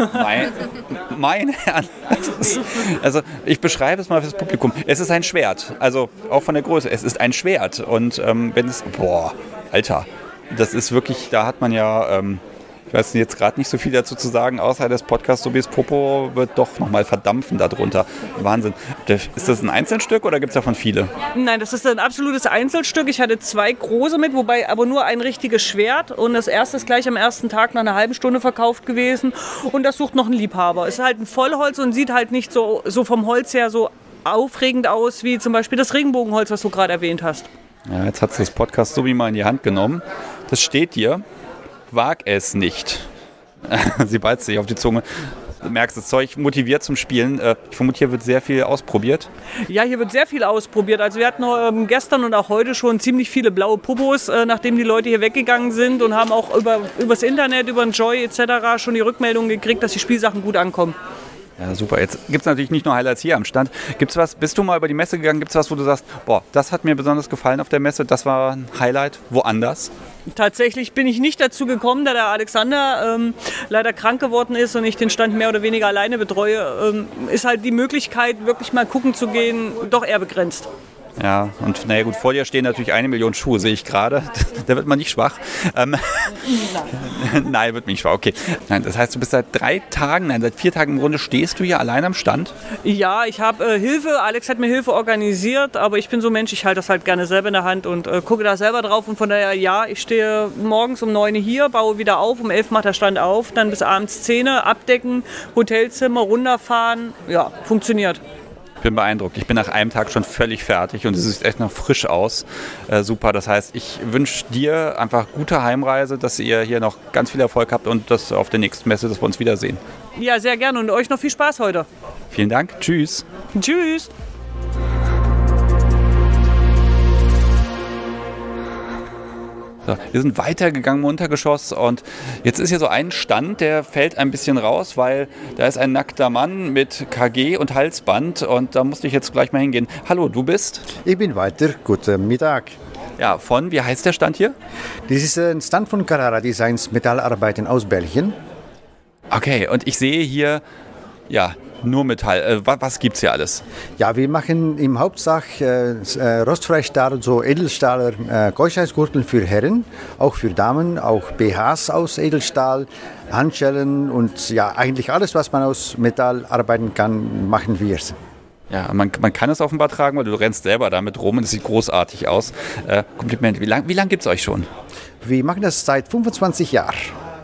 S16: Mein Herr. Also, ich beschreibe es mal fürs Publikum. Es ist ein Schwert. Also, auch von der Größe. Es ist ein Schwert. Und wenn es, boah, Alter, das ist wirklich, da hat man ja, ich weiß jetzt gerade nicht so viel dazu zu sagen, außer das Podcast Sobis Popo wird doch nochmal verdampfen darunter. Wahnsinn. Ist das ein Einzelstück oder gibt es davon viele?
S3: Nein, das ist ein absolutes Einzelstück. Ich hatte 2 große mit, wobei aber nur ein richtiges Schwert. Und das erste ist gleich am ersten Tag nach einer halben Stunde verkauft gewesen. Und das sucht noch ein Liebhaber. Es ist halt ein Vollholz und sieht halt nicht so vom Holz her so aufregend aus, wie zum Beispiel das Regenbogenholz, was du gerade erwähnt hast.
S16: Ja, jetzt hat sie das Podcast Sobi mal in die Hand genommen. Das steht hier. Wag es nicht. Sie beißt sich auf die Zunge. Du merkst, das Zeug motiviert zum Spielen. Ich vermute, hier wird sehr viel ausprobiert.
S3: Ja, hier wird sehr viel ausprobiert. Also wir hatten gestern und auch heute schon ziemlich viele blaue Popos, nachdem die Leute hier weggegangen sind und haben auch übers Internet, über den Joy etc. schon die Rückmeldung gekriegt, dass die Spielsachen gut ankommen.
S16: Ja, super. Jetzt gibt es natürlich nicht nur Highlights hier am Stand. Gibt's was, bist du mal über die Messe gegangen? Gibt es was, wo du sagst, boah, das hat mir besonders gefallen auf der Messe, das war ein Highlight woanders?
S3: Tatsächlich bin ich nicht dazu gekommen, da der Alexander leider krank geworden ist und ich den Stand mehr oder weniger alleine betreue, ist halt die Möglichkeit, wirklich mal gucken zu gehen, doch eher begrenzt.
S16: Ja, und naja gut, vor dir stehen natürlich 1 Million Schuhe, sehe ich gerade. Da wird man nicht schwach. Nein, wird nicht schwach, okay. Nein, das heißt, du bist seit 4 Tagen im Grunde stehst du hier allein am Stand?
S3: Ja, ich habe Hilfe, Alex hat mir Hilfe organisiert, aber ich bin so ein Mensch, ich halte das halt gerne selber in der Hand und gucke da selber drauf und von daher, ja, ich stehe morgens um 9 Uhr hier, baue wieder auf, um 11 macht der Stand auf, dann bis abends 10 Uhr, abdecken, Hotelzimmer, runterfahren, ja, funktioniert.
S16: Ich bin beeindruckt. Ich bin nach einem Tag schon völlig fertig und es sieht echt noch frisch aus. Super. Das heißt, ich wünsche dir einfach gute Heimreise, dass ihr hier noch ganz viel Erfolg habt und dass auf der nächsten Messe, dass wir uns wiedersehen.
S3: Ja, sehr gerne und euch noch viel Spaß heute.
S16: Vielen Dank. Tschüss.
S3: Tschüss.
S16: So, wir sind weitergegangen im Untergeschoss und jetzt ist hier so ein Stand, der fällt ein bisschen raus, weil da ist ein nackter Mann mit KG und Halsband und da musste ich jetzt gleich mal hingehen. Hallo, du bist?
S4: Ich bin Walter, guten Mittag.
S16: Ja, wie heißt der Stand hier?
S4: Das ist ein Stand von Carrara Designs Metallarbeiten aus Belgien.
S16: Okay, und ich sehe hier, ja, nur Metall. Was gibt es hier alles?
S4: Ja, wir machen im Hauptsach Rostfreistahl, so Edelstahler Keuschheitsgürtel für Herren, auch für Damen, auch BHs aus Edelstahl, Handschellen und ja, eigentlich alles, was man aus Metall arbeiten kann, machen wir.
S16: Ja, man kann es offenbar tragen, weil du rennst selber damit rum und es sieht großartig aus. Kompliment. Wie lang gibt es euch schon?
S4: Wir machen das seit 25 Jahren.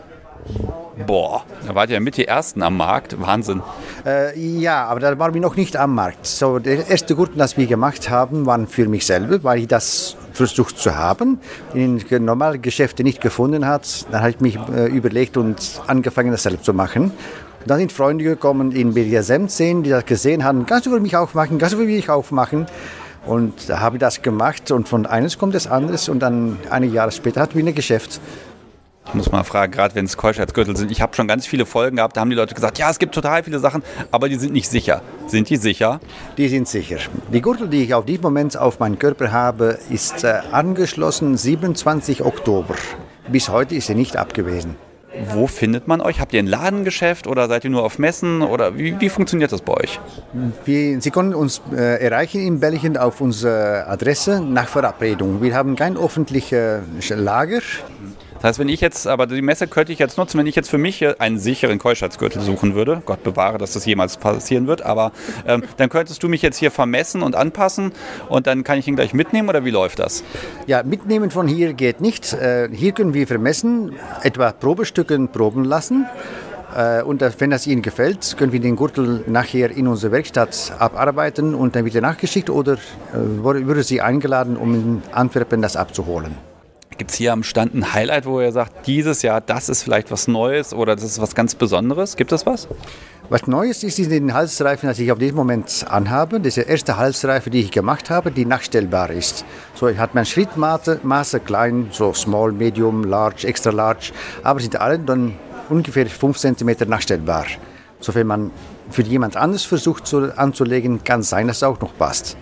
S16: Boah, da wart ihr mit die Ersten am Markt. Wahnsinn.
S4: Ja, aber da waren wir noch nicht am Markt. So, der erste Gurten, das wir gemacht haben, waren für mich selber, weil ich das versucht zu haben, in normalen Geschäften nicht gefunden hat. Dann habe ich mich überlegt und angefangen, das selbst zu machen. Und dann sind Freunde gekommen in BDSM-Szenen, die das gesehen haben. Kannst du für mich aufmachen? Kannst du für mich aufmachen? Und da habe ich das gemacht und von eines kommt das anderes und dann einige Jahre später hatten wir ein Geschäft.
S16: Ich muss mal fragen, gerade wenn es Keuschheitsgürtel sind, ich habe schon ganz viele Folgen gehabt, da haben die Leute gesagt, ja, es gibt total viele Sachen, aber die sind nicht sicher. Sind die sicher?
S4: Die sind sicher. Die Gürtel, die ich auf diesem Moment auf meinem Körper habe, ist angeschlossen 27 Oktober. Bis heute ist sie nicht abgewesen.
S16: Wo findet man euch? Habt ihr ein Ladengeschäft oder seid ihr nur auf Messen? Oder wie funktioniert das bei euch?
S4: Sie können uns erreichen in Belgien auf unsere Adresse nach Verabredung. Wir haben kein öffentliches Lager.
S16: Das heißt, wenn ich jetzt, aber die Messe könnte ich jetzt nutzen, wenn ich jetzt für mich einen sicheren Keuschheitsgürtel suchen würde, Gott bewahre, dass das jemals passieren wird, aber dann könntest du mich jetzt hier vermessen und anpassen und dann kann ich ihn gleich mitnehmen oder wie läuft das?
S4: Ja, mitnehmen von hier geht nicht. Hier können wir vermessen, etwa Probestücken proben lassen. Und wenn das Ihnen gefällt, können wir den Gürtel nachher in unserer Werkstatt abarbeiten und dann wieder nachgeschickt oder würde Sie eingeladen, um in Antwerpen das abzuholen.
S16: Gibt es hier am Stand ein Highlight, wo ihr sagt, dieses Jahr, das ist vielleicht was Neues oder das ist was ganz Besonderes? Gibt es was?
S4: Was Neues ist den Halsreifen, das ich auf diesem Moment anhabe. Das ist der erste Halsreifen, die ich gemacht habe, die nachstellbar ist. So hat man Schrittmaße klein, so small, medium, large, extra large, aber sind alle dann ungefähr 5 cm nachstellbar. So wenn man für jemand anderes versucht anzulegen, kann es sein, dass es auch noch passt.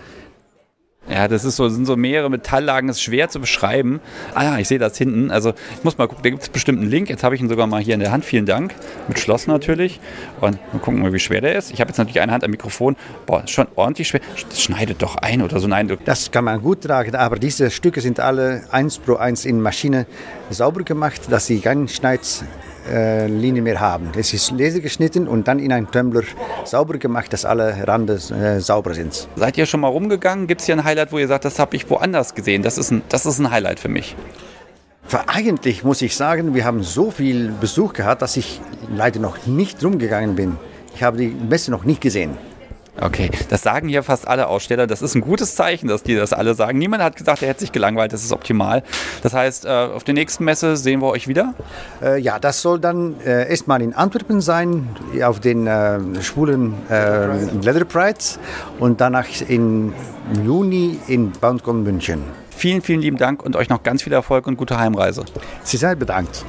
S16: Ja, das ist sind so mehrere Metalllagen, das ist schwer zu beschreiben. Ah ja, ich sehe das hinten. Also ich muss mal gucken, da gibt es bestimmt einen Link. Jetzt habe ich ihn sogar mal hier in der Hand. Vielen Dank. Mit Schloss natürlich. Und wir gucken mal, wie schwer der ist. Ich habe jetzt natürlich eine Hand am Mikrofon. Boah, ist schon ordentlich schwer. Das schneidet doch ein oder so. Nein,
S4: das kann man gut tragen, aber diese Stücke sind alle 1:1 in Maschine sauber gemacht, dass sie keinen Schneidlinie mehr haben. Es ist lasergeschnitten und dann in einen Tumbler sauber gemacht, dass alle Rande sauber sind.
S16: Seid ihr schon mal rumgegangen? Gibt es hier ein Highlight, wo ihr sagt, das habe ich woanders gesehen? Das ist ein Highlight für mich.
S4: Eigentlich muss ich sagen, wir haben so viel Besuch gehabt, dass ich leider noch nicht rumgegangen bin. Ich habe die Messe noch nicht gesehen.
S16: Okay, das sagen hier fast alle Aussteller. Das ist ein gutes Zeichen, dass die das alle sagen. Niemand hat gesagt, er hätte sich gelangweilt. Das ist optimal. Das heißt, auf der nächsten Messe sehen wir euch wieder?
S4: Ja, das soll dann erstmal in Antwerpen sein, auf den schwulen Leather Pride und danach im Juni in Bauncon München.
S16: Vielen, vielen lieben Dank und euch noch ganz viel Erfolg und gute Heimreise.
S4: Sie seid bedankt.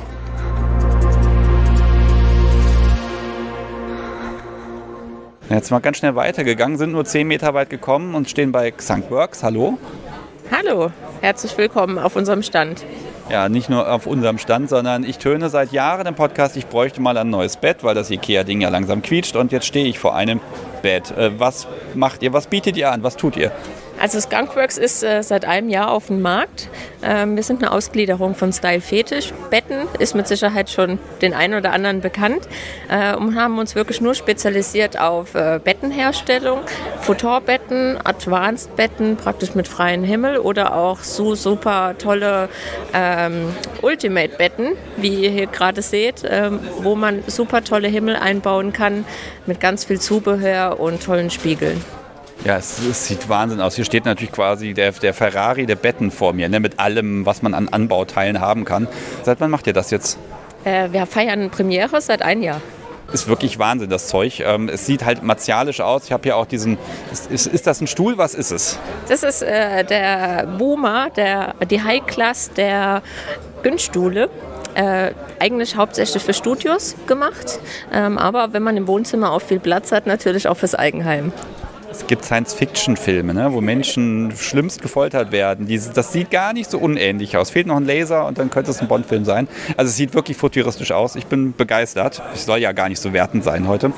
S16: Jetzt mal ganz schnell weitergegangen, sind nur 10 Meter weit gekommen und stehen bei Xankworks. Hallo?
S5: Hallo, herzlich willkommen auf unserem Stand.
S16: Ja, nicht nur auf unserem Stand, sondern ich töne seit Jahren im Podcast, ich bräuchte mal ein neues Bett, weil das Ikea-Ding ja langsam quietscht und jetzt stehe ich vor einem Bett. Was macht ihr, was bietet ihr an, was tut ihr?
S5: Also Skunkworks ist seit einem Jahr auf dem Markt. Wir sind eine Ausgliederung von Style Fetish. Betten ist mit Sicherheit schon den einen oder anderen bekannt und haben uns wirklich nur spezialisiert auf Bettenherstellung, Futonbetten, Advanced-Betten, praktisch mit freiem Himmel oder auch so super tolle Ultimate-Betten, wie ihr hier gerade seht, wo man super tolle Himmel einbauen kann mit ganz viel Zubehör und tollen Spiegeln.
S16: Ja, es sieht Wahnsinn aus. Hier steht natürlich quasi der Ferrari der Betten vor mir, ne, mit allem, was man an Anbauteilen haben kann. Seit wann macht ihr das jetzt?
S5: Wir feiern Premiere seit einem Jahr.
S16: Ist wirklich Wahnsinn, das Zeug. Es sieht halt martialisch aus. Ich habe hier auch diesen... Ist das ein Stuhl? Was ist es?
S5: Das ist der Boomer, die High-Class der Günststühle. Eigentlich hauptsächlich für Studios gemacht. Aber wenn man im Wohnzimmer auch viel Platz hat, natürlich auch fürs Eigenheim.
S16: Es gibt Science-Fiction-Filme, ne, wo Menschen schlimmst gefoltert werden. Das sieht gar nicht so unähnlich aus. Fehlt noch ein Laser und dann könnte es ein Bond-Film sein. Also es sieht wirklich futuristisch aus. Ich bin begeistert. Es soll ja gar nicht so wertend sein heute.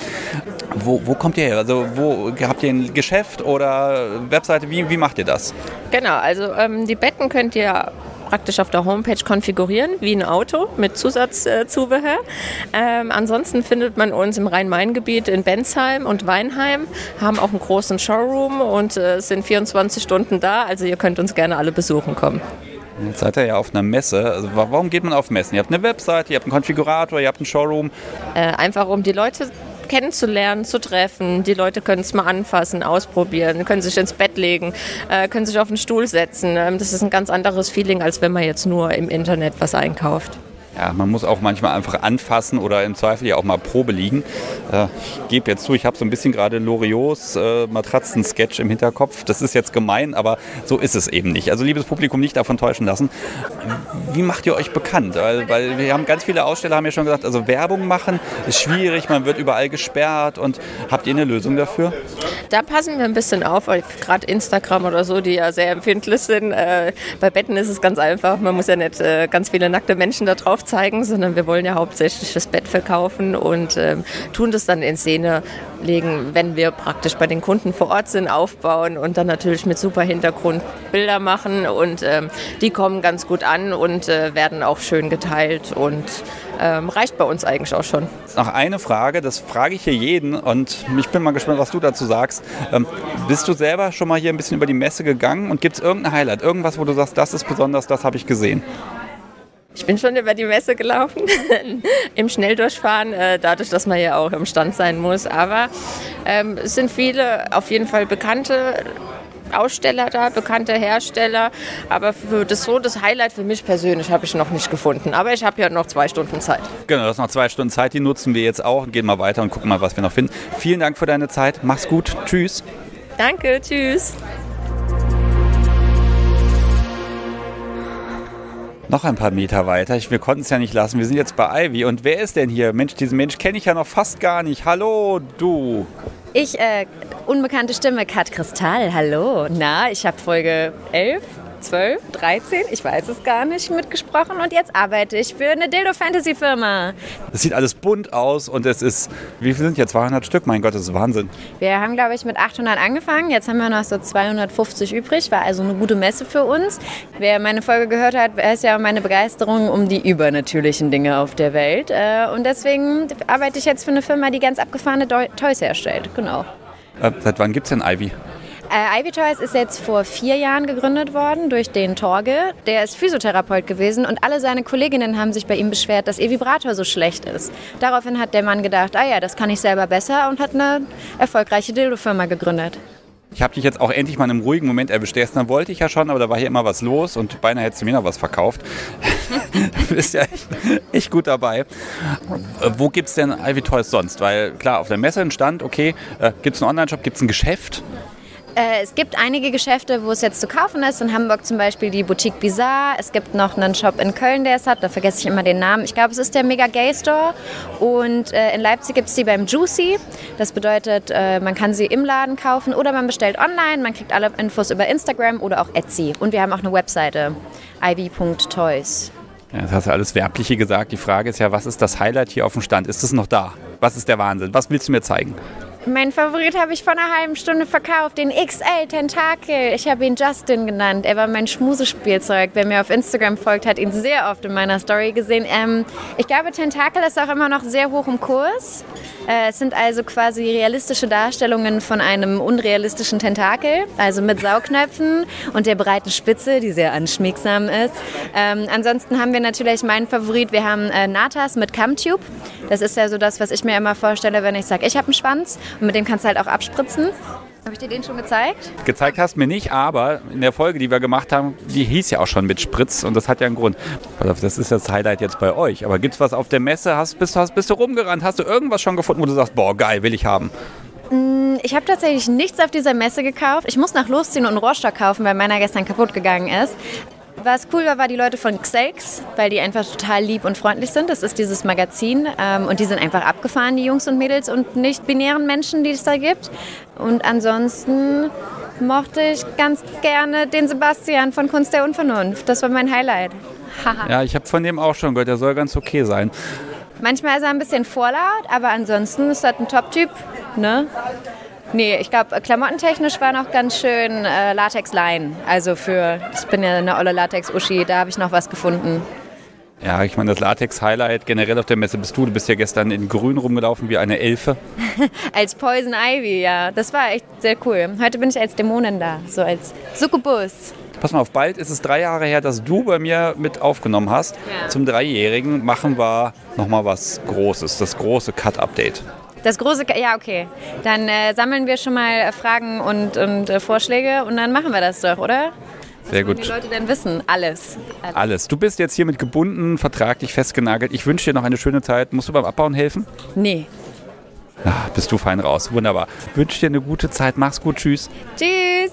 S16: Wo kommt ihr her? Also habt ihr ein Geschäft oder Webseite? Wie macht ihr das?
S5: Genau, also die Betten könnt ihr praktisch auf der Homepage konfigurieren, wie ein Auto mit Zusatzzubehör. Ansonsten findet man uns im Rhein-Main-Gebiet in Bensheim und Weinheim, haben auch einen großen Showroom und sind 24 Stunden da, also ihr könnt uns gerne alle besuchen kommen.
S16: Jetzt seid ihr ja auf einer Messe. Also warum geht man auf Messen? Ihr habt eine Website, ihr habt einen Konfigurator, ihr habt einen Showroom.
S5: Einfach um die Leute kennenzulernen, zu treffen. Die Leute können es mal anfassen, ausprobieren, können sich ins Bett legen, können sich auf den Stuhl setzen. Das ist ein ganz anderes Feeling, als wenn man jetzt nur im Internet was einkauft.
S16: Ja, man muss auch manchmal einfach anfassen oder im Zweifel ja auch mal Probe liegen. Ich gebe jetzt zu, ich habe so ein bisschen gerade Loriots Matratzen-Sketch im Hinterkopf. Das ist jetzt gemein, aber so ist es eben nicht. Also liebes Publikum, nicht davon täuschen lassen. Wie macht ihr euch bekannt? Weil wir haben ganz viele Aussteller, haben ja schon gesagt, also Werbung machen ist schwierig, man wird überall gesperrt. Und habt ihr eine Lösung dafür?
S5: Da passen wir ein bisschen auf, weil gerade Instagram oder so, die ja sehr empfindlich sind. Bei Betten ist es ganz einfach, man muss ja nicht ganz viele nackte Menschen da drauf zeigen, sondern wir wollen ja hauptsächlich das Bett verkaufen und tun das dann in Szene legen, wenn wir praktisch bei den Kunden vor Ort sind, aufbauen und dann natürlich mit super Hintergrund Bilder machen und die kommen ganz gut an und werden auch schön geteilt und reicht bei uns eigentlich auch schon.
S16: Noch eine Frage, das frage ich hier jeden und ich bin mal gespannt, was du dazu sagst. Bist du selber schon mal hier ein bisschen über die Messe gegangen und gibt es irgendein Highlight, irgendwas, wo du sagst, das ist besonders, das habe ich gesehen?
S5: Ich bin schon über die Messe gelaufen, im Schnelldurchfahren, dadurch, dass man ja auch im Stand sein muss. Aber es sind viele auf jeden Fall bekannte Aussteller da, bekannte Hersteller. Aber für das Highlight für mich persönlich habe ich noch nicht gefunden. Aber ich habe ja noch 2 Stunden Zeit.
S16: Genau, das ist noch 2 Stunden Zeit, die nutzen wir jetzt auch und gehen mal weiter und gucken mal, was wir noch finden. Vielen Dank für deine Zeit, mach's gut, tschüss.
S5: Danke, tschüss.
S16: Noch ein paar Meter weiter. Wir konnten es ja nicht lassen. Wir sind jetzt bei Ivy. Und wer ist denn hier? Mensch, diesen Mensch kenne ich ja noch fast gar nicht. Hallo, du.
S22: Ich, unbekannte Stimme, Kat Kristall. Hallo. Na, ich habe Folge 11, 12, 13, ich weiß es gar nicht, mitgesprochen. Und jetzt arbeite ich für eine Dildo-Fantasy-Firma.
S16: Das sieht alles bunt aus und es ist, wie viel sind hier? 200 Stück? Mein Gott, das ist Wahnsinn.
S22: Wir haben, glaube ich, mit 800 angefangen. Jetzt haben wir noch so 250 übrig. War also eine gute Messe für uns. Wer meine Folge gehört hat, weiß ja meine Begeisterung um die übernatürlichen Dinge auf der Welt. Und deswegen arbeite ich jetzt für eine Firma, die ganz abgefahrene Toys herstellt. Genau.
S16: Seit wann gibt es denn Ivy?
S22: Ivy Toys ist jetzt vor 4 Jahren gegründet worden durch den Torge. Der ist Physiotherapeut gewesen und alle seine Kolleginnen haben sich bei ihm beschwert, dass ihr Vibrator so schlecht ist. Daraufhin hat der Mann gedacht, das kann ich selber besser und hat eine erfolgreiche Dildo-Firma gegründet.
S16: Ich habe dich jetzt auch endlich mal in einem ruhigen Moment erwischt. Gestern wollte ich ja schon, aber da war hier immer was los und beinahe hättest du mir noch was verkauft. Du bist ja echt gut dabei. Wo gibt es denn Ivy Toys sonst? Weil klar, auf der Messe ein Stand, okay. Gibt es einen Online-Shop, gibt es ein Geschäft?
S22: Es gibt einige Geschäfte, wo es jetzt zu kaufen ist. In Hamburg zum Beispiel die Boutique Bizarre. Es gibt noch einen Shop in Köln, der es hat. Da vergesse ich immer den Namen. Ich glaube, es ist der Mega Gay Store. Und in Leipzig gibt es die beim Juicy. Das bedeutet, man kann sie im Laden kaufen oder man bestellt online. Man kriegt alle Infos über Instagram oder auch Etsy. Und wir haben auch eine Webseite, ivy.toys.
S16: Ja, das hast du alles Werbliche gesagt. Die Frage ist ja, was ist das Highlight hier auf dem Stand? Ist es noch da? Was ist der Wahnsinn? Was willst du mir zeigen?
S22: Mein Favorit habe ich vor einer halben Stunde verkauft, den XL-Tentakel. Ich habe ihn Justin genannt. Er war mein Schmusespielzeug. Wer mir auf Instagram folgt, hat ihn sehr oft in meiner Story gesehen. Ich glaube, Tentakel ist auch immer noch sehr hoch im Kurs. Es sind also quasi realistische Darstellungen von einem unrealistischen Tentakel, also mit Saugnöpfen und der breiten Spitze, die sehr anschmiegsam ist. Ansonsten haben wir natürlich meinen Favorit. Wir haben Natas mit Cumtube. Das ist ja so das, was ich mir immer vorstelle, wenn ich sage, ich habe einen Schwanz. Und mit dem kannst du halt auch abspritzen. Habe ich dir den schon gezeigt?
S16: Gezeigt hast du mir nicht, aber in der Folge, die wir gemacht haben, die hieß ja auch schon mit Spritz und das hat ja einen Grund. Das ist das Highlight jetzt bei euch. Aber gibt es was auf der Messe? Bist du rumgerannt? Hast du irgendwas schon gefunden, wo du sagst, boah, geil, will ich haben?
S22: Ich habe tatsächlich nichts auf dieser Messe gekauft. Ich muss nach losziehen und einen Rohrstock kaufen, weil meiner gestern kaputt gegangen ist. Was cool war die Leute von Xelx, weil die einfach total lieb und freundlich sind. Das ist dieses Magazin und die sind einfach abgefahren, die Jungs und Mädels und nicht-binären Menschen, die es da gibt. Und ansonsten mochte ich ganz gerne den Sebastian von Kunst der Unvernunft. Das war mein Highlight.
S16: Ja, ich habe von dem auch schon gehört, der soll ganz okay sein.
S22: Manchmal ist er ein bisschen vorlaut, aber ansonsten ist das ein Top-Typ, ne? Nee, ich glaube, klamottentechnisch war noch ganz schön Latex-Leinen. Also ich bin ja eine olle Latex-Uschi, da habe ich noch was gefunden.
S16: Ja, ich meine, das Latex-Highlight generell auf der Messe bist du. Du bist ja gestern in Grün rumgelaufen wie eine Elfe.
S22: Als Poison Ivy, ja. Das war echt sehr cool. Heute bin ich als Dämonin da, so als Succubus.
S16: Pass mal auf, bald ist es 3 Jahre her, dass du bei mir mit aufgenommen hast. Ja. Zum 3-Jährigen machen wir nochmal was Großes, das große Cut-Update.
S22: Das große, ja okay. Dann sammeln wir schon mal Fragen und Vorschläge und dann machen wir das doch, oder?
S16: Sehr gut.
S22: Was wollen die Leute denn wissen? Alles.
S16: Alles. Du bist jetzt hier mit gebunden, vertraglich festgenagelt. Ich wünsche dir noch eine schöne Zeit. Musst du beim Abbauen helfen?
S22: Nee.
S16: Ach, bist du fein raus. Wunderbar. Wünsche dir eine gute Zeit. Mach's gut. Tschüss.
S22: Tschüss.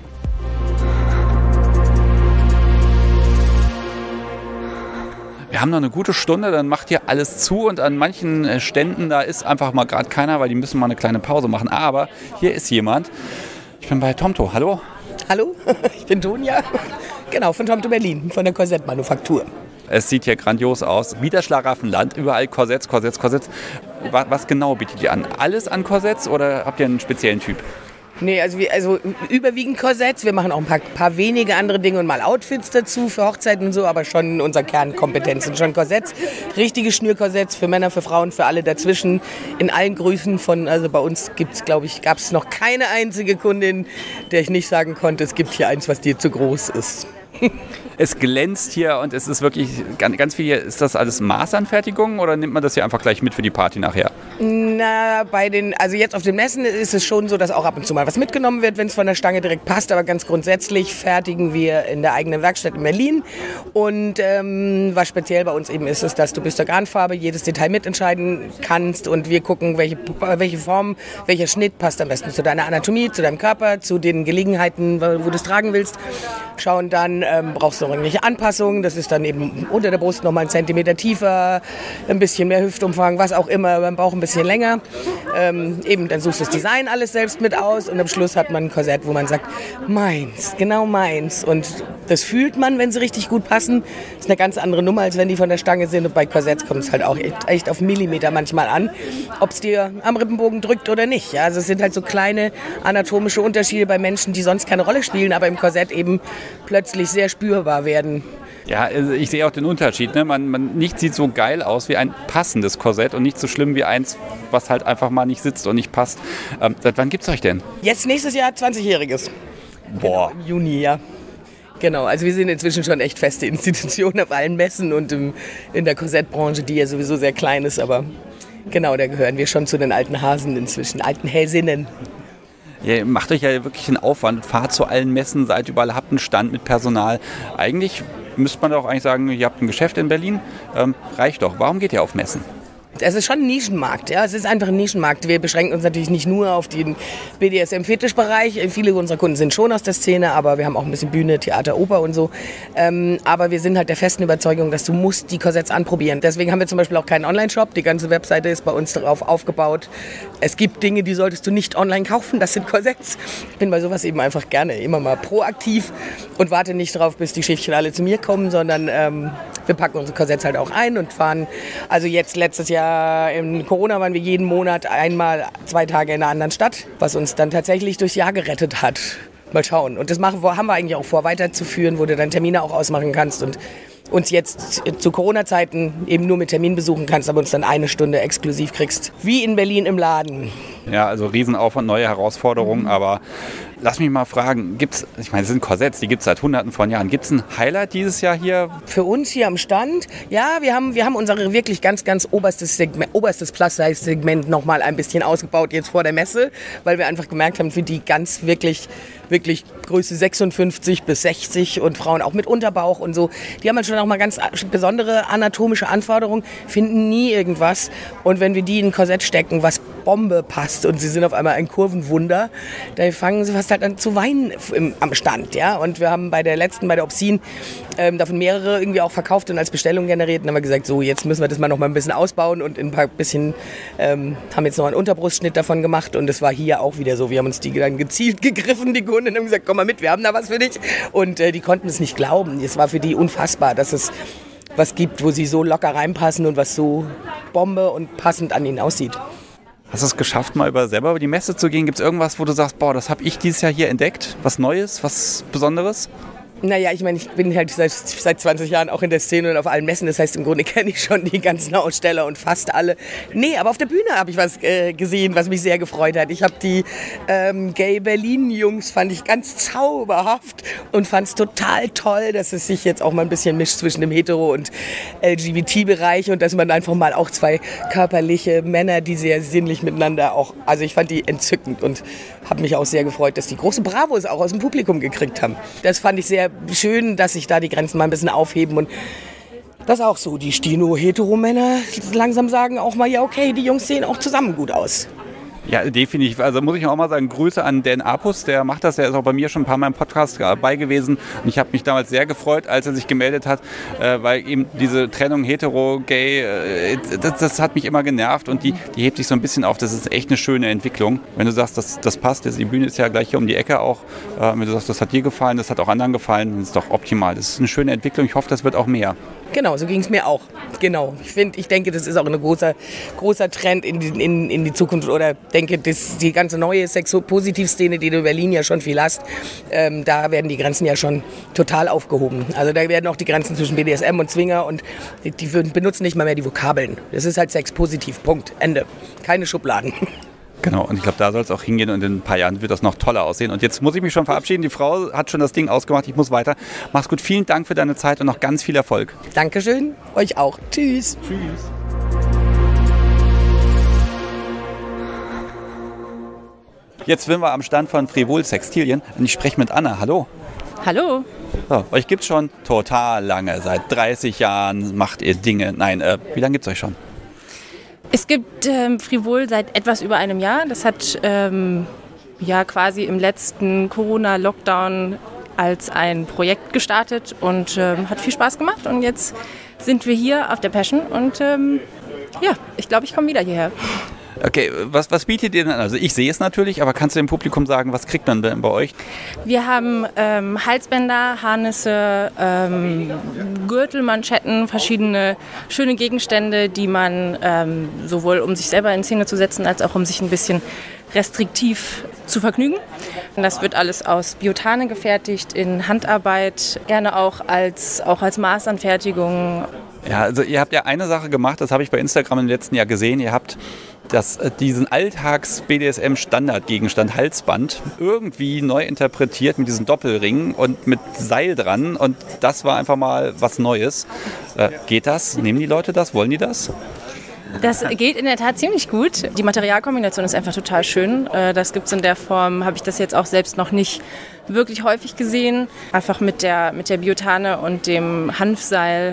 S16: Wir haben noch eine gute Stunde, dann macht hier alles zu und an manchen Ständen, da ist einfach mal gerade keiner, weil die müssen mal eine kleine Pause machen. Aber hier ist jemand. Ich bin bei Tomto. Hallo?
S7: Hallo, ich bin Tonja. Genau, von Tomto Berlin, von der Korsettmanufaktur.
S16: Es sieht hier grandios aus. Wie das Schlaraffenland. Überall Korsetts, Korsetts, Korsetts. Was genau bietet ihr an? Alles an Korsetts oder habt ihr einen speziellen Typ?
S7: Nee, also überwiegend Korsetts. Wir machen auch ein paar wenige andere Dinge und mal Outfits dazu für Hochzeiten und so, aber schon unsere Kernkompetenzen. Schon Korsetts, richtige Schnürkorsetts für Männer, für Frauen, für alle dazwischen. In allen Größen also bei uns gab es noch keine einzige Kundin, der ich nicht sagen konnte, es gibt hier eins, was dir zu groß ist.
S16: Es glänzt hier und es ist wirklich ganz viel hier. Ist das alles Maßanfertigung oder nimmt man das hier einfach gleich mit für die Party nachher?
S7: Na, also jetzt auf den Messen ist es schon so, dass auch ab und zu mal was mitgenommen wird, wenn es von der Stange direkt passt. Aber ganz grundsätzlich fertigen wir in der eigenen Werkstatt in Berlin. Und was speziell bei uns eben ist dass du bis zur Garnfarbe jedes Detail mitentscheiden kannst. Und wir gucken, welche Form, welcher Schnitt passt am besten zu deiner Anatomie, zu deinem Körper, zu den Gelegenheiten, wo du es tragen willst. Schauen dann, brauchst du noch irgendwelche Anpassungen. Das ist dann eben unter der Brust noch mal 1 Zentimeter tiefer, ein bisschen mehr Hüftumfang, was auch immer, beim Bauch ein bisschen länger. Eben, dann suchst du das Design alles selbst mit aus und am Schluss hat man ein Korsett, wo man sagt, meins, genau meins. Und das fühlt man, wenn sie richtig gut passen. Das ist eine ganz andere Nummer, als wenn die von der Stange sind. Und bei Korsetts kommt es halt auch echt auf Millimeter manchmal an, ob es dir am Rippenbogen drückt oder nicht. Ja, also es sind halt so kleine anatomische Unterschiede bei Menschen, die sonst keine Rolle spielen, aber im Korsett eben plötzlich sehr spürbar werden.
S16: Ja, also ich sehe auch den Unterschied. Ne? Nichts sieht so geil aus wie ein passendes Korsett und nicht so schlimm wie eins, was halt einfach mal nicht sitzt und nicht passt. Seit wann gibt's euch denn?
S7: Jetzt nächstes Jahr 20-Jähriges.
S16: Boah.
S7: Genau, im Juni, ja. Genau, also wir sind inzwischen schon echt feste Institutionen auf allen Messen und in der Korsettbranche, die ja sowieso sehr klein ist, aber genau, da gehören wir schon zu den alten Hasen inzwischen, alten Häsinnen.
S16: Ihr macht euch ja wirklich einen Aufwand, fahrt zu allen Messen, seid überall, habt einen Stand mit Personal. Eigentlich müsste man doch eigentlich sagen, ihr habt ein Geschäft in Berlin, reicht doch. Warum geht ihr auf Messen?
S7: Es ist schon ein Nischenmarkt, ja. Es ist einfach ein Nischenmarkt. Wir beschränken uns natürlich nicht nur auf den BDSM-Fetischbereich. Viele unserer Kunden sind schon aus der Szene, aber wir haben auch ein bisschen Bühne, Theater, Oper und so. Aber wir sind halt der festen Überzeugung, dass du musst die Korsetts anprobieren. Deswegen haben wir zum Beispiel auch keinen Online-Shop. Die ganze Webseite ist bei uns darauf aufgebaut. Es gibt Dinge, die solltest du nicht online kaufen. Das sind Korsetts. Ich bin bei sowas eben einfach gerne immer mal proaktiv und warte nicht drauf, bis die Schiffchen alle zu mir kommen, sondern wir packen unsere Korsetts halt auch ein und fahren. Also jetzt letztes Jahr in Corona waren wir jeden Monat einmal 2 Tage in einer anderen Stadt, was uns dann tatsächlich durchs Jahr gerettet hat. Mal schauen. Und das haben wir eigentlich auch vor, weiterzuführen, wo du dann Termine auch ausmachen kannst und uns jetzt zu Corona-Zeiten eben nur mit Termin besuchen kannst, aber uns dann 1 Stunde exklusiv kriegst. Wie in Berlin im Laden.
S16: Ja, also Riesenaufwand, neue Herausforderungen, aber lass mich mal fragen, ich meine, es sind Korsetts, die gibt es seit Hunderten von Jahren. Gibt es ein Highlight dieses Jahr hier?
S7: Für uns hier am Stand, ja, wir haben unser wirklich ganz oberstes Plus-Size-Segment nochmal ein bisschen ausgebaut jetzt vor der Messe, weil wir einfach gemerkt haben, für die ganz wirklich Größe 56 bis 60 und Frauen auch mit Unterbauch und so, die haben halt schon auch mal ganz besondere anatomische Anforderungen, finden nie irgendwas. Und wenn wir die in ein Korsett stecken, was Bombe passt und sie sind auf einmal ein Kurvenwunder, da fangen sie fast halt an zu weinen am Stand. Ja? Und wir haben bei der Obscene davon mehrere irgendwie auch verkauft und als Bestellung generiert. Und dann haben wir gesagt, so jetzt müssen wir das mal noch mal ein bisschen ausbauen und in ein paar bisschen haben jetzt noch einen Unterbrustschnitt davon gemacht und es war hier auch wieder so. Wir haben uns die dann gezielt gegriffen, die Kunden, und haben gesagt, komm mal mit, wir haben da was für dich. Und die konnten es nicht glauben. Es war für die unfassbar, dass es was gibt, wo sie so locker reinpassen und was so Bombe und passend an ihnen aussieht.
S16: Hast du es geschafft, mal selber über die Messe zu gehen? Gibt es irgendwas, wo du sagst, boah, das habe ich dieses Jahr hier entdeckt? Was Neues, was Besonderes?
S7: Naja, ich meine, ich bin halt seit 20 Jahren auch in der Szene und auf allen Messen. Das heißt, im Grunde kenne ich schon die ganzen Aussteller und fast alle. Nee, aber auf der Bühne habe ich was gesehen, was mich sehr gefreut hat. Ich habe die Gay Berlin-Jungs, fand ich ganz zauberhaft und fand es total toll, dass es sich jetzt auch mal ein bisschen mischt zwischen dem Hetero- und LGBT-Bereich und dass man einfach mal auch 2 körperliche Männer, die sehr sinnlich miteinander auch, also ich fand die entzückend und habe mich auch sehr gefreut, dass die große Bravos auch aus dem Publikum gekriegt haben. Das fand ich sehr schön, dass sich da die Grenzen mal ein bisschen aufheben und dass auch so die Stino-Hetero-Männer langsam sagen auch mal, ja okay, die Jungs sehen auch zusammen gut aus.
S16: Ja, definitiv. Also muss ich auch mal sagen, Grüße an Dan Apus, der macht das, der ist auch bei mir schon ein paar Mal im Podcast dabei gewesen und ich habe mich damals sehr gefreut, als er sich gemeldet hat, weil eben diese Trennung hetero, gay, das hat mich immer genervt und die hebt sich so ein bisschen auf, das ist echt eine schöne Entwicklung. Wenn du sagst, das passt, die Bühne ist ja gleich hier um die Ecke auch, wenn du sagst, das hat dir gefallen, das hat auch anderen gefallen, dann ist es doch optimal. Das ist eine schöne Entwicklung, ich hoffe, das wird auch mehr.
S7: Genau, so ging es mir auch. Genau. Ich denke, das ist auch ein großer Trend in die Zukunft oder denke, dass die ganze neue Sex-Positiv-Szene, die du in Berlin ja schon viel hast, da werden die Grenzen ja schon total aufgehoben. Also da werden auch die Grenzen zwischen BDSM und Zwinger und die benutzen nicht mal mehr die Vokabeln. Das ist halt Sex-Positiv, Punkt, Ende. Keine Schubladen.
S16: Genau, und ich glaube, da soll es auch hingehen und in ein paar Jahren wird das noch toller aussehen. Und jetzt muss ich mich schon verabschieden. Die Frau hat schon das Ding ausgemacht, ich muss weiter. Mach's gut, vielen Dank für deine Zeit und noch ganz viel Erfolg.
S7: Dankeschön, euch auch. Tschüss. Tschüss.
S16: Jetzt sind wir am Stand von Frivol Sextilien und ich spreche mit Anna. Hallo.
S8: Hallo.
S16: So, euch gibt's schon total lange. Seit 30 Jahren macht ihr Dinge. Nein, wie lange gibt's euch schon?
S8: Es gibt Frivol seit etwas über einem Jahr. Das hat quasi im letzten Corona-Lockdown als ein Projekt gestartet und hat viel Spaß gemacht. Und jetzt sind wir hier auf der Passion und ich glaube, ich komme wieder hierher.
S16: Okay, was bietet ihr denn an? Also ich sehe es natürlich, aber kannst du dem Publikum sagen, was kriegt man denn bei euch?
S8: Wir haben Halsbänder, Harnisse, Gürtel, Manschetten, verschiedene schöne Gegenstände, die man sowohl um sich selber in Szene zu setzen, als auch um sich ein bisschen restriktiv zu vergnügen. Und das wird alles aus Biotane gefertigt, in Handarbeit, gerne auch als Maßanfertigung.
S16: Ja, also ihr habt ja eine Sache gemacht, das habe ich bei Instagram im letzten Jahr gesehen. Ihr habt diesen Alltags-BDSM-Standardgegenstand Halsband irgendwie neu interpretiert mit diesen Doppelringen und mit Seil dran. Und das war einfach mal was Neues. Geht das? Nehmen die Leute das? Wollen die das?
S8: Das geht in der Tat ziemlich gut. Die Materialkombination ist einfach total schön. Das gibt es in der Form, habe ich das jetzt auch selbst noch nicht wirklich häufig gesehen. Einfach mit der Biotane und dem Hanfseil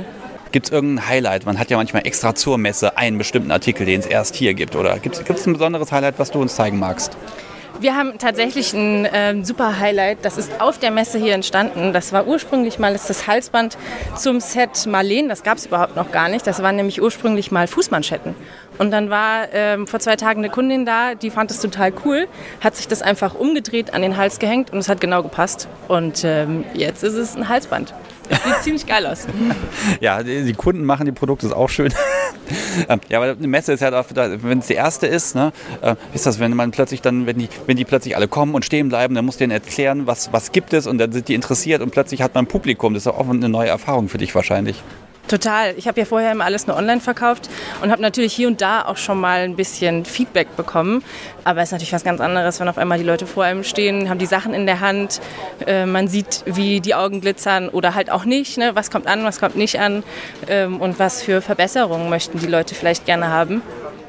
S16: Gibt es irgendein Highlight? Man hat ja manchmal extra zur Messe einen bestimmten Artikel, den es erst hier gibt. Oder gibt es ein besonderes Highlight, was du uns zeigen magst?
S8: Wir haben tatsächlich ein super Highlight. Das ist auf der Messe hier entstanden. Das war ursprünglich mal das Halsband zum Set Marleen. Das gab es überhaupt noch gar nicht. Das waren nämlich ursprünglich mal Fußmanschetten. Und dann war vor 2 Tagen eine Kundin da, die fand es total cool, hat sich das einfach umgedreht, an den Hals gehängt und es hat genau gepasst. Und jetzt ist es ein Halsband. Das sieht ziemlich geil aus.
S16: Ja, die Kunden machen die Produkte, ist auch schön. Ja, aber eine Messe ist ja dafür, wenn es die erste ist, ne, ist das, wenn man plötzlich dann, wenn die plötzlich alle kommen und stehen bleiben, dann musst du denen erklären, was gibt es und dann sind die interessiert und plötzlich hat man ein Publikum. Das ist auch eine neue Erfahrung für dich wahrscheinlich.
S8: Total. Ich habe ja vorher immer alles nur online verkauft und habe natürlich hier und da auch schon mal ein bisschen Feedback bekommen. Aber es ist natürlich was ganz anderes, wenn auf einmal die Leute vor einem stehen, haben die Sachen in der Hand, man sieht, wie die Augen glitzern oder halt auch nicht, ne? Was kommt an, was kommt nicht an und was für Verbesserungen möchten die Leute vielleicht gerne haben.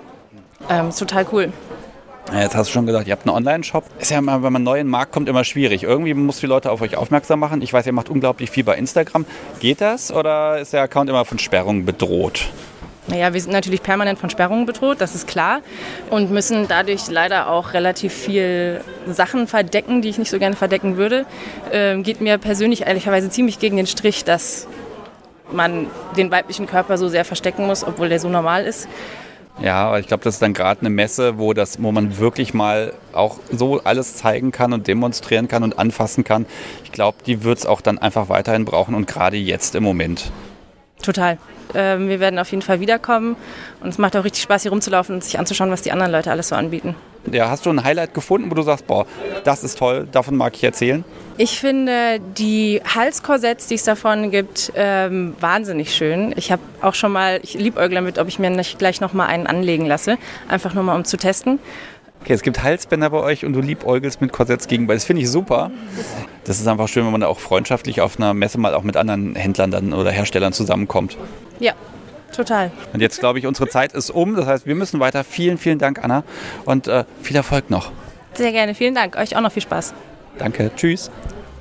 S8: Ist total cool.
S16: Ja, jetzt hast du schon gesagt, ihr habt einen Online-Shop. Ist ja immer, wenn man neu in den Markt kommt, immer schwierig. Irgendwie muss die Leute auf euch aufmerksam machen. Ich weiß, ihr macht unglaublich viel bei Instagram. Geht das oder ist der Account immer von Sperrungen bedroht?
S8: Naja, wir sind natürlich permanent von Sperrungen bedroht, das ist klar. Und müssen dadurch leider auch relativ viel Sachen verdecken, die ich nicht so gerne verdecken würde. Geht mir persönlich ehrlicherweise ziemlich gegen den Strich, dass man den weiblichen Körper so sehr verstecken muss, obwohl der so normal ist.
S16: Ja, aber ich glaube, das ist dann gerade eine Messe, wo man wirklich mal auch so alles zeigen kann und demonstrieren kann und anfassen kann. Ich glaube, die wird es auch dann einfach weiterhin brauchen und gerade jetzt im Moment.
S8: Total. Wir werden auf jeden Fall wiederkommen und es macht auch richtig Spaß, hier rumzulaufen und sich anzuschauen, was die anderen Leute alles so anbieten.
S16: Ja, hast du ein Highlight gefunden, wo du sagst, boah, das ist toll, davon mag ich erzählen?
S8: Ich finde die Halskorsetts, die es davon gibt, wahnsinnig schön. Ich habe auch schon mal, ich liebäugle damit, ob ich mir nicht gleich noch mal einen anlegen lasse, einfach nur mal um zu testen.
S16: Okay, es gibt Halsbänder bei euch und du liebäugelst mit Korsetts gegenüber. Das finde ich super. Das ist einfach schön, wenn man da auch freundschaftlich auf einer Messe mal auch mit anderen Händlern dann oder Herstellern zusammenkommt.
S8: Ja, total.
S16: Und jetzt glaube ich, unsere Zeit ist um. Das heißt, wir müssen weiter. Vielen, vielen Dank, Anna. Und viel Erfolg noch.
S8: Sehr gerne. Vielen Dank. Euch auch noch viel Spaß.
S16: Danke. Tschüss.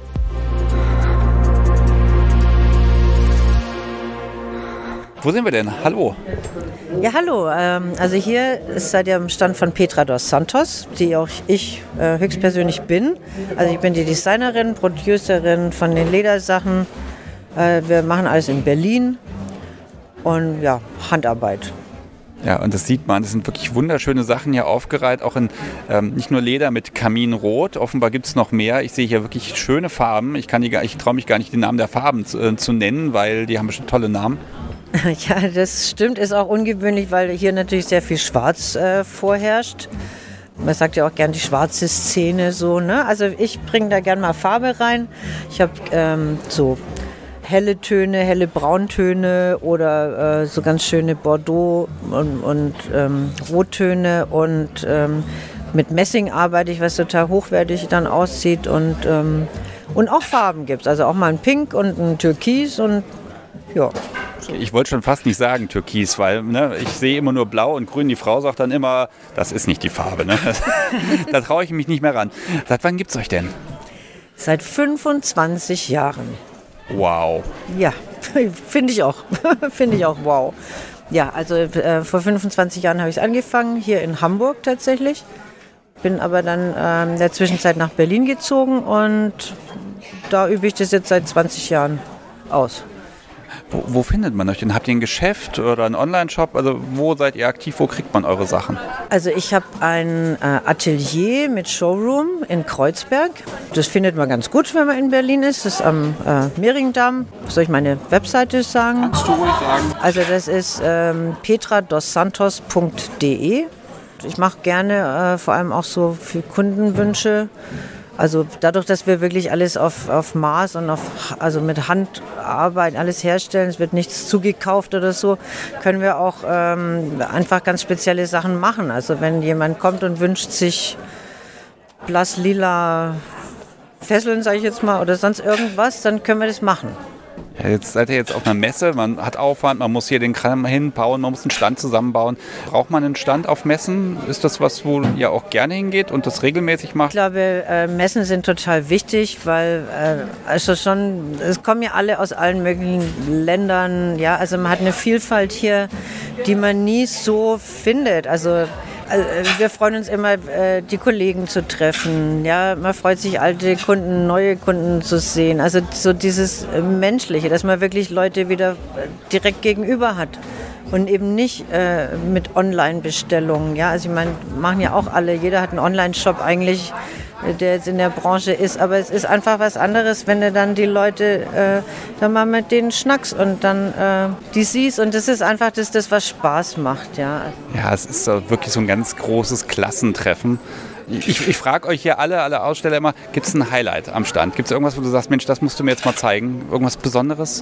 S16: Wo sind wir denn? Hallo.
S9: Ja, hallo. Also hier seid ihr am Stand von Petra dos Santos, die auch ich höchstpersönlich bin. Also ich bin die Designerin, Producerin von den Ledersachen. Wir machen alles in Berlin und ja, Handarbeit.
S16: Ja, und das sieht man, das sind wirklich wunderschöne Sachen hier aufgereiht, auch in nicht nur Leder mit Kaminrot, offenbar gibt es noch mehr. Ich sehe hier wirklich schöne Farben. Ich traue mich gar nicht, den Namen der Farben zu nennen, weil die haben bestimmt tolle Namen.
S9: Ja, das stimmt, ist auch ungewöhnlich, weil hier natürlich sehr viel Schwarz vorherrscht. Man sagt ja auch gern die schwarze Szene so, ne? Also ich bringe da gern mal Farbe rein. Ich habe so helle Töne, helle Brauntöne oder so ganz schöne Bordeaux und Rottöne und mit Messing arbeite ich, was total hochwertig dann aussieht und auch Farben gibt es. Also auch mal ein Pink und ein Türkis und ja.
S16: Ich wollte schon fast nicht sagen Türkis, weil ich sehe immer nur Blau und Grün. Die Frau sagt dann immer, das ist nicht die Farbe. Ne? Da traue ich mich nicht mehr ran. Seit wann gibt es euch denn?
S9: Seit 25 Jahren.
S16: Wow.
S9: Ja, finde ich auch. Finde ich auch wow. Ja, also vor 25 Jahren habe ich es angefangen, hier in Hamburg tatsächlich. Bin aber dann in der Zwischenzeit nach Berlin gezogen und da übe ich das jetzt seit 20 Jahren aus.
S16: Wo findet man euch denn? Habt ihr ein Geschäft oder einen Online-Shop? Also wo seid ihr aktiv? Wo kriegt man eure Sachen?
S9: Also ich habe ein Atelier mit Showroom in Kreuzberg. Das findet man ganz gut, wenn man in Berlin ist. Das ist am Mehringdamm. Soll ich meine Webseite sagen?
S16: Kannst du ruhig sagen.
S9: Also das ist petradossantos.de. Ich mache gerne vor allem auch so für Kundenwünsche. Also dadurch, dass wir wirklich alles auf Maß und also mit Handarbeit alles herstellen, es wird nichts zugekauft oder so, können wir auch einfach ganz spezielle Sachen machen. Also wenn jemand kommt und wünscht sich blass-lila Fesseln, sage ich jetzt mal, oder sonst irgendwas, dann können wir das machen.
S16: Jetzt seid ihr jetzt auf einer Messe, man hat Aufwand, man muss hier den Kram hinbauen, man muss einen Stand zusammenbauen. Braucht man einen Stand auf Messen? Ist das was, wo ihr auch gerne hingeht und das regelmäßig macht?
S9: Ich glaube, Messen sind total wichtig, weil es kommen ja alle aus allen möglichen Ländern. Ja, also man hat eine Vielfalt hier, die man nie so findet. Also wir freuen uns immer, die Kollegen zu treffen. Ja, man freut sich, alte Kunden, neue Kunden zu sehen. Also so dieses Menschliche, dass man wirklich Leute wieder direkt gegenüber hat und eben nicht mit Online-Bestellungen. Ja, also ich meine, machen ja auch alle. Jeder hat einen Online-Shop eigentlich, der jetzt in der Branche ist. Aber es ist einfach was anderes, wenn du dann die Leute dann mal mit denen schnackst und dann die siehst. Und das ist einfach das, was Spaß macht. Ja,
S16: ja, es ist wirklich so ein ganz großes Klassentreffen. Ich frage euch hier alle Aussteller immer, gibt es ein Highlight am Stand? Gibt es irgendwas, wo du sagst, Mensch, das musst du mir jetzt mal zeigen? Irgendwas Besonderes?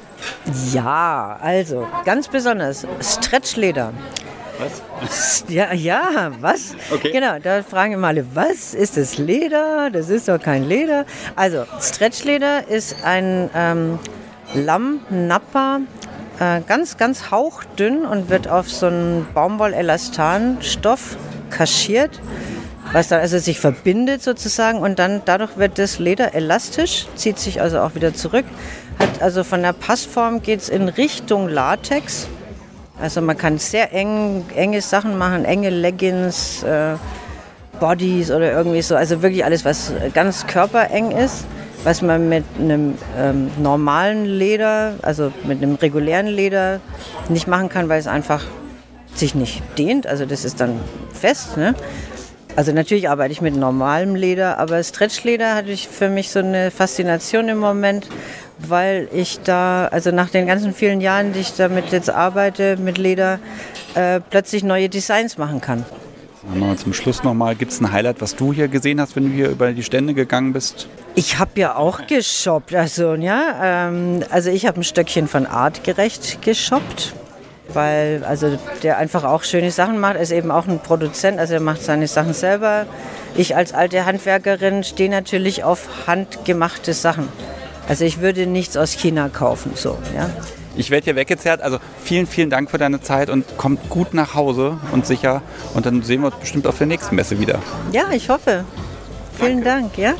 S9: Ja, also ganz besonders Stretchleder.
S16: Was?
S9: Ja, was? Okay. Genau, da fragen immer alle, was ist das Leder? Das ist doch kein Leder. Also, Stretchleder ist ein Lamm-Nappa, ganz, ganz hauchdünn und wird auf so einen Baumwoll-Elastan-Stoff kaschiert, was dann also sich verbindet sozusagen und dann dadurch wird das Leder elastisch, zieht sich also auch wieder zurück. Hat also von der Passform geht es in Richtung Latex. Also man kann sehr enge Sachen machen, enge Leggings, Bodies oder irgendwie so. Also wirklich alles, was ganz körpereng ist, was man mit einem normalen Leder, also mit einem regulären Leder nicht machen kann, weil es einfach sich nicht dehnt. Also das ist dann fest, ne? Also natürlich arbeite ich mit normalem Leder, aber Stretchleder hatte ich für mich so eine Faszination im Moment, weil ich da, also nach den ganzen vielen Jahren, die ich damit jetzt arbeite, mit Leder, plötzlich neue Designs machen kann.
S16: Mal zum Schluss nochmal, gibt es ein Highlight, was du hier gesehen hast, wenn du hier über die Stände gegangen bist?
S9: Ich habe ja auch geshoppt, also ja, also ich habe ein Stöckchen von Artgerecht geshoppt. Weil also der einfach auch schöne Sachen macht. Er ist eben auch ein Produzent, also er macht seine Sachen selber. Ich als alte Handwerkerin stehe natürlich auf handgemachte Sachen. Also ich würde nichts aus China kaufen, so, ja.
S16: Ich werde hier weggezerrt, also vielen, vielen Dank für deine Zeit und kommt gut nach Hause und sicher. Und dann sehen wir uns bestimmt auf der nächsten Messe wieder.
S9: Ja, ich hoffe. Vielen Dank, ja.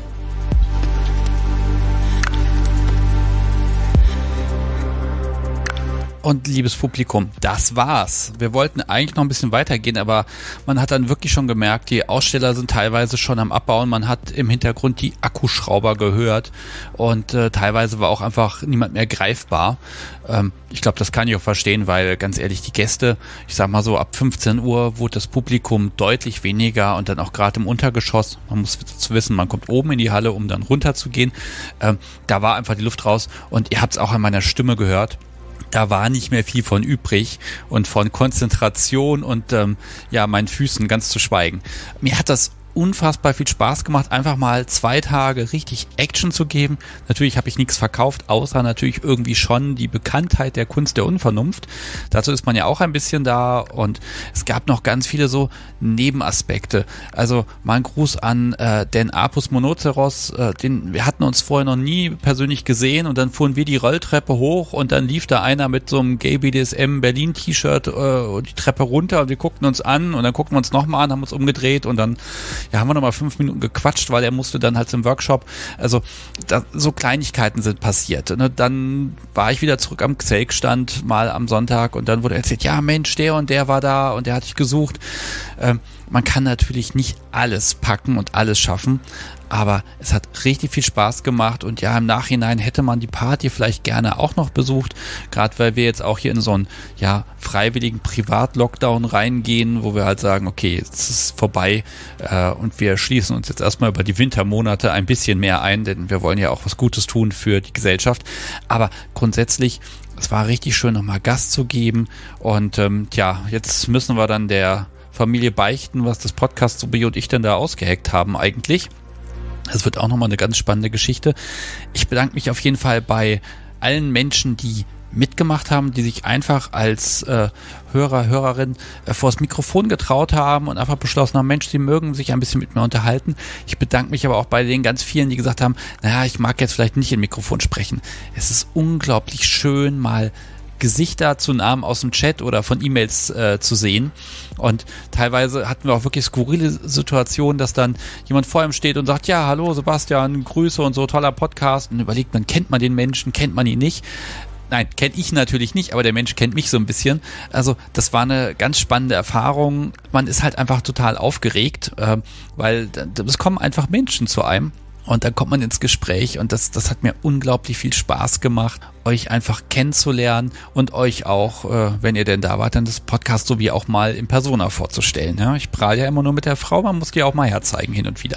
S1: Und liebes Publikum, das war's. Wir wollten eigentlich noch ein bisschen weitergehen, aber man hat dann wirklich schon gemerkt, die Aussteller sind teilweise schon am Abbauen. Man hat im Hintergrund die Akkuschrauber gehört und teilweise war auch einfach niemand mehr greifbar. Ich glaube, das kann ich auch verstehen, weil ganz ehrlich, die Gäste, ich sag mal so, ab 15 Uhr wurde das Publikum deutlich weniger und dann auch gerade im Untergeschoss. Man muss wissen, man kommt oben in die Halle, um dann runter zu gehen. Da war einfach die Luft raus und ihr habt es auch an meiner Stimme gehört. Da war nicht mehr viel von übrig und von Konzentration und meinen Füßen ganz zu schweigen. Mir hat das unfassbar viel Spaß gemacht, einfach mal 2 Tage richtig Action zu geben. Natürlich habe ich nichts verkauft, außer natürlich irgendwie schon die Bekanntheit der Kunst der Unvernunft. Dazu ist man ja auch ein bisschen da und es gab noch ganz viele so Nebenaspekte. Also mal ein Gruß an den Apus Monoceros, wir hatten uns vorher noch nie persönlich gesehen und dann fuhren wir die Rolltreppe hoch und dann lief da einer mit so einem Gay BDSM Berlin T-Shirt die Treppe runter und wir guckten uns an und dann guckten wir uns nochmal an, haben uns umgedreht und dann haben wir nochmal 5 Minuten gequatscht, weil er musste dann halt zum Workshop. Also so Kleinigkeiten sind passiert. Ne? Dann war ich wieder zurück am Xelk-Stand mal am Sonntag und dann wurde erzählt, ja Mensch, der und der war da und der hat dich gesucht. Man kann natürlich nicht alles packen und alles schaffen, aber es hat richtig viel Spaß gemacht und ja, im Nachhinein hätte man die Party vielleicht gerne auch noch besucht, gerade weil wir jetzt auch hier in so einen freiwilligen Privat-Lockdown reingehen, wo wir halt sagen, okay, jetzt ist es vorbei und wir schließen uns jetzt erstmal über die Wintermonate ein bisschen mehr ein, denn wir wollen ja auch was Gutes tun für die Gesellschaft, aber grundsätzlich es war richtig schön, nochmal Gast zu geben und jetzt müssen wir dann der Familie beichten, was das Podcast Sobi und ich denn da ausgeheckt haben eigentlich. Das wird auch nochmal eine ganz spannende Geschichte. Ich bedanke mich auf jeden Fall bei allen Menschen, die mitgemacht haben, die sich einfach als Hörerin vors Mikrofon getraut haben und einfach beschlossen haben, Mensch, sie mögen sich ein bisschen mit mir unterhalten. Ich bedanke mich aber auch bei den ganz vielen, die gesagt haben, naja, ich mag jetzt vielleicht nicht im Mikrofon sprechen. Es ist unglaublich schön, mal Gesichter zu Namen aus dem Chat oder von E-Mails zu sehen. Und teilweise hatten wir auch wirklich skurrile Situationen, dass dann jemand vor ihm steht und sagt, ja, hallo Sebastian, Grüße und so, toller Podcast. Und überlegt man, kennt man den Menschen, kennt man ihn nicht? Nein, kenne ich natürlich nicht, aber der Mensch kennt mich so ein bisschen. Also das war eine ganz spannende Erfahrung. Man ist halt einfach total aufgeregt, weil es kommen einfach Menschen zu einem. Und dann kommt man ins Gespräch und das hat mir unglaublich viel Spaß gemacht, euch einfach kennenzulernen und euch auch, wenn ihr denn da wart, dann das Podcast so wie auch mal in Persona vorzustellen. Ja? Ich prahle ja immer nur mit der Frau, man muss die auch mal herzeigen hin und wieder.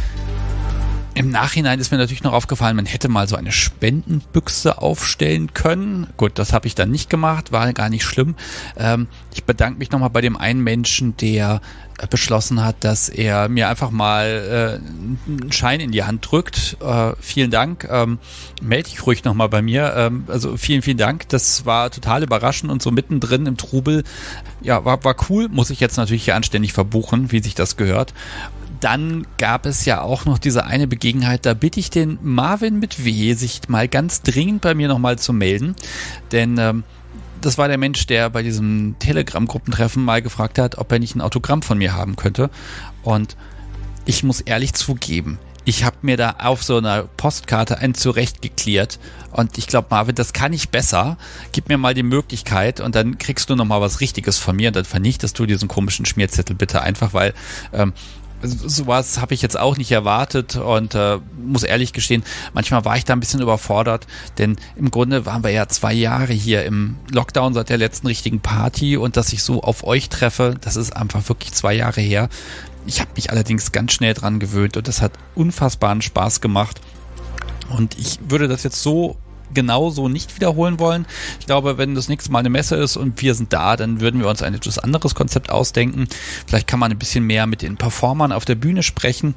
S1: Im Nachhinein ist mir natürlich noch aufgefallen, man hätte mal so eine Spendenbüchse aufstellen können. Gut, das habe ich dann nicht gemacht, war gar nicht schlimm. Ich bedanke mich nochmal bei dem einen Menschen, der beschlossen hat, dass er mir einfach mal einen Schein in die Hand drückt. Vielen Dank. Melde dich ruhig nochmal bei mir. Also vielen, vielen Dank. Das war total überraschend und so mittendrin im Trubel. Ja, war cool. Muss ich jetzt natürlich hier anständig verbuchen, wie sich das gehört. Dann gab es ja auch noch diese eine Begebenheit, da bitte ich den Marvin mit W, sich mal ganz dringend bei mir nochmal zu melden, denn das war der Mensch, der bei diesem Telegram-Gruppentreffen mal gefragt hat, ob er nicht ein Autogramm von mir haben könnte. Und ich muss ehrlich zugeben, ich habe mir da auf so einer Postkarte einen zurechtgeklärt und ich glaube, Marvin, das kann ich besser. Gib mir mal die Möglichkeit und dann kriegst du nochmal was Richtiges von mir und dann vernichtest du diesen komischen Schmierzettel bitte einfach, weil sowas habe ich jetzt auch nicht erwartet und muss ehrlich gestehen, manchmal war ich da ein bisschen überfordert, denn im Grunde waren wir ja 2 Jahre hier im Lockdown seit der letzten richtigen Party und dass ich so auf euch treffe, das ist einfach wirklich 2 Jahre her. Ich habe mich allerdings ganz schnell dran gewöhnt und das hat unfassbaren Spaß gemacht und ich würde das jetzt so genauso nicht wiederholen wollen. Ich glaube, wenn das nächste Mal eine Messe ist und wir sind da, dann würden wir uns ein etwas anderes Konzept ausdenken. Vielleicht kann man ein bisschen mehr mit den Performern auf der Bühne sprechen.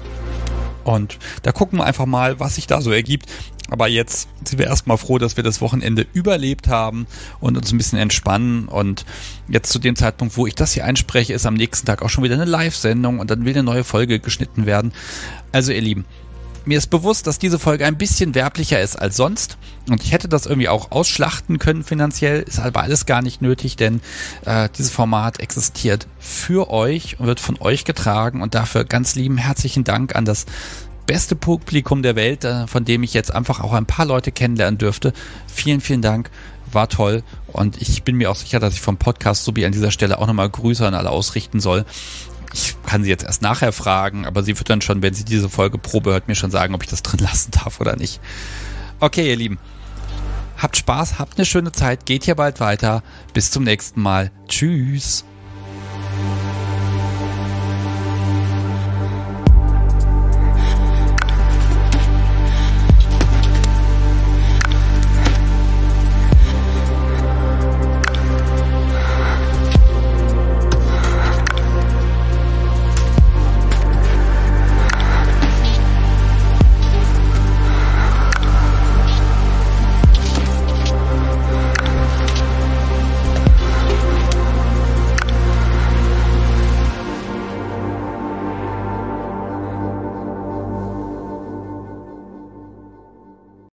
S1: Und da gucken wir einfach mal, was sich da so ergibt. Aber jetzt sind wir erstmal froh, dass wir das Wochenende überlebt haben und uns ein bisschen entspannen. Und jetzt zu dem Zeitpunkt, wo ich das hier einspreche, ist am nächsten Tag auch schon wieder eine Live-Sendung und dann will eine neue Folge geschnitten werden. Also ihr Lieben, mir ist bewusst, dass diese Folge ein bisschen werblicher ist als sonst und ich hätte das irgendwie auch ausschlachten können finanziell, ist aber alles gar nicht nötig, denn dieses Format existiert für euch und wird von euch getragen und dafür ganz lieben herzlichen Dank an das beste Publikum der Welt, von dem ich jetzt einfach auch ein paar Leute kennenlernen dürfte. Vielen, vielen Dank, war toll und ich bin mir auch sicher, dass ich vom Podcast Subi an dieser Stelle auch nochmal Grüße an alle ausrichten soll. Ich kann sie jetzt erst nachher fragen, aber sie wird dann schon, wenn sie diese Folge Probe hört, mir schon sagen, ob ich das drin lassen darf oder nicht. Okay, ihr Lieben. Habt Spaß, habt eine schöne Zeit, geht hier bald weiter. Bis zum nächsten Mal. Tschüss.